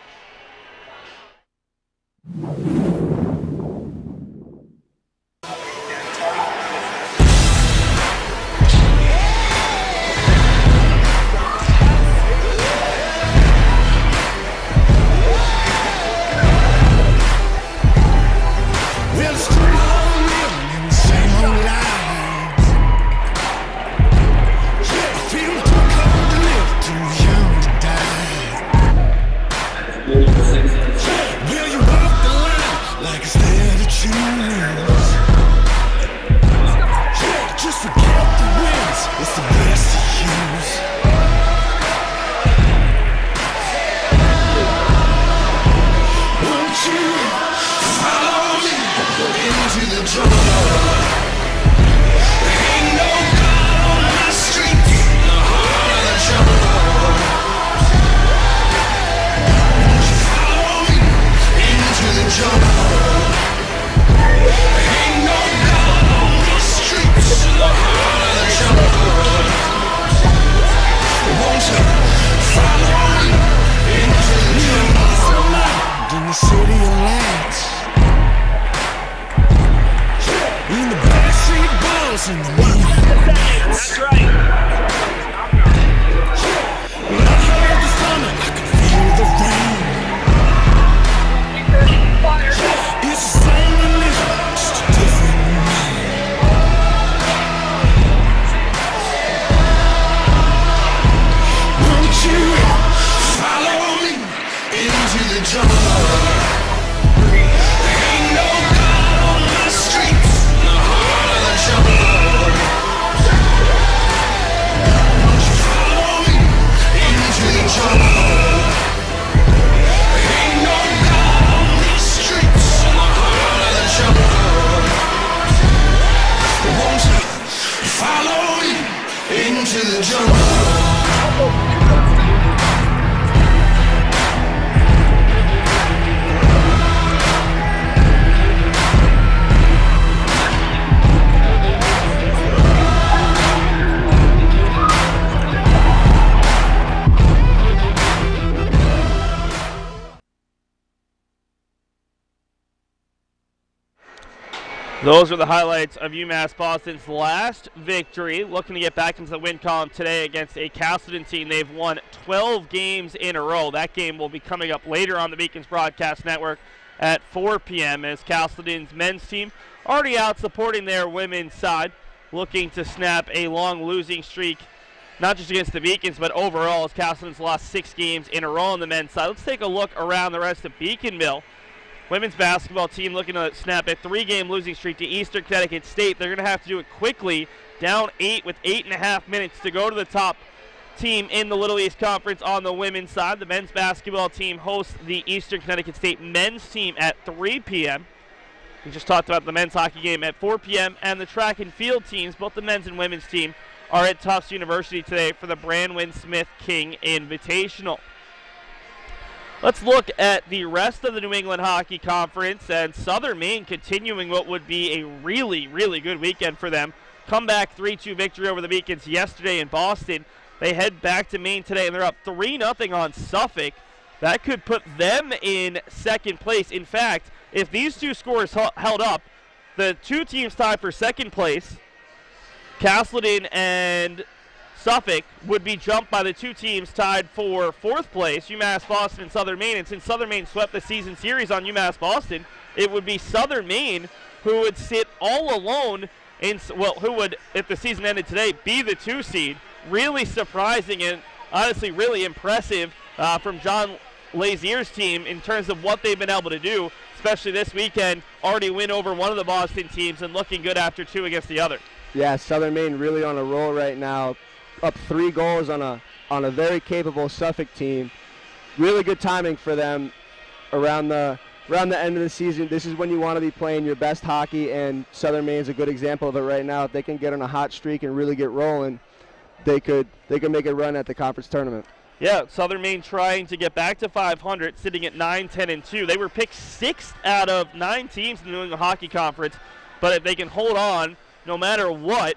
That's right. Won't you follow me? to the jungle. Those are the highlights of UMass Boston's last victory, looking to get back into the win column today against a Castleton team. They've won 12 games in a row. That game will be coming up later on the Beacons Broadcast Network at 4 p.m. as Castleton's men's team already out supporting their women's side, looking to snap a long losing streak, not just against the Beacons, but overall as Castleton's lost 6 games in a row on the men's side. Let's take a look around the rest of Beaconville. Women's basketball team looking to snap a 3-game losing streak to Eastern Connecticut State. They're going to have to do it quickly, down 8 with 8.5 minutes to go to the top team in the Little East Conference on the women's side. The men's basketball team hosts the Eastern Connecticut State men's team at 3 p.m. We just talked about the men's hockey game at 4 p.m. And the track and field teams, both the men's and women's team, are at Tufts University today for the Branwyn Smith King Invitational. Let's look at the rest of the New England Hockey Conference, and Southern Maine continuing what would be a really, really good weekend for them. Comeback 3-2 victory over the Beacons yesterday in Boston. They head back to Maine today, and they're up 3-0 on Suffolk. That could put them in second place. In fact, if these two scores held up, the two teams tied for second place, Castleton and Suffolk, would be jumped by the two teams tied for fourth place, UMass Boston and Southern Maine. And since Southern Maine swept the season series on UMass Boston, it would be Southern Maine who would sit all alone who would, if the season ended today, be the 2 seed. Really surprising and honestly really impressive from John Lazier's team in terms of what they've been able to do, especially this weekend. Already win over one of the Boston teams and looking good after 2 against the other. Yeah, Southern Maine really on a roll right now. Up 3 goals on a very capable Suffolk team. Really good timing for them around the end of the season. This is when you want to be playing your best hockey, and Southern Maine is a good example of it right now. If they can get on a hot streak and really get rolling, they could make a run at the conference tournament. Yeah, Southern Maine trying to get back to 500, sitting at 9-10-2. They were picked 6th out of 9 teams in the New England Hockey Conference, but if they can hold on, no matter what,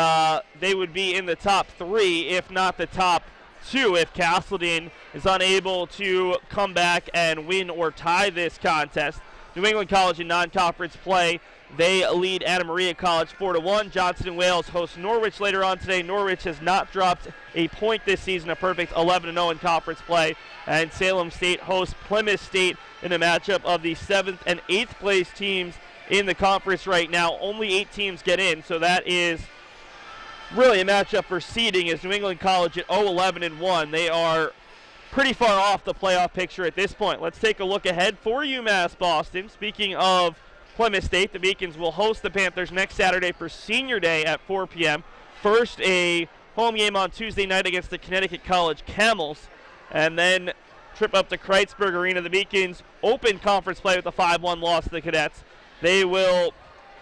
they would be in the top 3, if not the top 2, if Castleton is unable to come back and win or tie this contest. New England College in non-conference play, they lead Anna Maria College 4-1. Johnson and Wales host Norwich later on today. Norwich has not dropped a point this season, a perfect 11-0 in conference play. And Salem State hosts Plymouth State in a matchup of the 7th and 8th place teams in the conference right now. Only 8 teams get in, so that is really a matchup for seeding as New England College at 0-11-1. They are pretty far off the playoff picture at this point. Let's take a look ahead for UMass Boston. Speaking of Plymouth State, the Beacons will host the Panthers next Saturday for Senior Day at 4 p.m. First, a home game on Tuesday night against the Connecticut College Camels, and then trip up to Kreitzberg Arena. The Beacons open conference play with a 5-1 loss to the Cadets. They will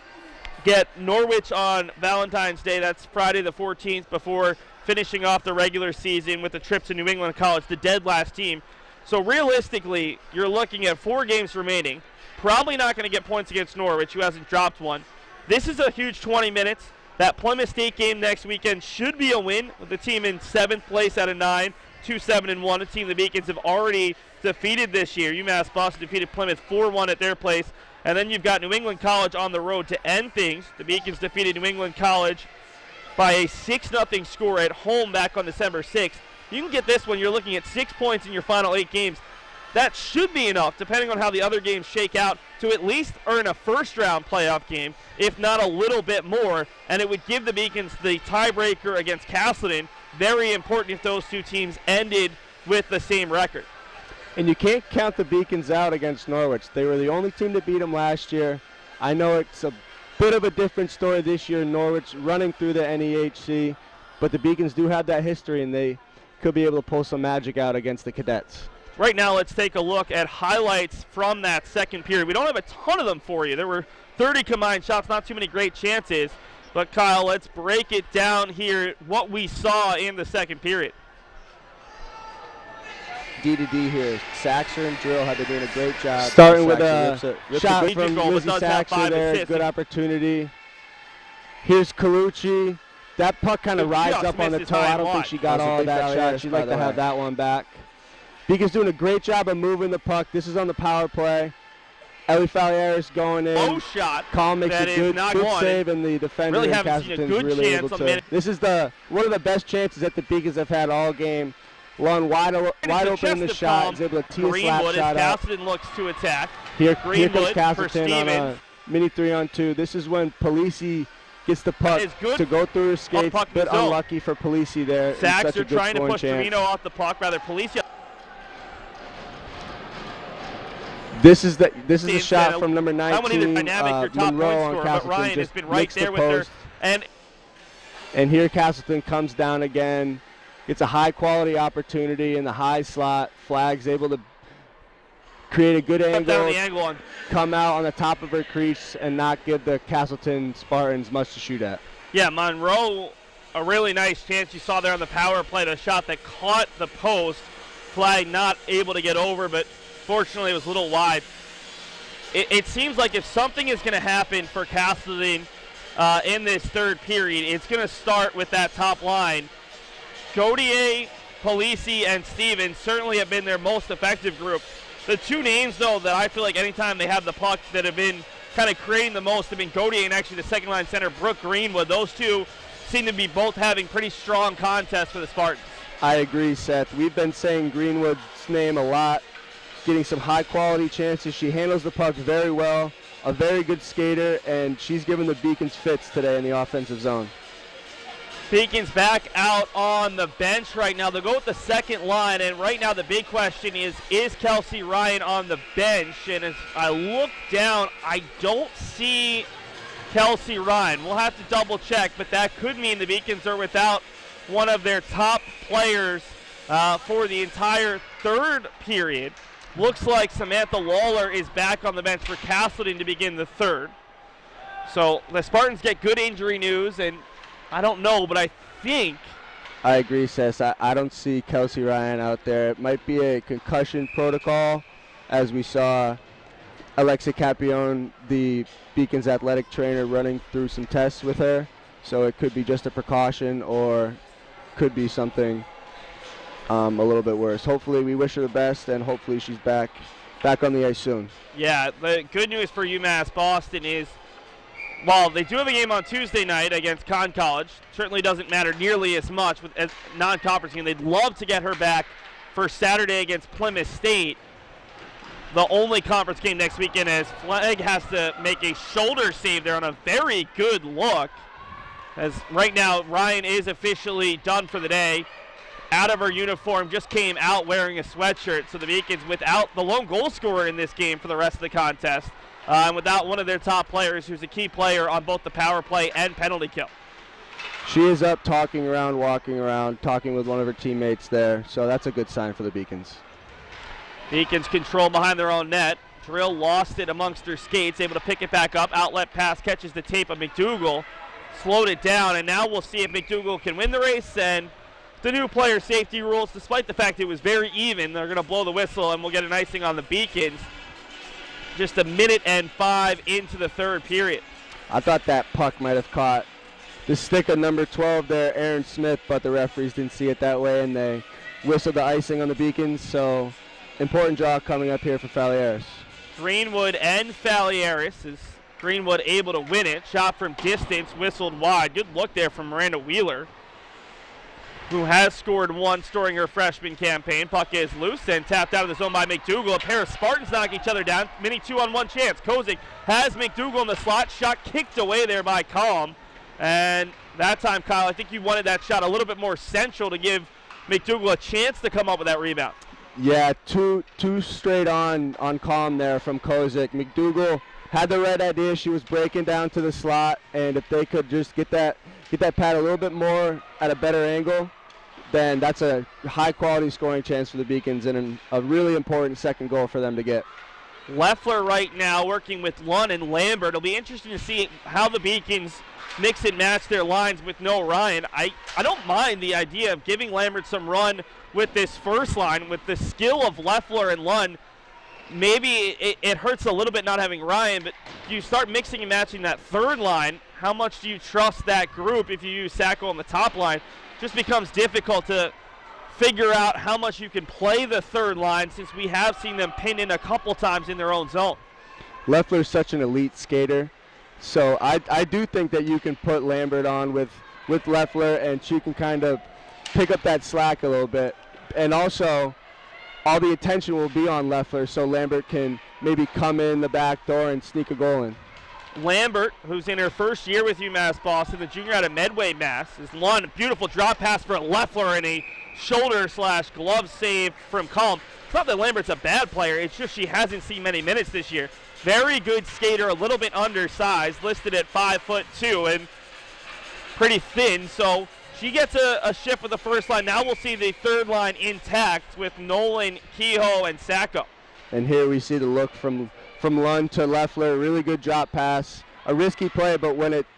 get Norwich on Valentine's Day. That's Friday the 14th, before finishing off the regular season with a trip to New England College, the dead last team. So realistically, you're looking at 4 games remaining. Probably not going to get points against Norwich, who hasn't dropped one. This is a huge 20 minutes. That Plymouth State game next weekend should be a win, with the team in 7th place out of 9, 2-7-1, a team the Beacons have already defeated this year. UMass Boston defeated Plymouth 4-1 at their place. And then you've got New England College on the road to end things. The Beacons defeated New England College by a 6-0 score at home back on December 6th. You can get this one. You're looking at 6 points in your final 8 games. That should be enough, depending on how the other games shake out, to at least earn a first-round playoff game, if not a little bit more. And it would give the Beacons the tiebreaker against Castleton. Very important if those 2 teams ended with the same record. And you can't count the Beacons out against Norwich. They were the only team to beat them last year. I know it's a bit of a different story this year, Norwich running through the NEHC, but the Beacons do have that history, and they could be able to pull some magic out against the Cadets. Right now, let's take a look at highlights from that second period. We don't have a ton of them for you. There were 30 combined shots, not too many great chances. But Kyle, let's break it down here, what we saw in the second period. D here. Saxer and Drill have been doing a great job. Starting with a shot from Lizzie Saxer there. Good opportunity. Here's Carucci. That puck kind of rides up on the toe. I don't think she got all of that shot. She'd like to have that one back. Beacon's doing a great job of moving the puck. This is on the power play. Ellie Falieris going in. Low shot. Colin makes a good save, and the defender in Castleton's really able to. This is one of the best chances that the Beacons have had all game. Lund wide open in the shot. Is able to tee a slap shot up. Castleton looks to attack. Here comes Castleton on a mini 3-on-2. This is when Polisi gets the puck to go through her skates. Bit unlucky for Polisi there. Saxer trying to push Torino off the puck. Rather, Polisi. This is a shot from number 19, Monroe on Castleton. But Ryan has been right there with her. And here Castleton comes down again. It's a high-quality opportunity in the high slot. Flagg's able to create a good angle, come out on the top of her crease, and not give the Castleton Spartans much to shoot at. Yeah, Monroe, a really nice chance you saw there on the power play. The shot that caught the post. Flagg not able to get over, but fortunately it was a little wide. It seems like if something is going to happen for Castleton in this third period, it's going to start with that top line. Gauthier, Polisi, and Stevens certainly have been their most effective group. The two names, though, that I feel like anytime they have the puck that have been kind of creating the most have been Gauthier and actually the second-line center, Brooke Greenwood. Those two seem to be both having pretty strong contests for the Spartans. I agree, Seth. We've been saying Greenwood's name a lot, getting some high-quality chances. She handles the puck very well, a very good skater, and she's given the Beacons fits today in the offensive zone. Beacons back out on the bench right now. They'll go with the second line, and right now the big question is Kelsey Ryan on the bench? And as I look down, I don't see Kelsey Ryan. We'll have to double check, but that could mean the Beacons are without one of their top players for the entire third period. Looks like Samantha Lawler is back on the bench for Castleton to begin the third. So the Spartans get good injury news, and I don't know, but I think. I agree, Seth. I don't see Kelsey Ryan out there. It might be a concussion protocol, as we saw Alexa Capione, the Beacons athletic trainer, running through some tests with her. So it could be just a precaution or could be something a little bit worse. Hopefully we wish her the best, and hopefully she's back on the ice soon. Yeah, the good news for UMass Boston is, while they do have a game on Tuesday night against Conn College, certainly doesn't matter nearly as much as non-conference game. They'd love to get her back for Saturday against Plymouth State, the only conference game next weekend, as Flagg has to make a shoulder save there on a very good look. As right now, Ryan is officially done for the day. Out of her uniform, just came out wearing a sweatshirt. So the Beacons without the lone goal scorer in this game for the rest of the contest. And without one of their top players, who's a key player on both the power play and penalty kill. She is up talking around, walking around, talking with one of her teammates there. So that's a good sign for the Beacons. Beacons control behind their own net. Drill lost it amongst her skates, able to pick it back up. Outlet pass catches the tape of McDougal. Slowed it down, and now we'll see if McDougal can win the race. And the new player safety rules, despite the fact it was very even, they're going to blow the whistle, and we'll get an icing on the Beacons. Just a minute and 5 into the third period. I thought that puck might have caught the stick of number 12 there, Aaron Smith, but the referees didn't see it that way, and they whistled the icing on the Beacons. So important draw coming up here for Falieris. Greenwood and Falieris. Is Greenwood able to win it? Shot from distance, whistled wide. Good look there from Miranda Wheeler, who has scored once during her freshman campaign. Puck is loose and tapped out of the zone by McDougal. A pair of Spartans knock each other down. Mini 2-on-1 chance. Kozik has McDougal in the slot. Shot kicked away there by Calm. And that time, Kyle, I think you wanted that shot a little bit more central to give McDougal a chance to come up with that rebound. Yeah, two straight on Calm there from Kozik. McDougal had the right idea. She was breaking down to the slot, and if they could just get that pad a little bit more at a better angle, then that's a high-quality scoring chance for the Beacons and a really important second goal for them to get. Leffler right now working with Lund and Lambert. It'll be interesting to see how the Beacons mix and match their lines with no Ryan. I don't mind the idea of giving Lambert some run with this first line with the skill of Leffler and Lund. Maybe it hurts a little bit not having Ryan, but you start mixing and matching that third line. How much do you trust that group if you use Sacco on the top line? Just becomes difficult to figure out how much you can play the third line since we have seen them pin in a couple times in their own zone. Leffler's such an elite skater, so I do think that you can put Lambert on with Leffler, and she can kind of pick up that slack a little bit. And also, all the attention will be on Leffler, so Lambert can maybe come in the back door and sneak a goal in. Lambert, who's in her first year with UMass Boston, the junior out of Medway, Mass, is Lund. Beautiful drop pass for Leffler and a shoulder/glove save from Culm. It's not that Lambert's a bad player, it's just she hasn't seen many minutes this year. Very good skater, a little bit undersized, listed at 5'2" and pretty thin, so she gets a shift with the first line. Now we'll see the third line intact with Nolan, Kehoe, and Sacco. And here we see the look from Lund to Leffler. Really good drop pass. A risky play, but when it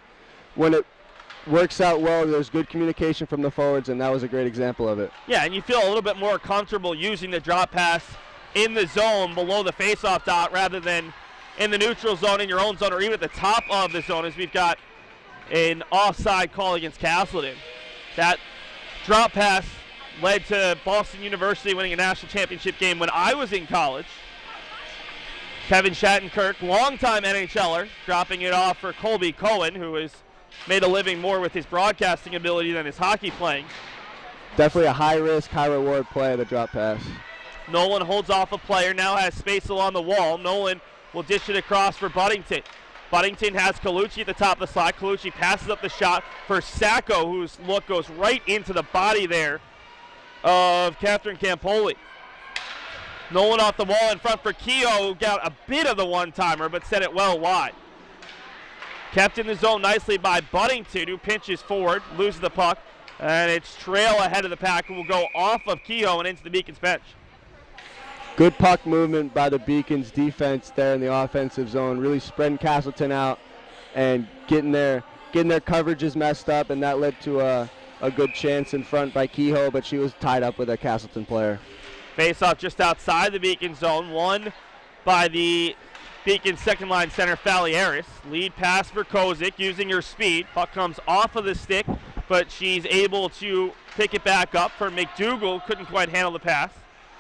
works out well, there's good communication from the forwards, and that was a great example of it. Yeah, and you feel a little bit more comfortable using the drop pass in the zone below the faceoff dot rather than in the neutral zone, in your own zone, or even at the top of the zone, as we've got an offside call against Castleton. That drop pass led to Boston University winning a national championship game when I was in college. Kevin Shattenkirk, longtime NHLer, dropping it off for Colby Cohen, who has made a living more with his broadcasting ability than his hockey playing. Definitely a high-risk, high-reward play, the drop pass. Nolan holds off a player, now has space along the wall. Nolan will dish it across for Buddington. Buddington has Colucci at the top of the slot. Colucci passes up the shot for Sacco, whose look goes right into the body there of Catherine Campoli. Nolan off the wall in front for Kehoe, who got a bit of the one-timer, but set it well wide. Kept in the zone nicely by Buddington, who pinches forward, loses the puck, and it's trail ahead of the pack, who will go off of Kehoe and into the Beacons bench. Good puck movement by the Beacons defense there in the offensive zone, really spreading Castleton out and getting their coverages messed up, and that led to a good chance in front by Kehoe, but she was tied up with a Castleton player. Face-off just outside the Beacon zone, won by the Beacons second-line center, Falieris. Lead pass for Kozik, using her speed. Puck comes off of the stick, but she's able to pick it back up for McDougal. Couldn't quite handle the pass.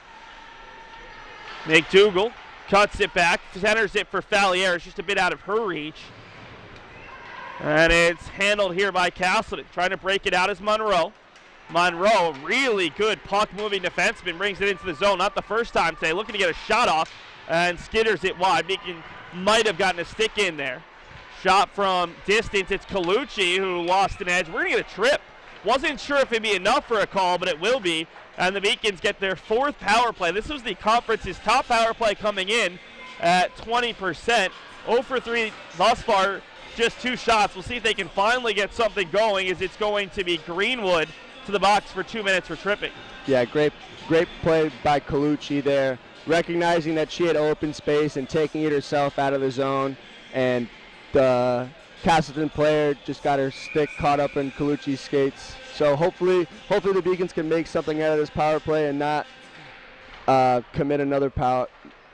McDougal cuts it back, centers it for Falieris, just a bit out of her reach. And it's handled here by Castleton. Trying to break it out is Monroe. Monroe, really good puck-moving defenseman, brings it into the zone. Not the first time today, looking to get a shot off and skitters it wide. Beacon might have gotten a stick in there. Shot from distance, it's Colucci who lost an edge. We're going to get a trip. Wasn't sure if it'd be enough for a call, but it will be. And the Beacons get their fourth power play. This was the conference's top power play coming in at 20%. 0 for 3 thus far, just 2 shots. We'll see if they can finally get something going, as it's going to be Greenwood to the box for 2 minutes for tripping. Yeah, great play by Colucci there, recognizing that she had open space and taking it herself out of the zone, and the Castleton player just got her stick caught up in Colucci's skates. So hopefully the Beacons can make something out of this power play and not commit another foul,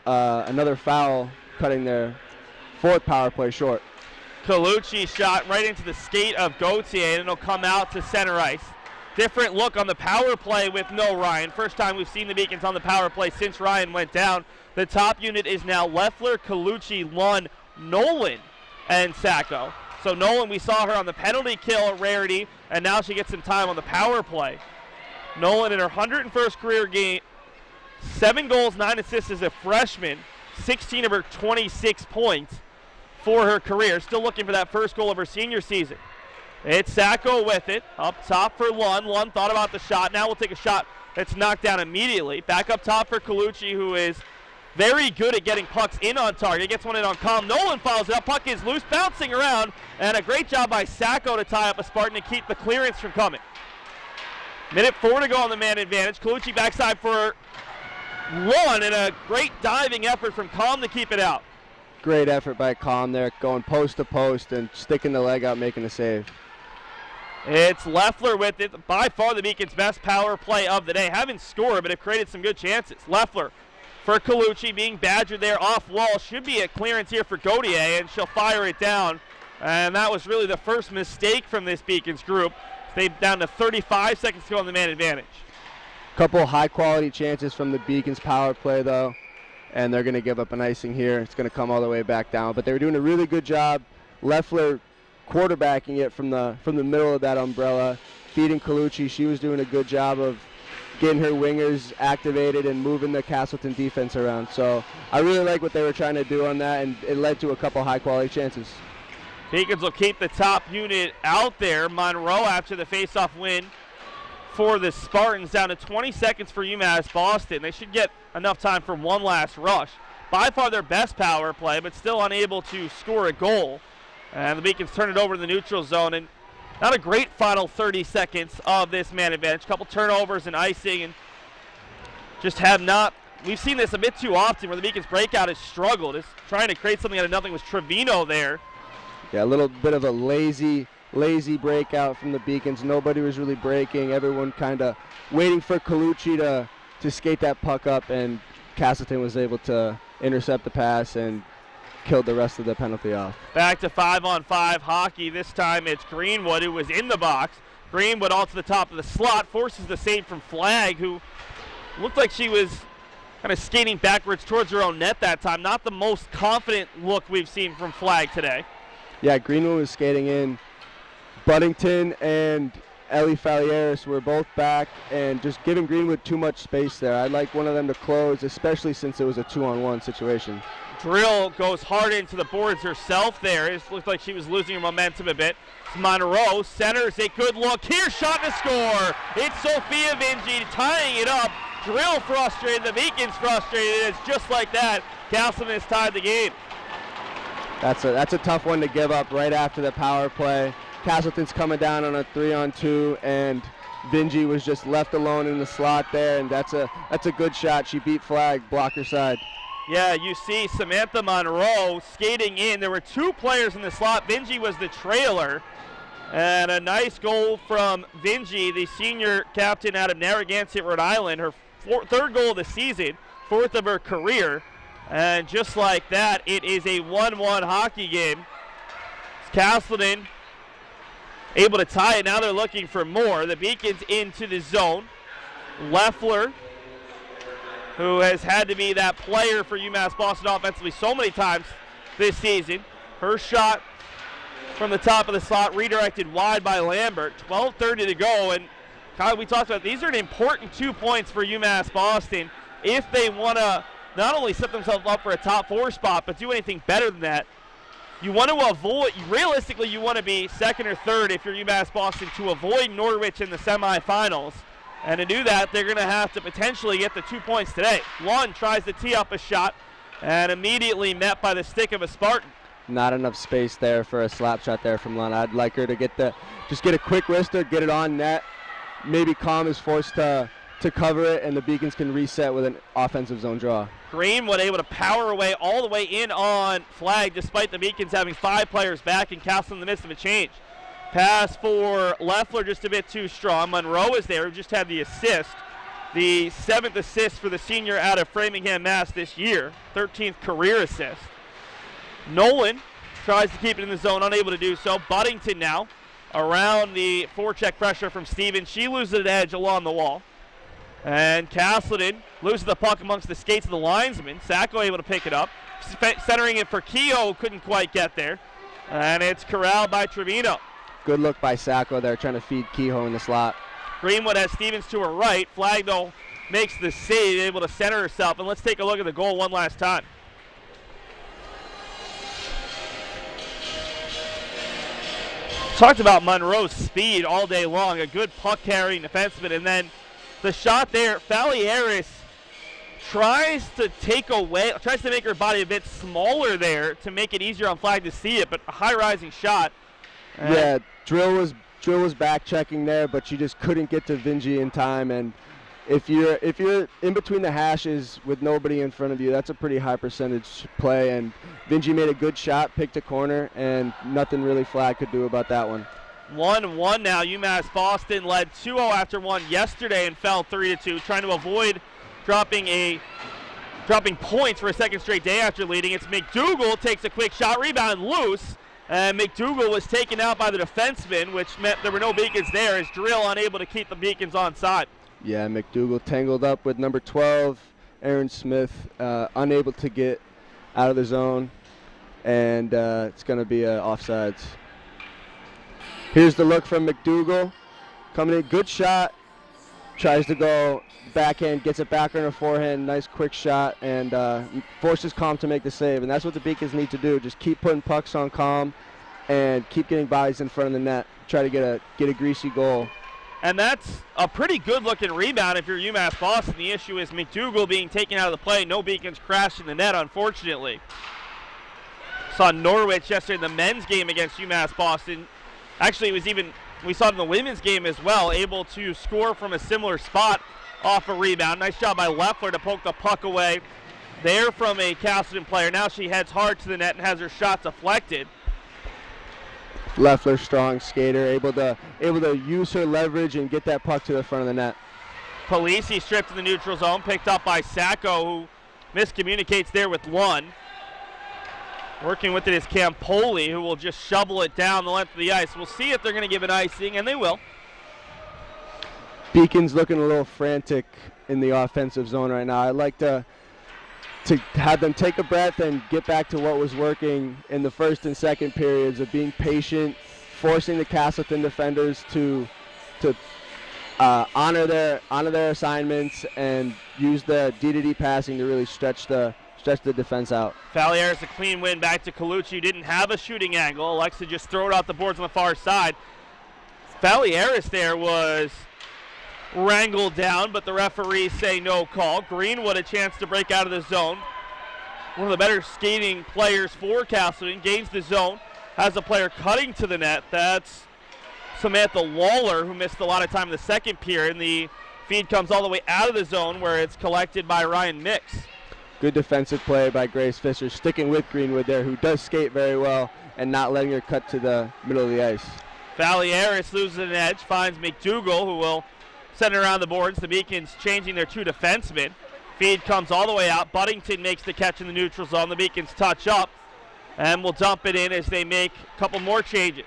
cutting their fourth power play short. Colucci shot right into the skate of Gauthier, and it'll come out to center ice. Different look on the power play with no Ryan. First time we've seen the Beacons on the power play since Ryan went down. The top unit is now Leffler, Colucci, Lund, Nolan, and Sacco. So Nolan, we saw her on the penalty kill, a rarity, and now she gets some time on the power play. Nolan in her 101st career game, 7 goals, 9 assists as a freshman, 16 of her 26 points for her career. Still looking for that first goal of her senior season. It's Sacco with it, up top for Lund. Lund thought about the shot. Now we'll take a shot that's knocked down immediately. Back up top for Colucci, who is very good at getting pucks in on target. Gets one in on Culm. Nolan follows it up. Puck is loose, bouncing around, and a great job by Sacco to tie up a Spartan to keep the clearance from coming. Minute 4 to go on the man advantage. Colucci backside for Lund, and a great diving effort from Culm to keep it out. great effort by Calm there, going post to post and sticking the leg out, making the save. It's Leffler with it, by far the Beacons' best power play of the day. Haven't scored, but have created some good chances. Leffler for Colucci, being badgered there off wall. Should be a clearance here for Gautier, and she'll fire it down. And that was really the first mistake from this Beacons group. They're down to 35 seconds to go on the man advantage. Couple high-quality chances from the Beacons' power play, though, and they're going to give up an icing here. It's going to come all the way back down. But they were doing a really good job. Leffler quarterbacking it from the middle of that umbrella, feeding Colucci. She was doing a good job of getting her wingers activated and moving the Castleton defense around. So I really like what they were trying to do on that, and it led to a couple high-quality chances. Beacons will keep the top unit out there. Monroe after the face-off win for the Spartans, down to 20 seconds for UMass Boston. They should get enough time for one last rush. By far their best power play, but still unable to score a goal. And the Beacons turn it over to the neutral zone, and not a great final 30 seconds of this man advantage. A couple turnovers and icing, and just have not. We've seen this a bit too often where the Beacons breakout has struggled. It's trying to create something out of nothing. Was Trevino there? Yeah, a little bit of a lazy breakout from the Beacons. Nobody was really breaking. Everyone kind of waiting for Colucci to skate that puck up, and Castleton was able to intercept the pass and killed the rest of the penalty off. Back to 5-on-5 hockey. This time it's Greenwood who was in the box. Greenwood all to the top of the slot, forces the save from Flagg, who looked like she was kind of skating backwards towards her own net that time. Not the most confident look we've seen from Flagg today. Yeah, Greenwood was skating in. Buddington and Ellie Falieris were both back and just giving Greenwood too much space there. I'd like one of them to close, especially since it was a 2-on-1 situation. Drill goes hard into the boards herself there. It looked like she was losing her momentum a bit. Monroe centers a good look. Here, shot to score. It's Sophia Vingi tying it up. Drill frustrated. The Beacons frustrated. It's just like that. Castleton has tied the game. That's a tough one to give up right after the power play. Castleton's coming down on a 3-on-2, and Vingi was just left alone in the slot there, and that's a good shot. She beat Flagg, blocker side. Yeah, you see Samantha Monroe skating in. There were two players in the slot. Vingi was the trailer. And a nice goal from Vingi, the senior captain out of Narragansett, Rhode Island. Her third goal of the season, fourth of her career. And just like that, it is a 1-1 hockey game. Castleton able to tie it. Now they're looking for more. The Beacons into the zone. Leffler, who has had to be that player for UMass Boston offensively so many times this season. Her shot from the top of the slot redirected wide by Lambert. 12:30 to go, and Kyle, we talked about these are an important 2 points for UMass Boston if they want to not only set themselves up for a top 4 spot, but do anything better than that. You want to avoid, realistically, you want to be second or third if you're UMass Boston to avoid Norwich in the semifinals. And to do that, they're going to have to potentially get the 2 points today. Lund tries to tee up a shot and immediately met by the stick of a Spartan. Not enough space there for a slap shot there from Lund. I'd like her to get just get a quick wrister, get it on net. Maybe Calm is forced to cover it, and the Beacons can reset with an offensive zone draw. Greenwood able to power away all the way in on Flagg, despite the Beacons having 5 players back and Castleton in the midst of a change. Pass for Leffler, just a bit too strong. Monroe is there, who just had the assist. The 7th assist for the senior out of Framingham, Mass. this year. 13th career assist. Nolan tries to keep it in the zone, unable to do so. Buddington now around the forecheck pressure from Stevens. She loses an edge along the wall. And Castleton loses the puck amongst the skates of the linesman. Sacco able to pick it up. Centering it for Kehoe, couldn't quite get there. And it's corralled by Trevino. Good look by Sacco there, trying to feed Kehoe in the slot. Greenwood has Stevens to her right. Flagg, though, makes the save, able to center herself. And let's take a look at the goal one last time. Talked about Monroe's speed all day long. A good puck-carrying defenseman. And then the shot there, Falieris tries to make her body a bit smaller there to make it easier on Flagg to see it, but a high-rising shot. Yeah, Drill was back checking there, but she just couldn't get to Vingi in time, and if you're in between the hashes with nobody in front of you, that's a pretty high percentage play. And Vingi made a good shot, picked a corner, and nothing really Flagg could do about that one. 1-1 now. UMass Boston led 2-0 after one yesterday and fell 3-2, trying to avoid dropping points for a second straight day after leading. It's McDougal takes a quick shot, rebound loose, and McDougal was taken out by the defenseman, which meant there were no Beacons there, as Drill unable to keep the Beacons on side. Yeah, McDougal tangled up with number 12, Aaron Smith, unable to get out of the zone, and it's going to be offsides. Here's the look from McDougal, coming in, good shot, tries to go backhand, gets it back on her forehand, nice quick shot, and forces Calm to make the save. And that's what the Beacons need to do, just keep putting pucks on Calm and keep getting bodies in front of the net, try to get a greasy goal. And that's a pretty good-looking rebound if you're UMass Boston. The issue is McDougal being taken out of the play. No Beacons crashed in the net, unfortunately. Saw Norwich yesterday in the men's game against UMass Boston. Actually, we saw it in the women's game as well, able to score from a similar spot off a rebound. Nice job by Leffler to poke the puck away there from a Castleton player. Now she heads hard to the net and has her shot deflected. Leffler, strong skater, able to use her leverage and get that puck to the front of the net. Polisi stripped in the neutral zone, picked up by Sacco, who miscommunicates there with Lund. Working with it is Campoli, who will just shovel it down the length of the ice. We'll see if they're going to give an icing, and they will. Beacons looking a little frantic in the offensive zone right now. I'd like to have them take a breath and get back to what was working in the first and second periods of being patient, forcing the Castleton defenders to honor their assignments and use the D-to-D passing to really stretch the defense out. Falieres a clean win back to Colucci, who didn't have a shooting angle. Alexa just throw it out the boards on the far side. Falieres there was wrangled down, but the referees say no call. Greenwood a chance to break out of the zone. One of the better skating players for Castleton gains the zone, has a player cutting to the net. That's Samantha Waller, who missed a lot of time in the second period. And the feed comes all the way out of the zone where it's collected by Ryan Mix. Good defensive play by Grace Fisher, sticking with Greenwood there, who does skate very well, and not letting her cut to the middle of the ice. Falieres loses an edge, finds McDougal, who will send it around the boards. The Beacons changing their two defensemen. Feed comes all the way out. Buddington makes the catch in the neutral zone. The Beacons touch up and will dump it in as they make a couple more changes.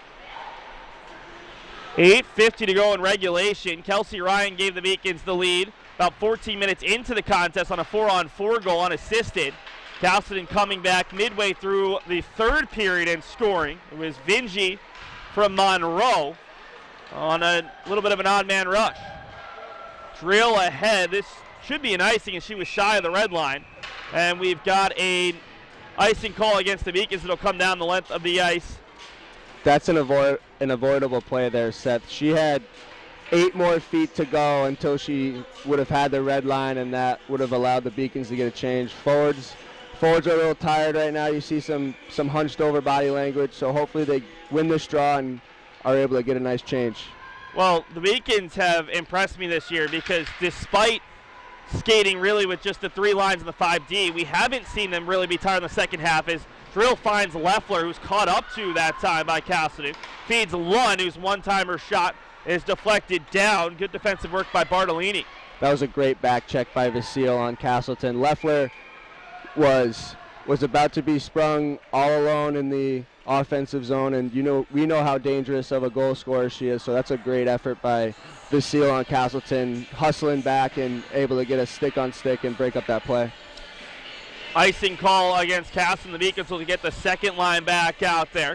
8:50 to go in regulation. Kelsey Ryan gave the Beacons the lead about 14 minutes into the contest on a 4-on-4 goal unassisted. Castleton coming back midway through the third period and scoring. It was Vingi from Monroe on a little bit of an odd man rush. Drill ahead. This should be an icing, and she was shy of the red line. And we've got an icing call against the Beacons that'll come down the length of the ice. That's an avoidable play there, Seth. She had 8 more feet to go until she would have had the red line, and that would have allowed the Beacons to get a change. Forwards are a little tired right now. You see some hunched over body language, so hopefully they win this draw and are able to get a nice change. Well, the Beacons have impressed me this year because despite skating really with just the 3 lines in the 5D, we haven't seen them really be tired in the second half as Drill finds Leffler, who's caught up to that time by Castleton. Feeds Lund, whose one-timer shot is deflected down. Good defensive work by Bartolini. That was a great back check by Vasile on Castleton. Leffler was about to be sprung all alone in the offensive zone, and we know how dangerous of a goal scorer she is, so that's a great effort by Vasile on Castleton, hustling back and able to get a stick-on-stick and break up that play. Icing call against Castleton. The Beacons will get the second line back out there.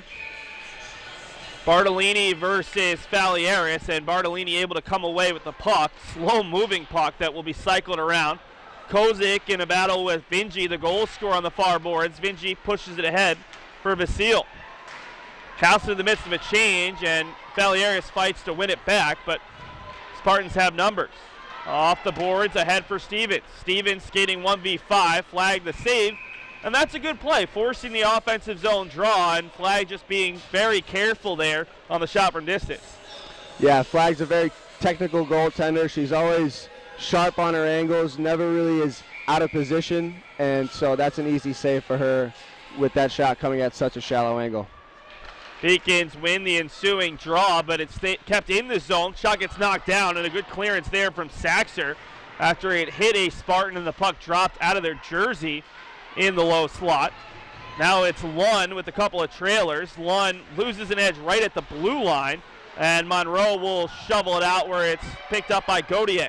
Bartolini versus Falieres, and Bartolini able to come away with the puck. Slow-moving puck that will be cycled around. Kozik in a battle with Vingi, the goal scorer on the far boards. Vingi pushes it ahead for Vasile. Castleton in the midst of a change, and Falieres fights to win it back, but Spartans have numbers. Off the boards, ahead for Stevens. Stevens skating 1v5, Flagg the save, and that's a good play, forcing the offensive zone draw, and Flagg just being very careful there on the shot from distance. Yeah, Flagg's a very technical goaltender. She's always sharp on her angles, never really is out of position, and so that's an easy save for her with that shot coming at such a shallow angle. Beacons win the ensuing draw, but it's kept in the zone. Shot gets knocked down, and a good clearance there from Saxer after it hit a Spartan and the puck dropped out of their jersey in the low slot. Now it's Lund with a couple of trailers. Lund loses an edge right at the blue line, and Monroe will shovel it out where it's picked up by Gauthier.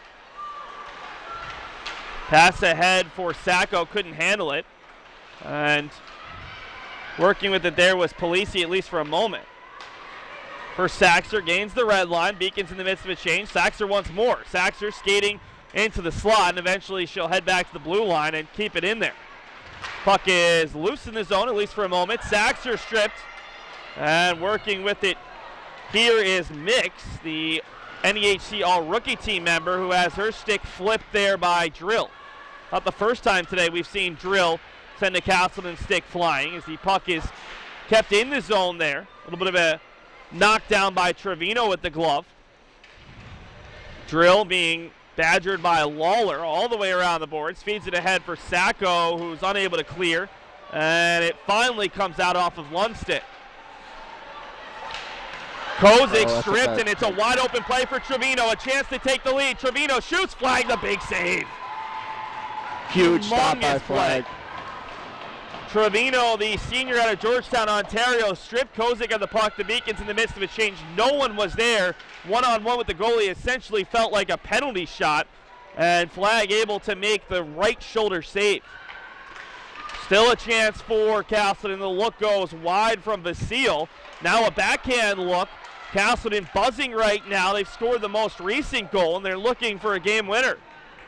Pass ahead for Sacco, couldn't handle it. And working with it there was Polisi, at least for a moment. For Saxer, gains the red line. Beacons in the midst of a change. Saxer once more. Saxer skating into the slot, and eventually she'll head back to the blue line and keep it in there. Puck is loose in the zone, at least for a moment. Saxer stripped, and working with it here is Mix, the NEHC All-Rookie team member, who has her stick flipped there by Drill. Not the first time today we've seen Drill send a Castleton stick flying as the puck is kept in the zone there. A little bit of a knockdown by Trevino with the glove. Drill being badgered by Lawler all the way around the boards. Feeds it ahead for Sacco, who's unable to clear. And it finally comes out off of Lund's stick. Kozik stripped, and it's a wide open play for Trevino. A chance to take the lead. Trevino shoots, Flagg, the big save. Huge stop by Flagg. Trevino, the senior out of Georgetown, Ontario, stripped Kozik of the puck. The Beacons in the midst of a change. No one was there. One-on-one with the goalie essentially felt like a penalty shot. And Flagg able to make the right shoulder save. Still a chance for Castleton. The look goes wide from Vasile. Now a backhand look. Castleton buzzing right now. They've scored the most recent goal, and they're looking for a game winner.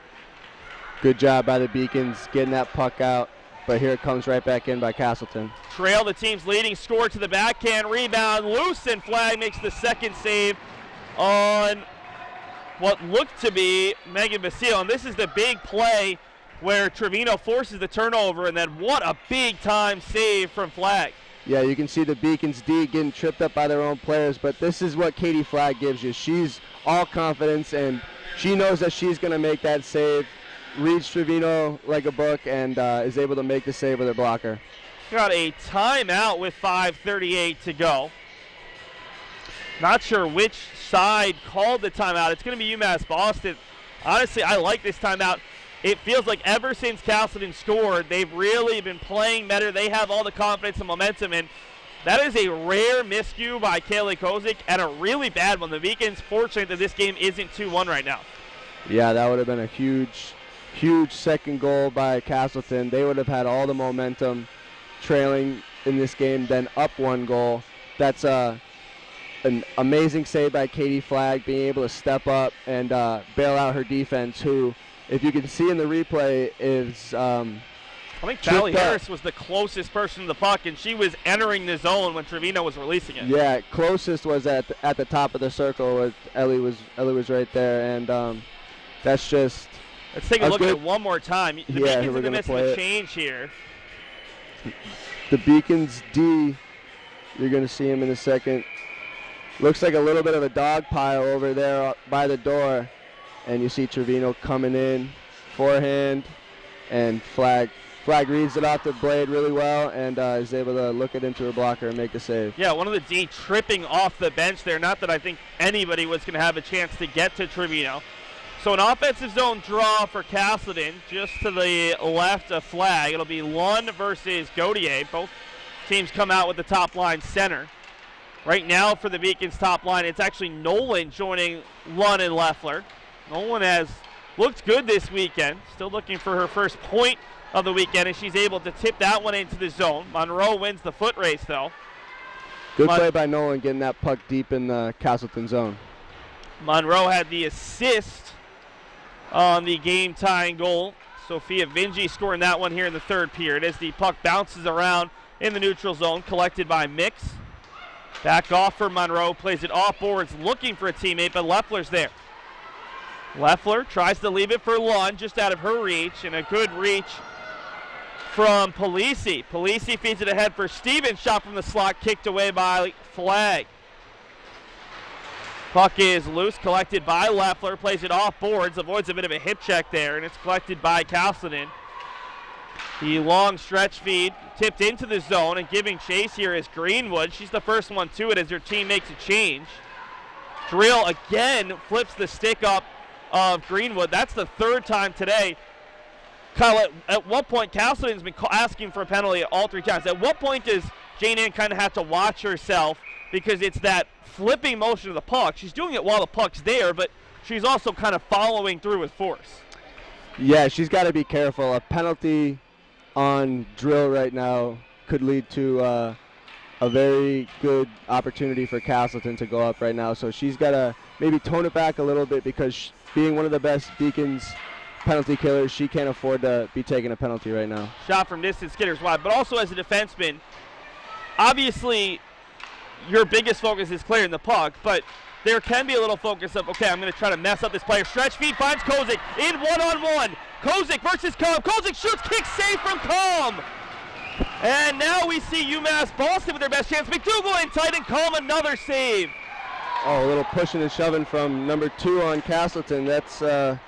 Good job by the Beacons getting that puck out, but here it comes right back in by Castleton. Trail, the team's leading score to the backhand. Rebound loose, and Flagg makes the second save on what looked to be Megan Vasile. And this is the big play where Trevino forces the turnover, and then what a big-time save from Flagg. Yeah, you can see the Beacons D getting tripped up by their own players, but this is what Caty Flagg gives you. She's all confidence, and she knows that she's going to make that save, reads Trevino like a book, and is able to make the save with her blocker. Got a timeout with 5:38 to go. Not sure which side called the timeout. It's going to be UMass Boston. Honestly, I like this timeout. It feels like ever since Castleton scored, they've really been playing better. They have all the confidence and momentum, and that is a rare miscue by Kaylee Kozik and a really bad one. The Beacons fortunate that this game isn't 2-1 right now. Yeah, that would have been a huge second goal by Castleton. They would have had all the momentum trailing in this game, then up one goal. That's an amazing save by Caty Flagg, being able to step up and bail out her defense, who, if you can see in the replay, is I think Valley Harris was the closest person to the puck, and she was entering the zone when Trevino was releasing it. Yeah, closest was at the top of the circle. With Ellie was right there, and that's just. Let's take a look at it one more time. The Beacons in the midst of a change here. The Beacons D, you're going to see him in a second. Looks like a little bit of a dog pile over there by the door. And you see Trevino coming in, forehand, and Flagg reads it off the blade really well and is able to look it into her blocker and make the save. Yeah, one of the D tripping off the bench there. Not that I think anybody was going to have a chance to get to Trevino. So an offensive zone draw for Castleton, just to the left of Flagg. It'll be Lund versus Gauthier. Both teams come out with the top line center. Right now for the Beacons top line, it's actually Nolan joining Lund and Leffler. Nolan has looked good this weekend. Still looking for her first point of the weekend, and she's able to tip that one into the zone. Monroe wins the foot race, though. Good play by Nolan, getting that puck deep in the Castleton zone. Monroe had the assist on the game-tying goal. Sophia Vingi scoring that one here in the third period as the puck bounces around in the neutral zone, collected by Mix. Back off for Monroe, plays it off boards, looking for a teammate, but Leffler's there. Leffler tries to leave it for Lund, just out of her reach, and a good reach from Polisi. Polisi feeds it ahead for Stevens, shot from the slot, kicked away by Flagg. Puck is loose, collected by Leffler, plays it off boards, avoids a bit of a hip check there, and it's collected by Castleton. The long stretch feed tipped into the zone, and giving chase here is Greenwood. She's the first one to it as her team makes a change. Drill again flips the stick up of Greenwood. That's the third time today. Kyle, at what point, Castleton's been asking for a penalty all 3 times. At what point does Jane Ann kind of have to watch herself, because it's that flipping motion of the puck? She's doing it while the puck's there, but she's also kind of following through with force. Yeah, she's got to be careful. A penalty on Drill right now could lead to a very good opportunity for Castleton to go up right now. So she's got to maybe tone it back a little bit, because being one of the best Beacons penalty killers, she can't afford to be taking a penalty right now. Shot from distance, skitters wide, but also as a defenseman, obviously your biggest focus is clearing the puck, but there can be a little focus of, okay, I'm going to try to mess up this player. Stretch feed finds Kozik in one-on-one. Kozik versus Calm. Kozik shoots, kick save from Calm. And now we see UMass Boston with their best chance. McDougal in tight, and Calm another save. Oh, a little pushing and shoving from number 2 on Castleton. That's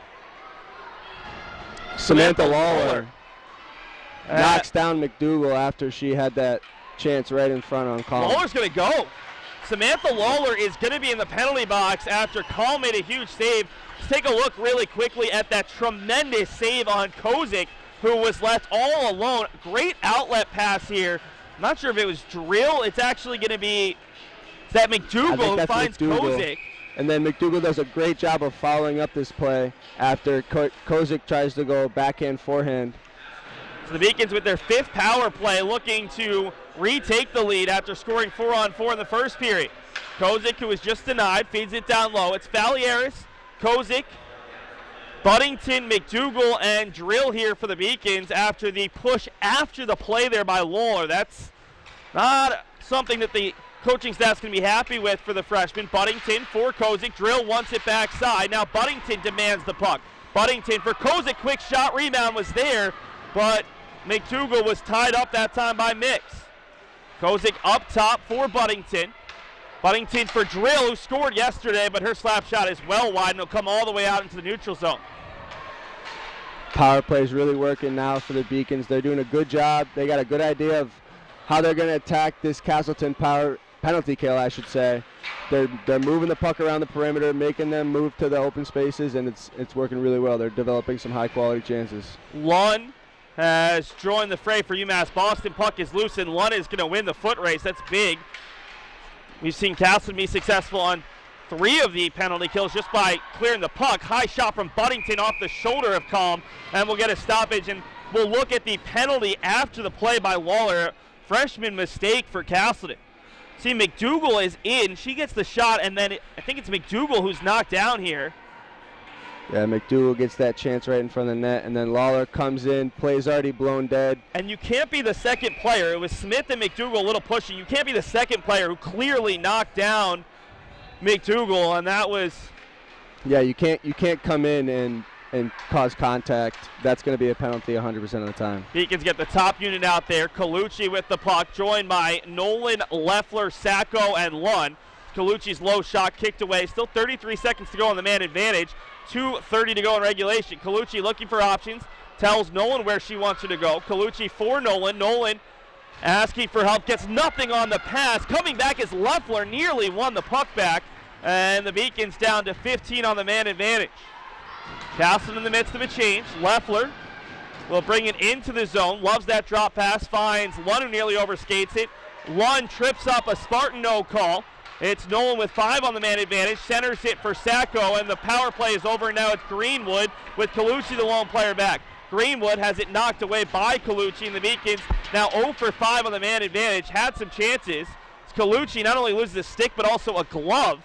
Samantha Lawler. Knocks down McDougal after she had that chance right in front on Calm. Lawler's going to go. Samantha Lawler is going to be in the penalty box after Calm made a huge save. Let's take a look really quickly at that tremendous save on Kozik, who was left all alone. Great outlet pass here. I'm not sure if it was Drill. It's actually going to be, is that McDougal who finds Kozik. And then McDougal does a great job of following up this play after Kozik tries to go backhand forehand. So the Beacons with their 5th power play, looking to retake the lead after scoring 4-on-4 in the first period. Kozik, who was just denied, feeds it down low. It's Falieris, Kozik, Buddington, McDougal, and Drill here for the Beacons after the push after the play there by Lawler. That's not something that the coaching staff's going to be happy with for the freshman. Buddington for Kozik. Drill wants it backside. Now Buddington demands the puck. Buddington for Kozik. Quick shot. Rebound was there, but McDougal was tied up that time by Mix. Kozik up top for Buddington. Buddington for Drill, who scored yesterday, but her slap shot is well wide, and it'll come all the way out into the neutral zone. Power play is really working now for the Beacons. They're doing a good job. They got a good idea of how they're going to attack this Castleton power penalty kill, I should say. They're moving the puck around the perimeter, making them move to the open spaces, and it's working really well. They're developing some high-quality chances. Lund has joined the fray for UMass Boston. Puck is loose, and Lund is going to win the foot race. That's big. We've seen Castleton be successful on 3 of the penalty kills just by clearing the puck. High shot from Buddington off the shoulder of Calm, and we'll get a stoppage, and we'll look at the penalty after the play by Lawler. Freshman mistake for Castleton. See, McDougal is in. She gets the shot, and then I think it's McDougal who's knocked down here. Yeah, McDougal gets that chance right in front of the net, and then Lawler comes in, play's already blown dead. And you can't be the second player. It was Smith and McDougal a little pushing. You can't be the second player who clearly knocked down McDougal, and that was... Yeah, you can't come in and cause contact. That's going to be a penalty 100% of the time. Beacons get the top unit out there. Colucci with the puck, joined by Nolan, Leffler, Sacco, and Lund. Colucci's low shot kicked away. Still 33 seconds to go on the man advantage. 2:30 to go in regulation. Colucci looking for options. Tells Nolan where she wants her to go. Colucci for Nolan. Nolan asking for help. Gets nothing on the pass. Coming back is Leffler. Nearly won the puck back. And the Beacons down to 15 on the man advantage. Castleton in the midst of a change. Leffler will bring it into the zone. Loves that drop pass. Finds Lund, who nearly overskates it. Lund trips up a Spartan no call. It's Nolan with 5 on the man advantage. Centers it for Sacco, and the power play is over. Now it's Greenwood with Colucci, the lone player, back. Greenwood has it knocked away by Colucci, and the Beacons now 0 for 5 on the man advantage. Had some chances. Colucci not only loses a stick, but also a glove.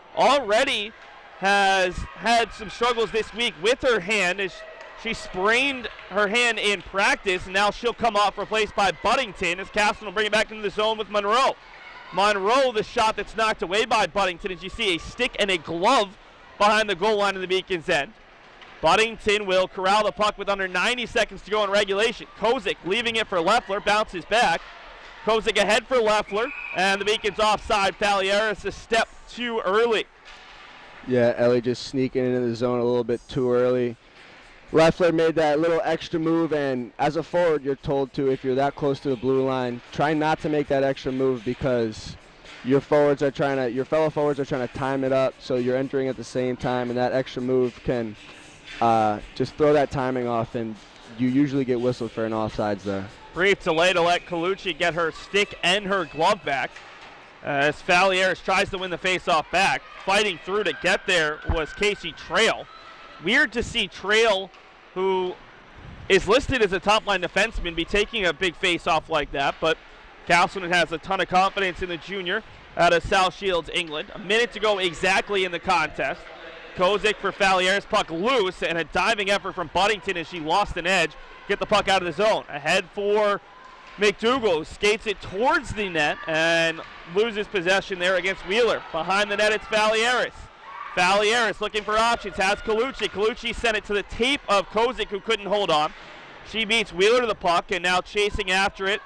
Already has had some struggles this week with her hand as she sprained her hand in practice, and now she'll come off, replaced by Buddington, as Castleton will bring it back into the zone with Monroe. Monroe, the shot that's knocked away by Buddington, as you see a stick and a glove behind the goal line of the Beacons end. Buddington will corral the puck with under 90 seconds to go in regulation. Kozik leaving it for Leffler, bounces back. Kozik ahead for Leffler, and the Beacons offside. Falieris a step too early. Yeah, Ellie just sneaking into the zone a little bit too early. Leffler made that little extra move, and as a forward, you're told to, if you're that close to the blue line, try not to make that extra move because your fellow forwards are trying to time it up, so you're entering at the same time, and that extra move can just throw that timing off, and you usually get whistled for an offsides there. Brief delay to let Colucci get her stick and her glove back. As Falieris tries to win the faceoff back. Fighting through to get there was Casey Trail. Weird to see Trail, who is listed as a top-line defenseman, be taking a big faceoff like that, but Castleton has a ton of confidence in the junior out of South Shields, England. A minute to go exactly in the contest. Kozik for Falieris, puck loose, and a diving effort from Buddington as she lost an edge. Get the puck out of the zone. Ahead for McDougal, who skates it towards the net and loses possession there against Wheeler. Behind the net, it's Falieris. Falieris looking for options, has Colucci. Colucci sent it to the tape of Kozik, who couldn't hold on. She beats Wheeler to the puck, and now chasing after it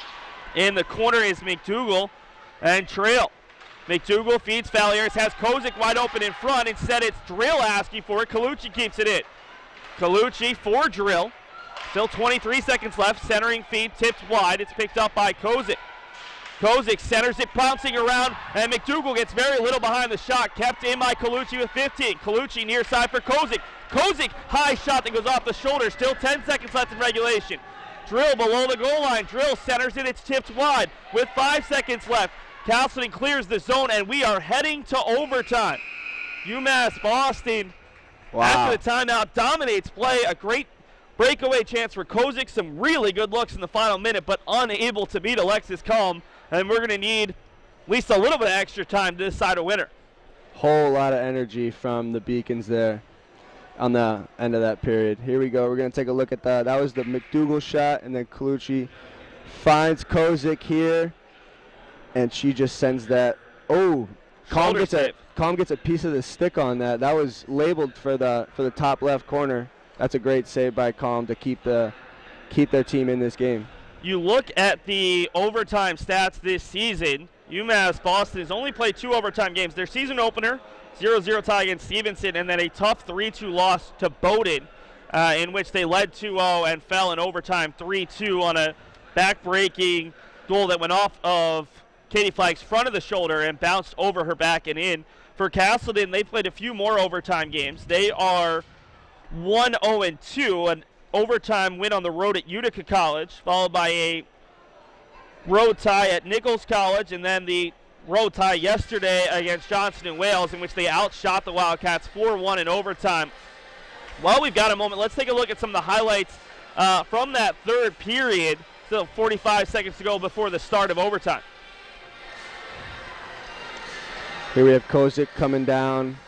in the corner is McDougal and Trail. McDougal feeds Falieris, has Kozik wide open in front. Instead, it's Drill asking for it. Colucci keeps it in. Colucci for Drill. Still 23 seconds left. Centering feed tipped wide. It's picked up by Kozik. Kozik centers it, bouncing around, and McDougal gets very little behind the shot. Kept in by Colucci with 15. Colucci near side for Kozik. Kozik, high shot that goes off the shoulder. Still 10 seconds left in regulation. Drill below the goal line. Drill centers it. It's tipped wide with 5 seconds left. Castleton clears the zone, and we are heading to overtime. UMass Boston, after the timeout, dominates play. A great breakaway chance for Kozik. Some really good looks in the final minute, but unable to beat Alexis Culm. And we're going to need at least a little bit of extra time to decide a winner. Whole lot of energy from the Beacons there on the end of that period. Here we go. We're going to take a look at that. That was the McDougal shot, and then Colucci finds Kozik here, and she just sends that. Oh, Culm gets a piece of the stick on that. That was labeled for the top left corner. That's a great save by Culm to keep their team in this game. You look at the overtime stats this season, UMass Boston has only played 2 overtime games. Their season opener, 0-0 tie against Stevenson, and then a tough 3-2 loss to Bowdoin, in which they led 2-0 and fell in overtime 3-2 on a back-breaking goal that went off of Caty Flagg's front of the shoulder and bounced over her back and in. For Castleton, they played a few more overtime games. They are 1-0-2, an overtime win on the road at Utica College, followed by a road tie at Nichols College, and then the road tie yesterday against Johnson and Wales, in which they outshot the Wildcats 4-1 in overtime. While we've got a moment, let's take a look at some of the highlights from that third period. Still 45 seconds to go before the start of overtime. Here we have Kozik coming down.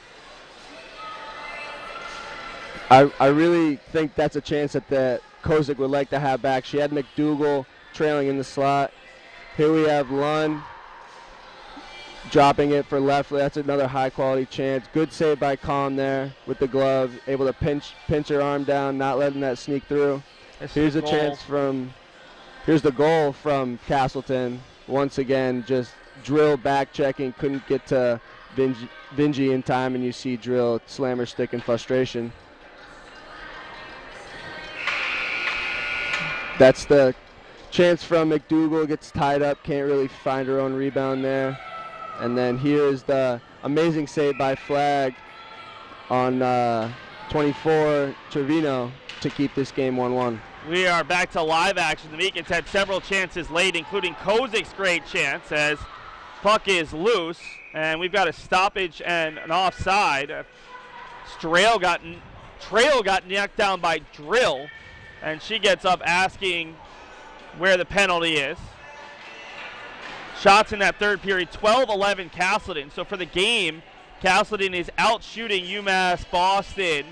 I really think that's a chance that Kozik would like to have back. She had McDougal trailing in the slot. Here we have Lund dropping it for Leffler. That's another high-quality chance. Good save by Culm there with the glove, able to pinch her arm down, not letting that sneak through. Here's a chance here's the goal from Castleton. Once again, just Drill back-checking, couldn't get to Vingi in time, and you see Drill slam her stick in frustration. That's the chance from McDougal, gets tied up, can't really find her own rebound there. And then here's the amazing save by Flagg on 24, Trevino, to keep this game 1-1. We are back to live action. The Beacons had several chances late, including Kozik's great chance as puck is loose, and we've got a stoppage and an offside. Trail got knocked down by Drill, and she gets up asking where the penalty is. Shots in that third period, 12-11 Castleton. So for the game, Castleton is out shooting UMass Boston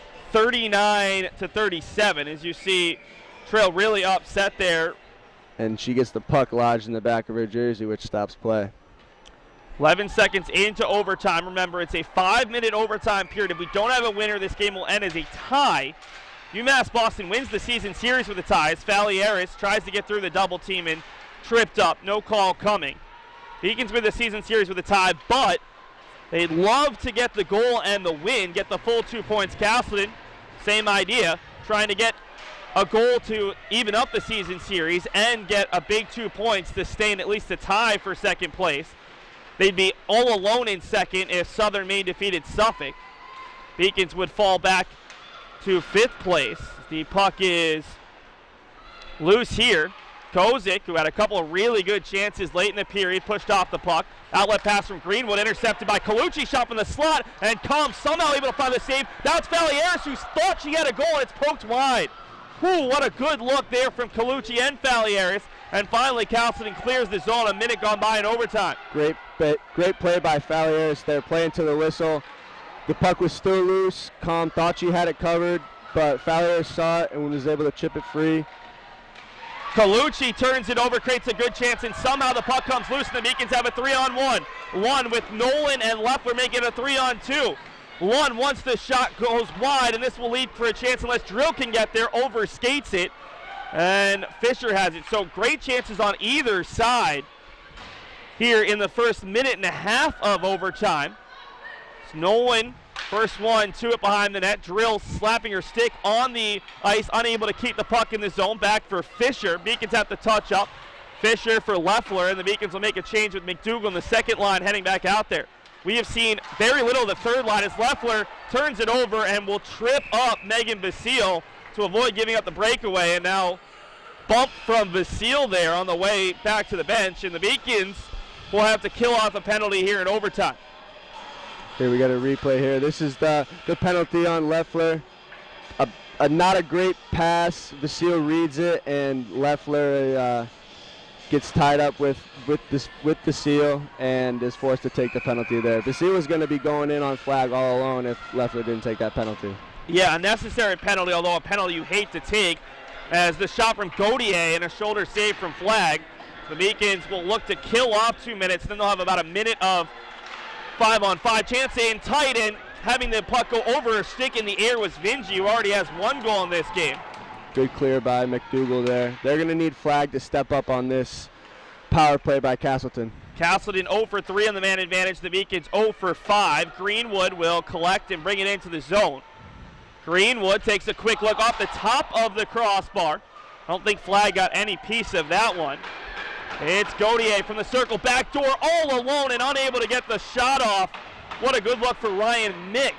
39-37. As you see, Trail really upset there. And she gets the puck lodged in the back of her jersey, which stops play. 11 seconds into overtime. Remember, it's a 5-minute overtime period. If we don't have a winner, this game will end as a tie. UMass Boston wins the season series with a tie as Falieris tries to get through the double team and tripped up, no call coming. Beacons win the season series with a tie, but they'd love to get the goal and the win, get the full 2 points. Castleton, same idea, trying to get a goal to even up the season series and get a big 2 points to stay in at least a tie for second place. They'd be all alone in second if Southern Maine defeated Suffolk. Beacons would fall back to 5th place. The puck is loose here. Kozik, who had a couple of really good chances late in the period, pushed off the puck. Outlet pass from Greenwood, intercepted by Colucci, shot from the slot, and Combs somehow able to find the save. Now it's Falieres, who thought she had a goal, and it's poked wide. Whew, what a good look there from Colucci and Falieres. And finally, Castleton clears the zone, a minute gone by in overtime. Great play by Falieres there, playing to the whistle. The puck was still loose. Combs thought she had it covered, but Falieres saw it and was able to chip it free. Colucci turns it over, creates a good chance, and somehow the puck comes loose, and the Beacons have a 3-on-1. One with Nolan and Leffler making a 3-on-2. One, once the shot goes wide, and this will lead for a chance unless Drill can get there, overskates it, and Fisher has it. So great chances on either side here in the first minute and a half of overtime. It's Nolan, first one to it behind the net. Drill slapping her stick on the ice, unable to keep the puck in the zone. Back for Fisher. Beacons have to touch up. Fisher for Leffler, and the Beacons will make a change with McDougal in the second line heading back out there. We have seen very little of the third line as Leffler turns it over and will trip up Megan Basile to avoid giving up the breakaway, and now bump from Basile there on the way back to the bench, and the Beacons will have to kill off a penalty here in overtime. Here we got a replay here. This is the penalty on Leffler. Not a great pass. Basile reads it, and Leffler gets tied up with Basile and is forced to take the penalty there. Basile was going to be going in on Flagg all alone if Leffler didn't take that penalty. Yeah, a necessary penalty, although a penalty you hate to take, as the shot from Gautier and a shoulder save from Flagg. The Beacons will look to kill off 2 minutes, then they'll have about a minute of 5-on-5. Chance in tight, and having the puck go over her stick in the air was Vingi, who already has 1 goal in this game. Good clear by McDougal there. They're going to need Flagg to step up on this power play by Castleton. Castleton 0 for 3 on the man advantage. The Beacons 0 for 5. Greenwood will collect and bring it into the zone. Greenwood takes a quick look off the top of the crossbar. I don't think Flagg got any piece of that one. It's Gautier from the circle, back door, all alone and unable to get the shot off. What a good look for Ryan Mix.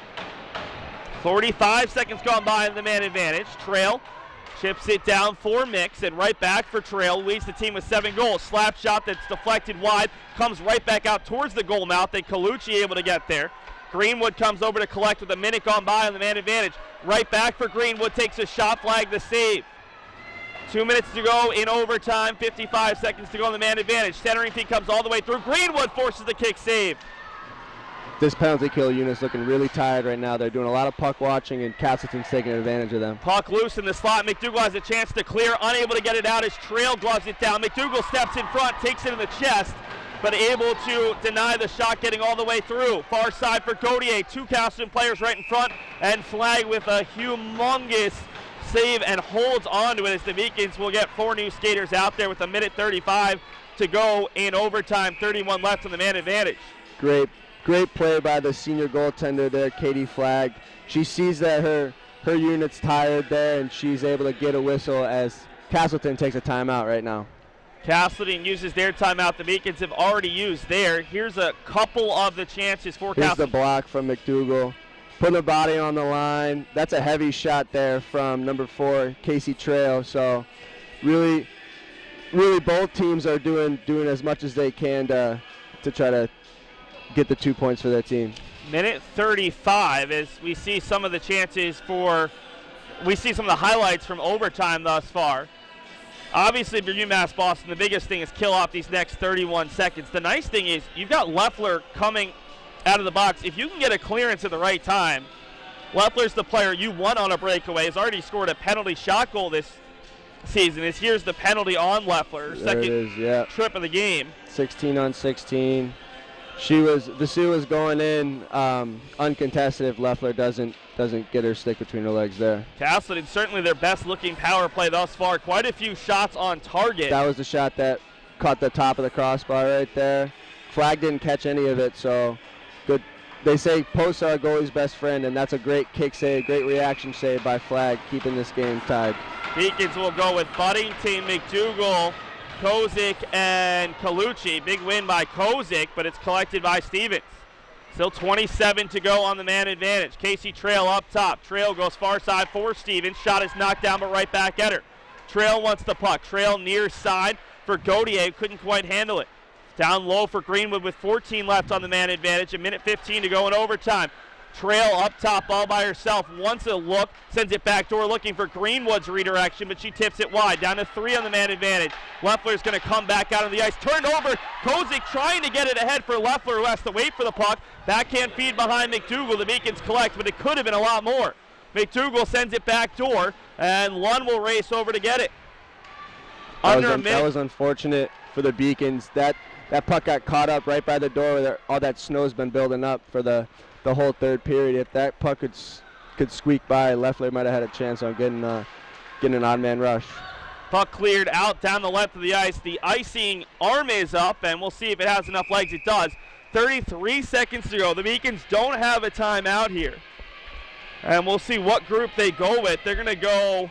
45 seconds gone by in the man advantage. Trail chips it down for Mix, and right back for Trail. Leads the team with 7 goals. Slap shot that's deflected wide, comes right back out towards the goal mouth, and Colucci able to get there. Greenwood comes over to collect with a minute gone by on the man advantage. Right back for Greenwood, takes a shot, Flagg the save. 2 minutes to go in overtime, 55 seconds to go on the man advantage. Centering feed comes all the way through. Greenwood forces the kick save. This penalty kill unit's looking really tired right now. They're doing a lot of puck watching, and Castleton's taking advantage of them. Puck loose in the slot. McDougal has a chance to clear, unable to get it out as Trail gloves it down. McDougal steps in front, takes it in the chest, but able to deny the shot getting all the way through. Far side for Gautier. 2 Castleton players right in front, and Flagg with a humongous save and holds on to it as the Beacons will get 4 new skaters out there with a minute 35 to go in overtime. 31 left on the man advantage. Great play by the senior goaltender there, Caty Flagg. She sees that her unit's tired there, and she's able to get a whistle as Castleton takes a timeout right now. Castleton uses their timeout. The Beacons have already used their. Here's a couple of the chances for Here's Castleton. the block from McDougal. Putting the body on the line. That's a heavy shot there from number 4, Casey Trail. So really both teams are doing as much as they can to try to get the 2 points for their team. Minute 35 as we see some of the chances we see some of the highlights from overtime thus far. Obviously, for UMass Boston, the biggest thing is kill off these next 31 seconds. The nice thing is you've got Leffler coming out of the box. If you can get a clearance at the right time, Leffler's the player you want on a breakaway. Has already scored a penalty shot goal this season. Here's the penalty on Leffler. Second trip of the game. 16 on 16. The Sioux was going in uncontested if Leffler doesn't get her stick between her legs there. Castleton certainly their best looking power play thus far. Quite a few shots on target. That was the shot that caught the top of the crossbar right there. Flagg didn't catch any of it, so good. They say posts are a goalie's best friend, and that's a great kick save, great reaction save by Flagg, keeping this game tied. Beacons will go with Buddington, McDougal, Kozik, and Colucci. Big win by Kozik, but it's collected by Stevens. Still 27 to go on the man advantage. Casey Trail up top. Trail goes far side for Stevens. Shot is knocked down, but right back at her. Trail wants the puck. Trail near side for Gautier. Couldn't quite handle it. Down low for Greenwood with 14 left on the man advantage. A minute 15 to go in overtime. Trail up top all by herself. Wants a look. Sends it back door looking for Greenwood's redirection, but she tips it wide. Down to 3 on the man advantage. Leffler's going to come back out on the ice. Turned over. Kozik trying to get it ahead for Leffler, who has to wait for the puck. Backhand feed behind McDougal. The Beacons collect, but it could have been a lot more. McDougal sends it back door, and Lund will race over to get it. That was unfortunate for the Beacons. That puck got caught up right by the door where all that snow's been building up for the whole third period. If that puck could squeak by, Leffler might have had a chance on getting an odd man rush. Puck cleared out down the length of the ice. The icing arm is up, and we'll see if it has enough legs. It does. 33 seconds to go. The Beacons don't have a timeout here. And we'll see what group they go with. They're going to go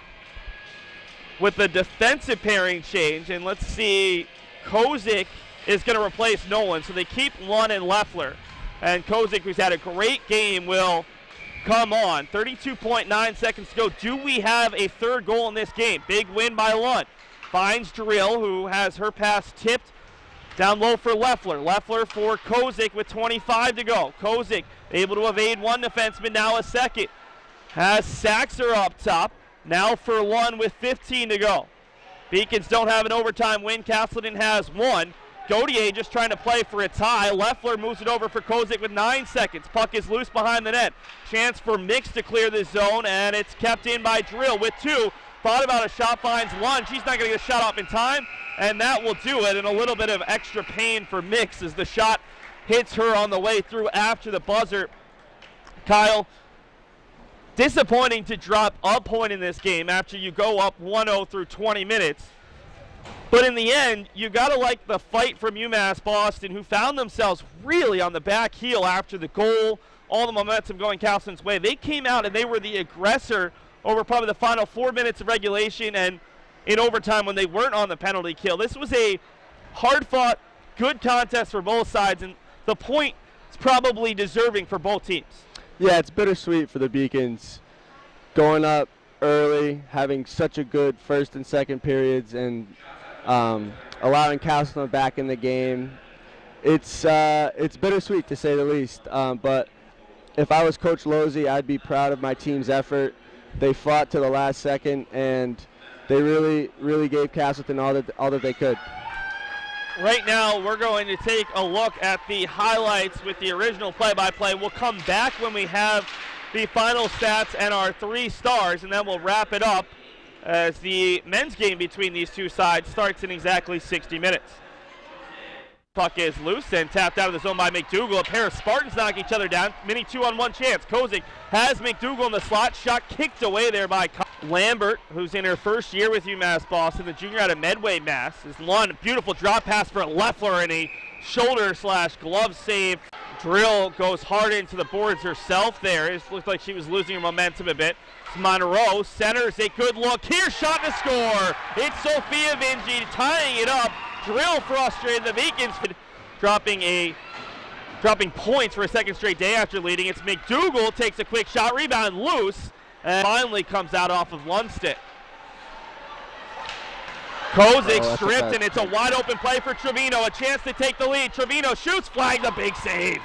with the defensive pairing change, and let's see. Kozik is going to replace Nolan, so they keep Lund and Leffler. And Kozik, who's had a great game, will come on. 32.9 seconds to go. Do we have a third goal in this game? Big win by Lund. Finds Drill, who has her pass tipped down low for Leffler. Leffler for Kozik with 25 to go. Kozik able to evade one defenseman, now a second. Has Saxer up top. Now for Lund with 15 to go. Beacons don't have an overtime win. Castleton has one. Gautier just trying to play for a tie. Leffler moves it over for Kozik with 9 seconds. Puck is loose behind the net. Chance for Mix to clear the zone, and it's kept in by Drill with 2. Thought about a shot, finds Lund. She's not going to get a shot off in time, and that will do it. And a little bit of extra pain for Mix as the shot hits her on the way through after the buzzer. Kyle, disappointing to drop a point in this game after you go up 1-0 through 20 minutes. But in the end, you got to like the fight from UMass Boston, who found themselves really on the back heel after the goal, all the momentum going Castleton's way. They came out and they were the aggressor over probably the final 4 minutes of regulation and in overtime when they weren't on the penalty kill. This was a hard-fought, good contest for both sides, and the point is probably deserving for both teams. Yeah, it's bittersweet for the Beacons. Going up early, having such a good first and second periods, and allowing Castleton back in the game. It's bittersweet to say the least. But if I was Coach Losey, I'd be proud of my team's effort. They fought to the last second, and they really gave Castleton all that they could. Right now, we're going to take a look at the highlights with the original play-by-play. We'll come back when we have the final stats and our 3 stars, and then we'll wrap it up as the men's game between these two sides starts in exactly 60 minutes. Puck is loose and tapped out of the zone by McDougal. A pair of Spartans knock each other down. Mini 2-on-1 chance. Kozik has McDougal in the slot. Shot kicked away there by Lambert, who's in her first year with UMass Boston, the junior out of Medway, Mass. Is Lund. Beautiful drop pass for Leffler and a shoulder/glove save. Drill goes hard into the boards herself there. It looked like she was losing her momentum a bit. Monroe centers a good look. Here, shot to score. It's Sophia Vingi tying it up. Drill frustrated. The Beacons dropping points for a second straight day after leading. It's McDougal takes a quick shot, rebound loose, and finally comes out off of Lundstedt. Kozik stripped, and it's a wide open play for Trevino. A chance to take the lead. Trevino shoots, Flagg, the big save.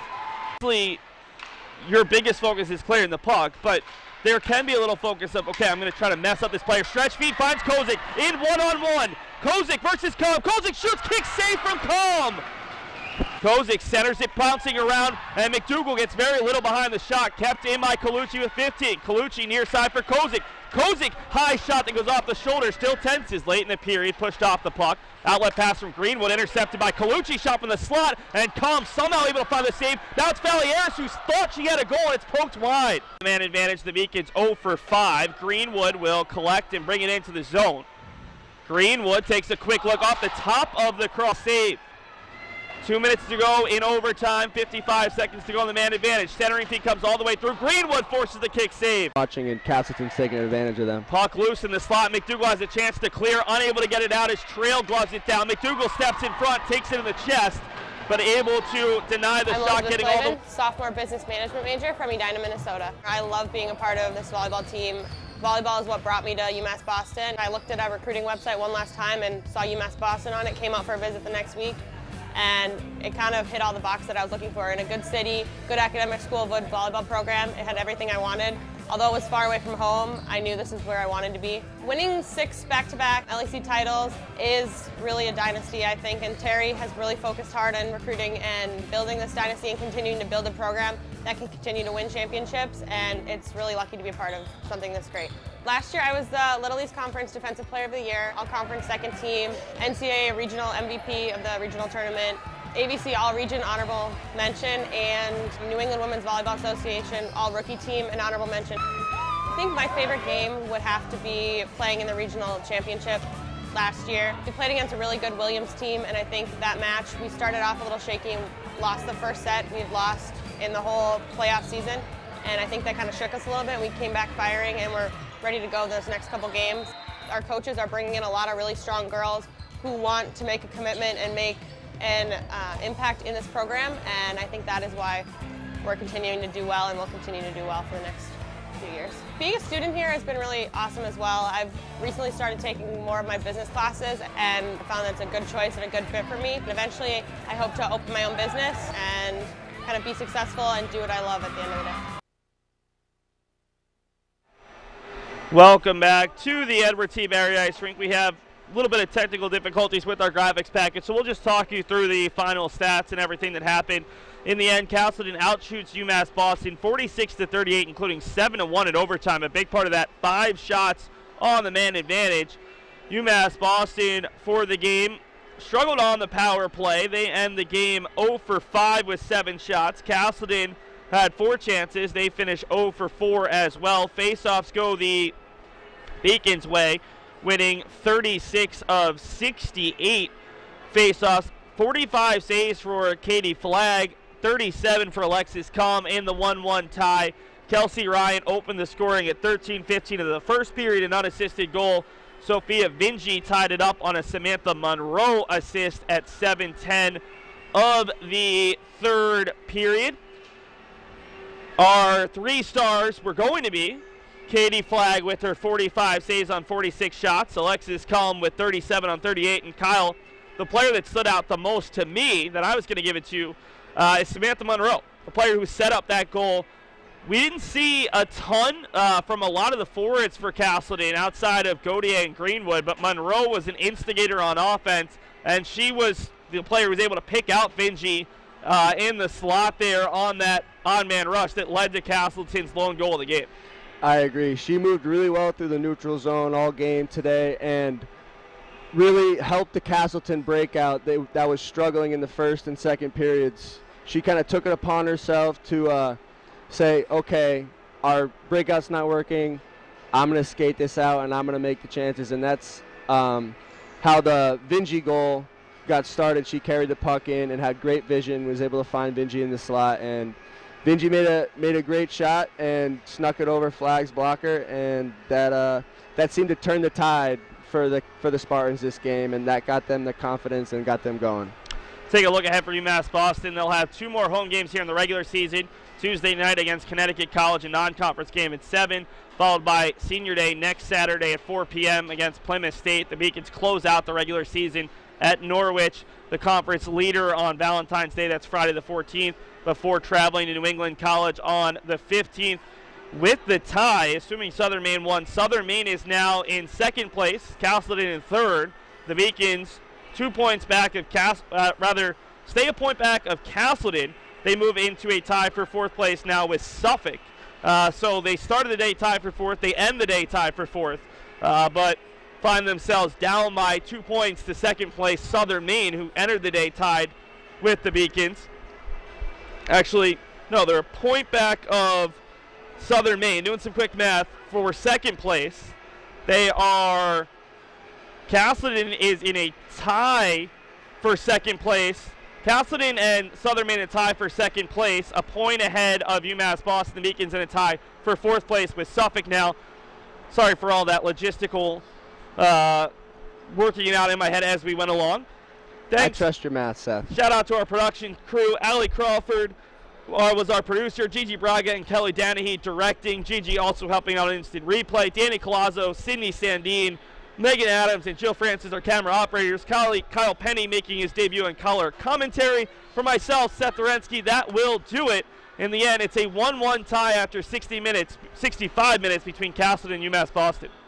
Your biggest focus is clearing the puck, but there can be a little focus of, okay, I'm going to try to mess up this player. Stretch feed finds Kozik in one-on-one. Kozik versus Combe. Kozik shoots, kick save from Combe. Kozik centers it, bouncing around, and McDougal gets very little behind the shot, kept in by Colucci with 15. Colucci near side for Kozik. Kozik, high shot that goes off the shoulder, still tenses late in the period, pushed off the puck. Outlet pass from Greenwood, intercepted by Colucci, shot from the slot, and Combs somehow able to find the save. Now it's Valieres, who thought she had a goal, and it's poked wide. Man advantage, the Beacons 0 for 5. Greenwood will collect and bring it into the zone. Greenwood takes a quick look off the top of the cross, save. 2 minutes to go in overtime, 55 seconds to go on the man advantage. Centering feed comes all the way through. Greenwood forces the kick save. Watching, and Castleton's taking advantage of them. Puck loose in the slot. McDougal has a chance to clear, unable to get it out as Trail gloves it down. McDougal steps in front, takes it in the chest, but able to deny the shot, getting all the... sophomore business management major from Edina, Minnesota. I love being a part of this volleyball team. Volleyball is what brought me to UMass Boston. I looked at our recruiting website one last time and saw UMass Boston on it, came out for a visit the next week, and it kind of hit all the boxes that I was looking for. In a good city, good academic school, good volleyball program, it had everything I wanted. Although it was far away from home, I knew this is where I wanted to be. Winning 6 back-to-back LEC titles is really a dynasty, I think, and Terry has really focused hard on recruiting and building this dynasty and continuing to build a program that can continue to win championships, and it's really lucky to be a part of something this great. Last year I was the Little East Conference Defensive Player of the Year, All-Conference second team, NCAA Regional MVP of the regional tournament, ABC All-Region Honorable Mention, and New England Women's Volleyball Association All-Rookie Team and Honorable Mention. I think my favorite game would have to be playing in the regional championship last year. We played against a really good Williams team, and I think that match, we started off a little shaky and lost the first set. We've lost in the whole playoff season, and I think that kind of shook us a little bit. We came back firing, and we're ready to go those next couple games. Our coaches are bringing in a lot of really strong girls who want to make a commitment and make an impact in this program, and I think that is why we're continuing to do well and will continue to do well for the next few years. Being a student here has been really awesome as well. I've recently started taking more of my business classes and found that's a good choice and a good fit for me. And eventually I hope to open my own business and kind of be successful and do what I love at the end of the day. Welcome back to the Edward T. Barry Ice Rink. We have a little bit of technical difficulties with our graphics package, so we'll just talk you through the final stats and everything that happened. In the end, Castleton outshoots UMass Boston 46-38, including 7-1 in overtime. A big part of that, 5 shots on the man advantage. UMass Boston for the game struggled on the power play. They end the game 0 for 5 with 7 shots. Castleton had 4 chances. They finish 0 for 4 as well. Face-offs go the Beacons' way, winning 36 of 68 face-offs. 45 saves for Caty Flagg, 37 for Alexis Comm in the 1-1 tie. Kelsey Ryan opened the scoring at 13:15 of the first period, an unassisted goal. Sophia Vingi tied it up on a Samantha Monroe assist at 7:10 of the third period. Our 3 stars were going to be Caty Flagg with her 45 saves on 46 shots, Alexis Comm with 37 on 38, and Kyle, the player that stood out the most to me, that I was going to give it to, is Samantha Monroe, the player who set up that goal. We didn't see a ton from a lot of the forwards for Castleton outside of Gaudier and Greenwood, but Monroe was an instigator on offense, and she was the player who was able to pick out Vingi in the slot there on that on-man rush that led to Castleton's lone goal of the game. I agree. She moved really well through the neutral zone all game today and really helped the Castleton breakout that was struggling in the first and second periods. She kind of took it upon herself to say, okay, our breakout's not working. I'm going to skate this out and I'm going to make the chances. And that's how the Vingi goal got started. She carried the puck in and had great vision, was able to find Vingi in the slot, and Vingi made a great shot and snuck it over Flagg's blocker, and that seemed to turn the tide for the Spartans this game, and that got them the confidence and got them going. Take a look ahead for UMass Boston. They'll have 2 more home games here in the regular season. Tuesday night against Connecticut College, a non-conference game at 7, followed by Senior Day next Saturday at 4 p.m. against Plymouth State. The Beacons close out the regular season at Norwich, the conference leader, on Valentine's Day. That's Friday the 14th, before traveling to New England College on the 15th. With the tie, assuming Southern Maine won, Southern Maine is now in second place, Castleton in third. The Beacons 2 points back of stay a point back of Castleton. They move into a tie for 4th place now with Suffolk. So they started the day tied for 4th. They end the day tied for 4th, but find themselves down by 2 points to 2nd place Southern Maine, who entered the day tied with the Beacons. Actually, no, they're a point back of Southern Maine. Doing some quick math for 2nd place. They are, Castleton is in a tie for 2nd place. Castleton and Southern Maine in a tie for 2nd place, a point ahead of UMass Boston Beacons in a tie for 4th place with Suffolk now. Sorry for all that logistical working it out in my head as we went along. Thanks. I trust your math, Seth. Shout out to our production crew. Allie Crawford was our producer. Gigi Braga and Kelly Danahy directing. Gigi also helping out on instant replay. Danny Colazzo, Sydney Sandine, Megan Adams, and Jill Francis, our camera operators. Kyle Penny making his debut in color commentary. For myself, Seth Orensky, that will do it. In the end, it's a 1-1 tie after 65 minutes between Castleton and UMass Boston.